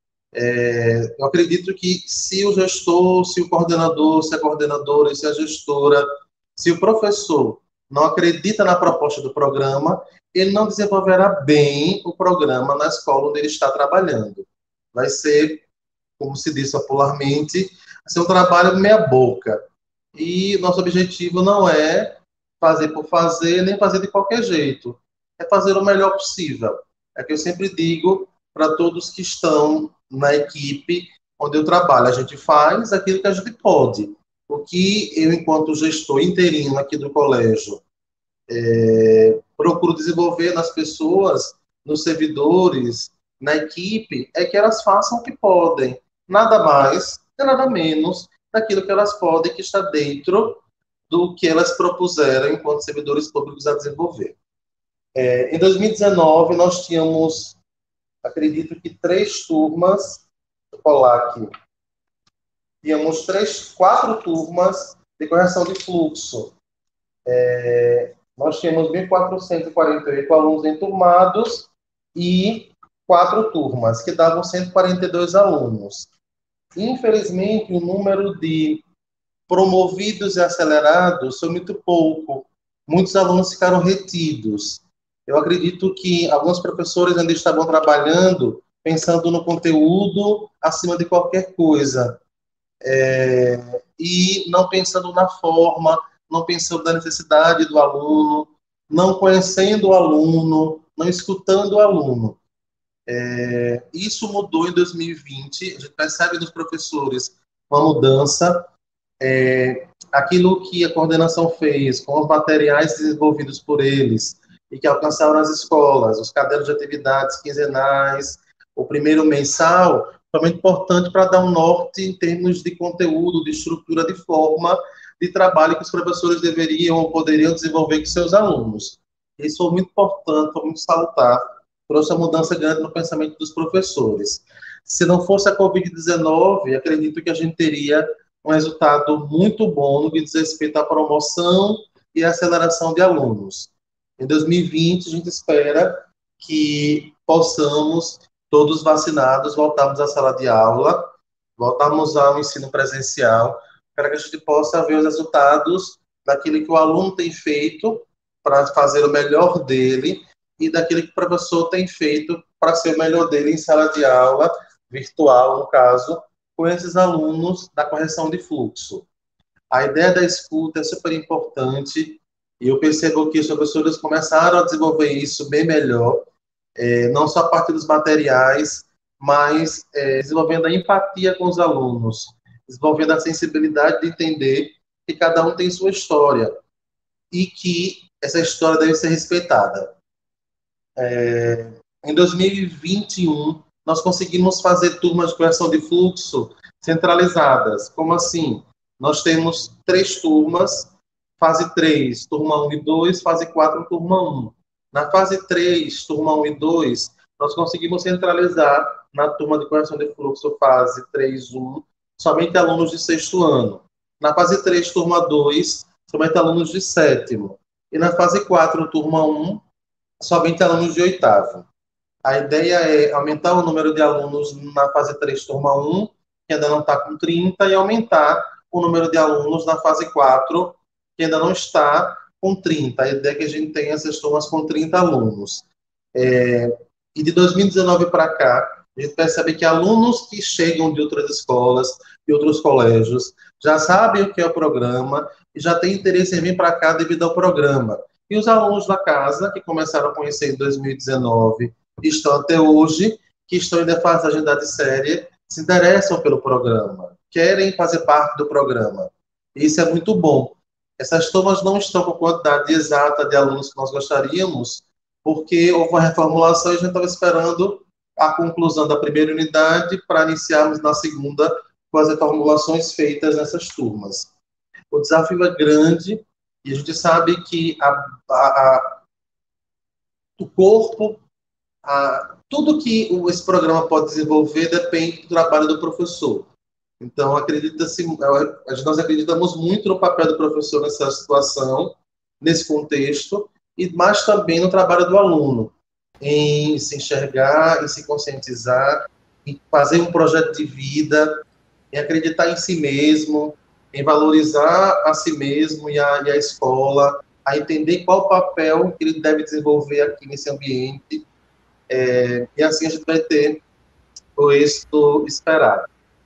Eu acredito que se o gestor, se o coordenador, se a coordenadora, se a gestora, se o professor não acredita na proposta do programa, ele não desenvolverá bem o programa na escola onde ele está trabalhando. Vai ser, como se diz popularmente, um trabalho meia boca. E nosso objetivo não é fazer por fazer, nem fazer de qualquer jeito. É fazer o melhor possível. É que eu sempre digo para todos que estão na equipe onde eu trabalho. A gente faz aquilo que a gente pode. O que eu, enquanto gestor interino aqui do colégio, procuro desenvolver nas pessoas, nos servidores, na equipe, é que elas façam o que podem. Nada mais e nada menos daquilo que elas podem, que está dentro do que elas propuseram enquanto servidores públicos a desenvolver. Em 2019, nós tínhamos, acredito que 3 turmas, vou colar aqui, tínhamos 4 turmas de correção de fluxo. Nós tínhamos 1.448 alunos enturmados e 4 turmas, que davam 142 alunos. Infelizmente, o número de promovidos e acelerados foi muito pouco. Muitos alunos ficaram retidos. Eu acredito que alguns professores ainda estavam trabalhando pensando no conteúdo acima de qualquer coisa. E não pensando na forma, não pensando na necessidade do aluno, não conhecendo o aluno, não escutando o aluno. Isso mudou em 2020, a gente percebe nos professores uma mudança. Aquilo que a coordenação fez com os materiais desenvolvidos por eles e que alcançaram nas escolas, os cadernos de atividades quinzenais, o primeiro mensal, foi muito importante para dar um norte em termos de conteúdo, de estrutura, de forma de trabalho que os professores deveriam ou poderiam desenvolver com seus alunos. Isso foi muito importante, foi muito salutar, trouxe uma mudança grande no pensamento dos professores. Se não fosse a Covid-19, acredito que a gente teria um resultado muito bom no que diz respeito à promoção e aceleração de alunos. Em 2020, a gente espera que possamos, todos vacinados, voltarmos à sala de aula, voltarmos ao ensino presencial, para que a gente possa ver os resultados daquilo que o aluno tem feito para fazer o melhor dele e daquilo que o professor tem feito para ser o melhor dele em sala de aula, virtual, no caso, com esses alunos da correção de fluxo. A ideia da escuta é super importante e eu percebo que os professores começaram a desenvolver isso bem melhor, não só a partir dos materiais, mas desenvolvendo a empatia com os alunos, desenvolvendo a sensibilidade de entender que cada um tem sua história e que essa história deve ser respeitada. Em 2021, nós conseguimos fazer turmas de correção de fluxo centralizadas. Como assim? Nós temos 3 turmas, fase 3, turma 1 e 2, fase 4, turma 1. Na fase 3, turma 1 e 2, nós conseguimos centralizar na turma de correção de fluxo, fase 3, 1, somente alunos de 6º ano. Na fase 3, turma 2, somente alunos de 7º. E na fase 4, turma 1, somente alunos de 8º. A ideia é aumentar o número de alunos na fase 3, turma 1, que ainda não está com 30, e aumentar o número de alunos na fase 4, que ainda não está com 30. A ideia é que a gente tenha essas turmas com 30 alunos. E de 2019 para cá, a gente percebe que alunos que chegam de outras escolas, de outros colégios, já sabem o que é o programa e já têm interesse em vir para cá devido ao programa. E os alunos da casa, que começaram a conhecer em 2019, estão até hoje, que estão em fase de agilidade séria, se interessam pelo programa, querem fazer parte do programa. E isso é muito bom. Essas turmas não estão com a quantidade exata de alunos que nós gostaríamos, porque houve uma reformulação e a gente estava esperando a conclusão da primeira unidade para iniciarmos na segunda com as reformulações feitas nessas turmas. O desafio é grande e a gente sabe que o corpo, tudo que esse programa pode desenvolver depende do trabalho do professor. Então, nós acreditamos muito no papel do professor nessa situação, nesse contexto, mas também no trabalho do aluno, em se enxergar, em se conscientizar, em fazer um projeto de vida, em acreditar em si mesmo, em valorizar a si mesmo e a escola, a entender qual o papel que ele deve desenvolver aqui nesse ambiente, e assim a gente vai ter o êxito esperado.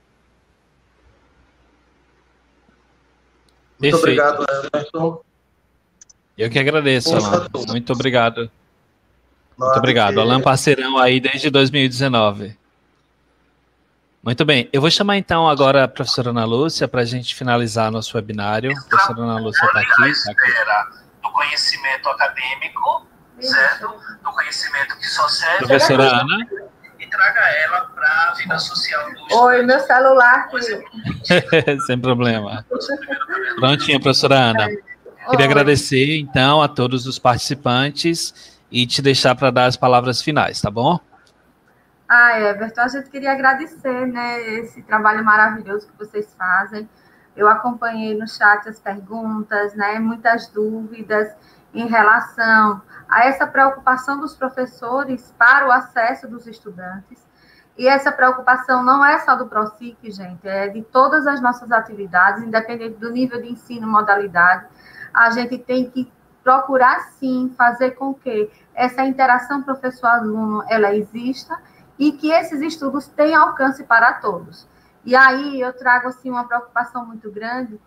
Muito obrigado, Everton. Eu que agradeço, Alan. Muito obrigado. Muito obrigado. Alan, parceirão aí desde 2019. Muito bem. Eu vou chamar então agora a professora Ana Lúcia para a gente finalizar nosso webinário. A professora Ana Lúcia está aqui. Do conhecimento acadêmico, certo? Do conhecimento que só serve. Professora Ana. E traga ela para a vida social do estudante. Oi, meu celular. Sem problema. Prontinha, professora Ana. Queria agradecer, então, a todos os participantes e te deixar para dar as palavras finais, tá bom? Everton, a gente queria agradecer, né, esse trabalho maravilhoso que vocês fazem. Eu acompanhei no chat as perguntas, né, muitas dúvidas em relação a essa preocupação dos professores para o acesso dos estudantes. E essa preocupação não é só do PROSIC, gente, é de todas as nossas atividades, independente do nível de ensino, modalidade. A gente tem que procurar, sim, fazer com que essa interação professor-aluno, ela exista e que esses estudos tenham alcance para todos. E aí eu trago, assim, uma preocupação muito grande,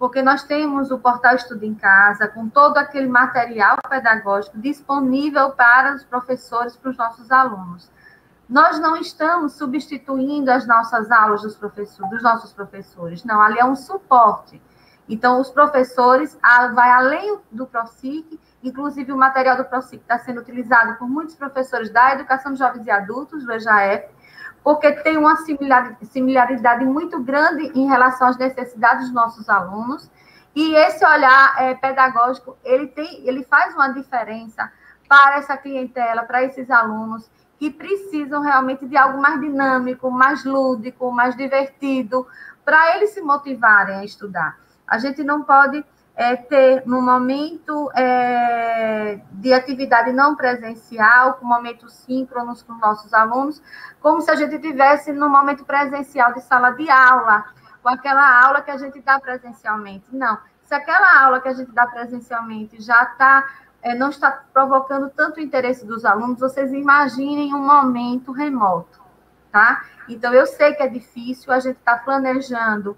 porque nós temos o portal Estudo em Casa, com todo aquele material pedagógico disponível para os professores, para os nossos alunos. Nós não estamos substituindo as nossas aulas dos nossos professores, não, ali é um suporte. Então, os professores, vai além do ProSIC, inclusive o material do ProSIC está sendo utilizado por muitos professores da Educação de Jovens e Adultos, do EJF, porque tem uma similaridade muito grande em relação às necessidades dos nossos alunos, e esse olhar pedagógico, ele faz uma diferença para essa clientela, para esses alunos que precisam realmente de algo mais dinâmico, mais lúdico, mais divertido, para eles se motivarem a estudar. A gente não pode ter, no momento de atividade não presencial, com momentos síncronos com nossos alunos, como se a gente tivesse no momento presencial de sala de aula, com aquela aula que a gente dá presencialmente. Não, se aquela aula que a gente dá presencialmente já não está provocando tanto interesse dos alunos, vocês imaginem um momento remoto, tá? Então, eu sei que é difícil, a gente está planejando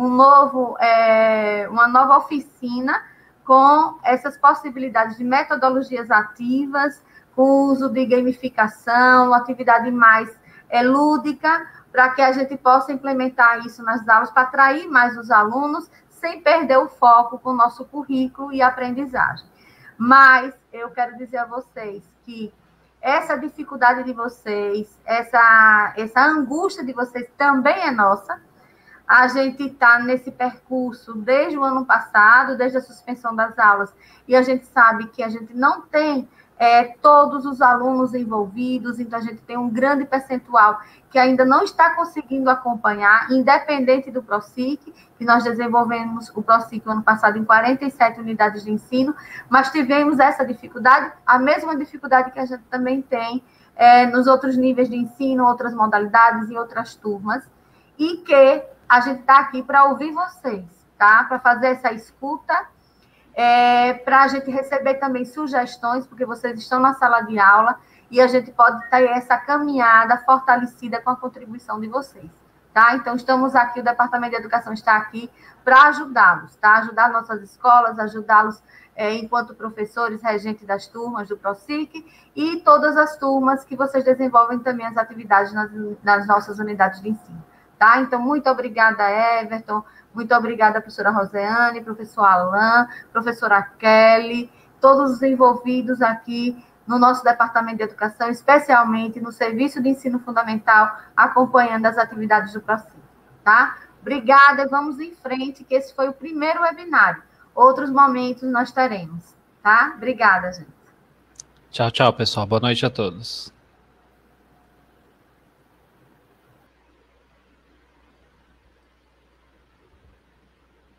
uma nova oficina com essas possibilidades de metodologias ativas, com o uso de gamificação, uma atividade mais lúdica, para que a gente possa implementar isso nas aulas, para atrair mais os alunos, sem perder o foco com o nosso currículo e aprendizagem. Mas eu quero dizer a vocês que essa dificuldade de vocês, essa angústia de vocês também é nossa. A gente está nesse percurso desde o ano passado, desde a suspensão das aulas, e a gente sabe que a gente não tem todos os alunos envolvidos, então a gente tem um grande percentual que ainda não está conseguindo acompanhar, independente do ProSIC, que nós desenvolvemos o ProSIC no ano passado em 47 unidades de ensino, mas tivemos essa dificuldade, a mesma dificuldade que a gente também tem nos outros níveis de ensino, outras modalidades e outras turmas, e que a gente está aqui para ouvir vocês, tá? Para fazer essa escuta, para a gente receber também sugestões, porque vocês estão na sala de aula e a gente pode ter essa caminhada fortalecida com a contribuição de vocês, tá? Então, estamos aqui, o Departamento de Educação está aqui para ajudá-los, tá? Ajudar nossas escolas, ajudá-los enquanto professores, regentes das turmas do ProSIC e todas as turmas que vocês desenvolvem também as atividades nas nossas unidades de ensino. Tá? Então, muito obrigada, Everton, muito obrigada, professora Roseane, professor Alain, professora Kelly, todos os envolvidos aqui no nosso Departamento de Educação, especialmente no Serviço de Ensino Fundamental, acompanhando as atividades do ProSIC, tá? Obrigada, e vamos em frente, que esse foi o primeiro webinário. Outros momentos nós teremos, tá? Obrigada, gente. Tchau, tchau, pessoal. Boa noite a todos.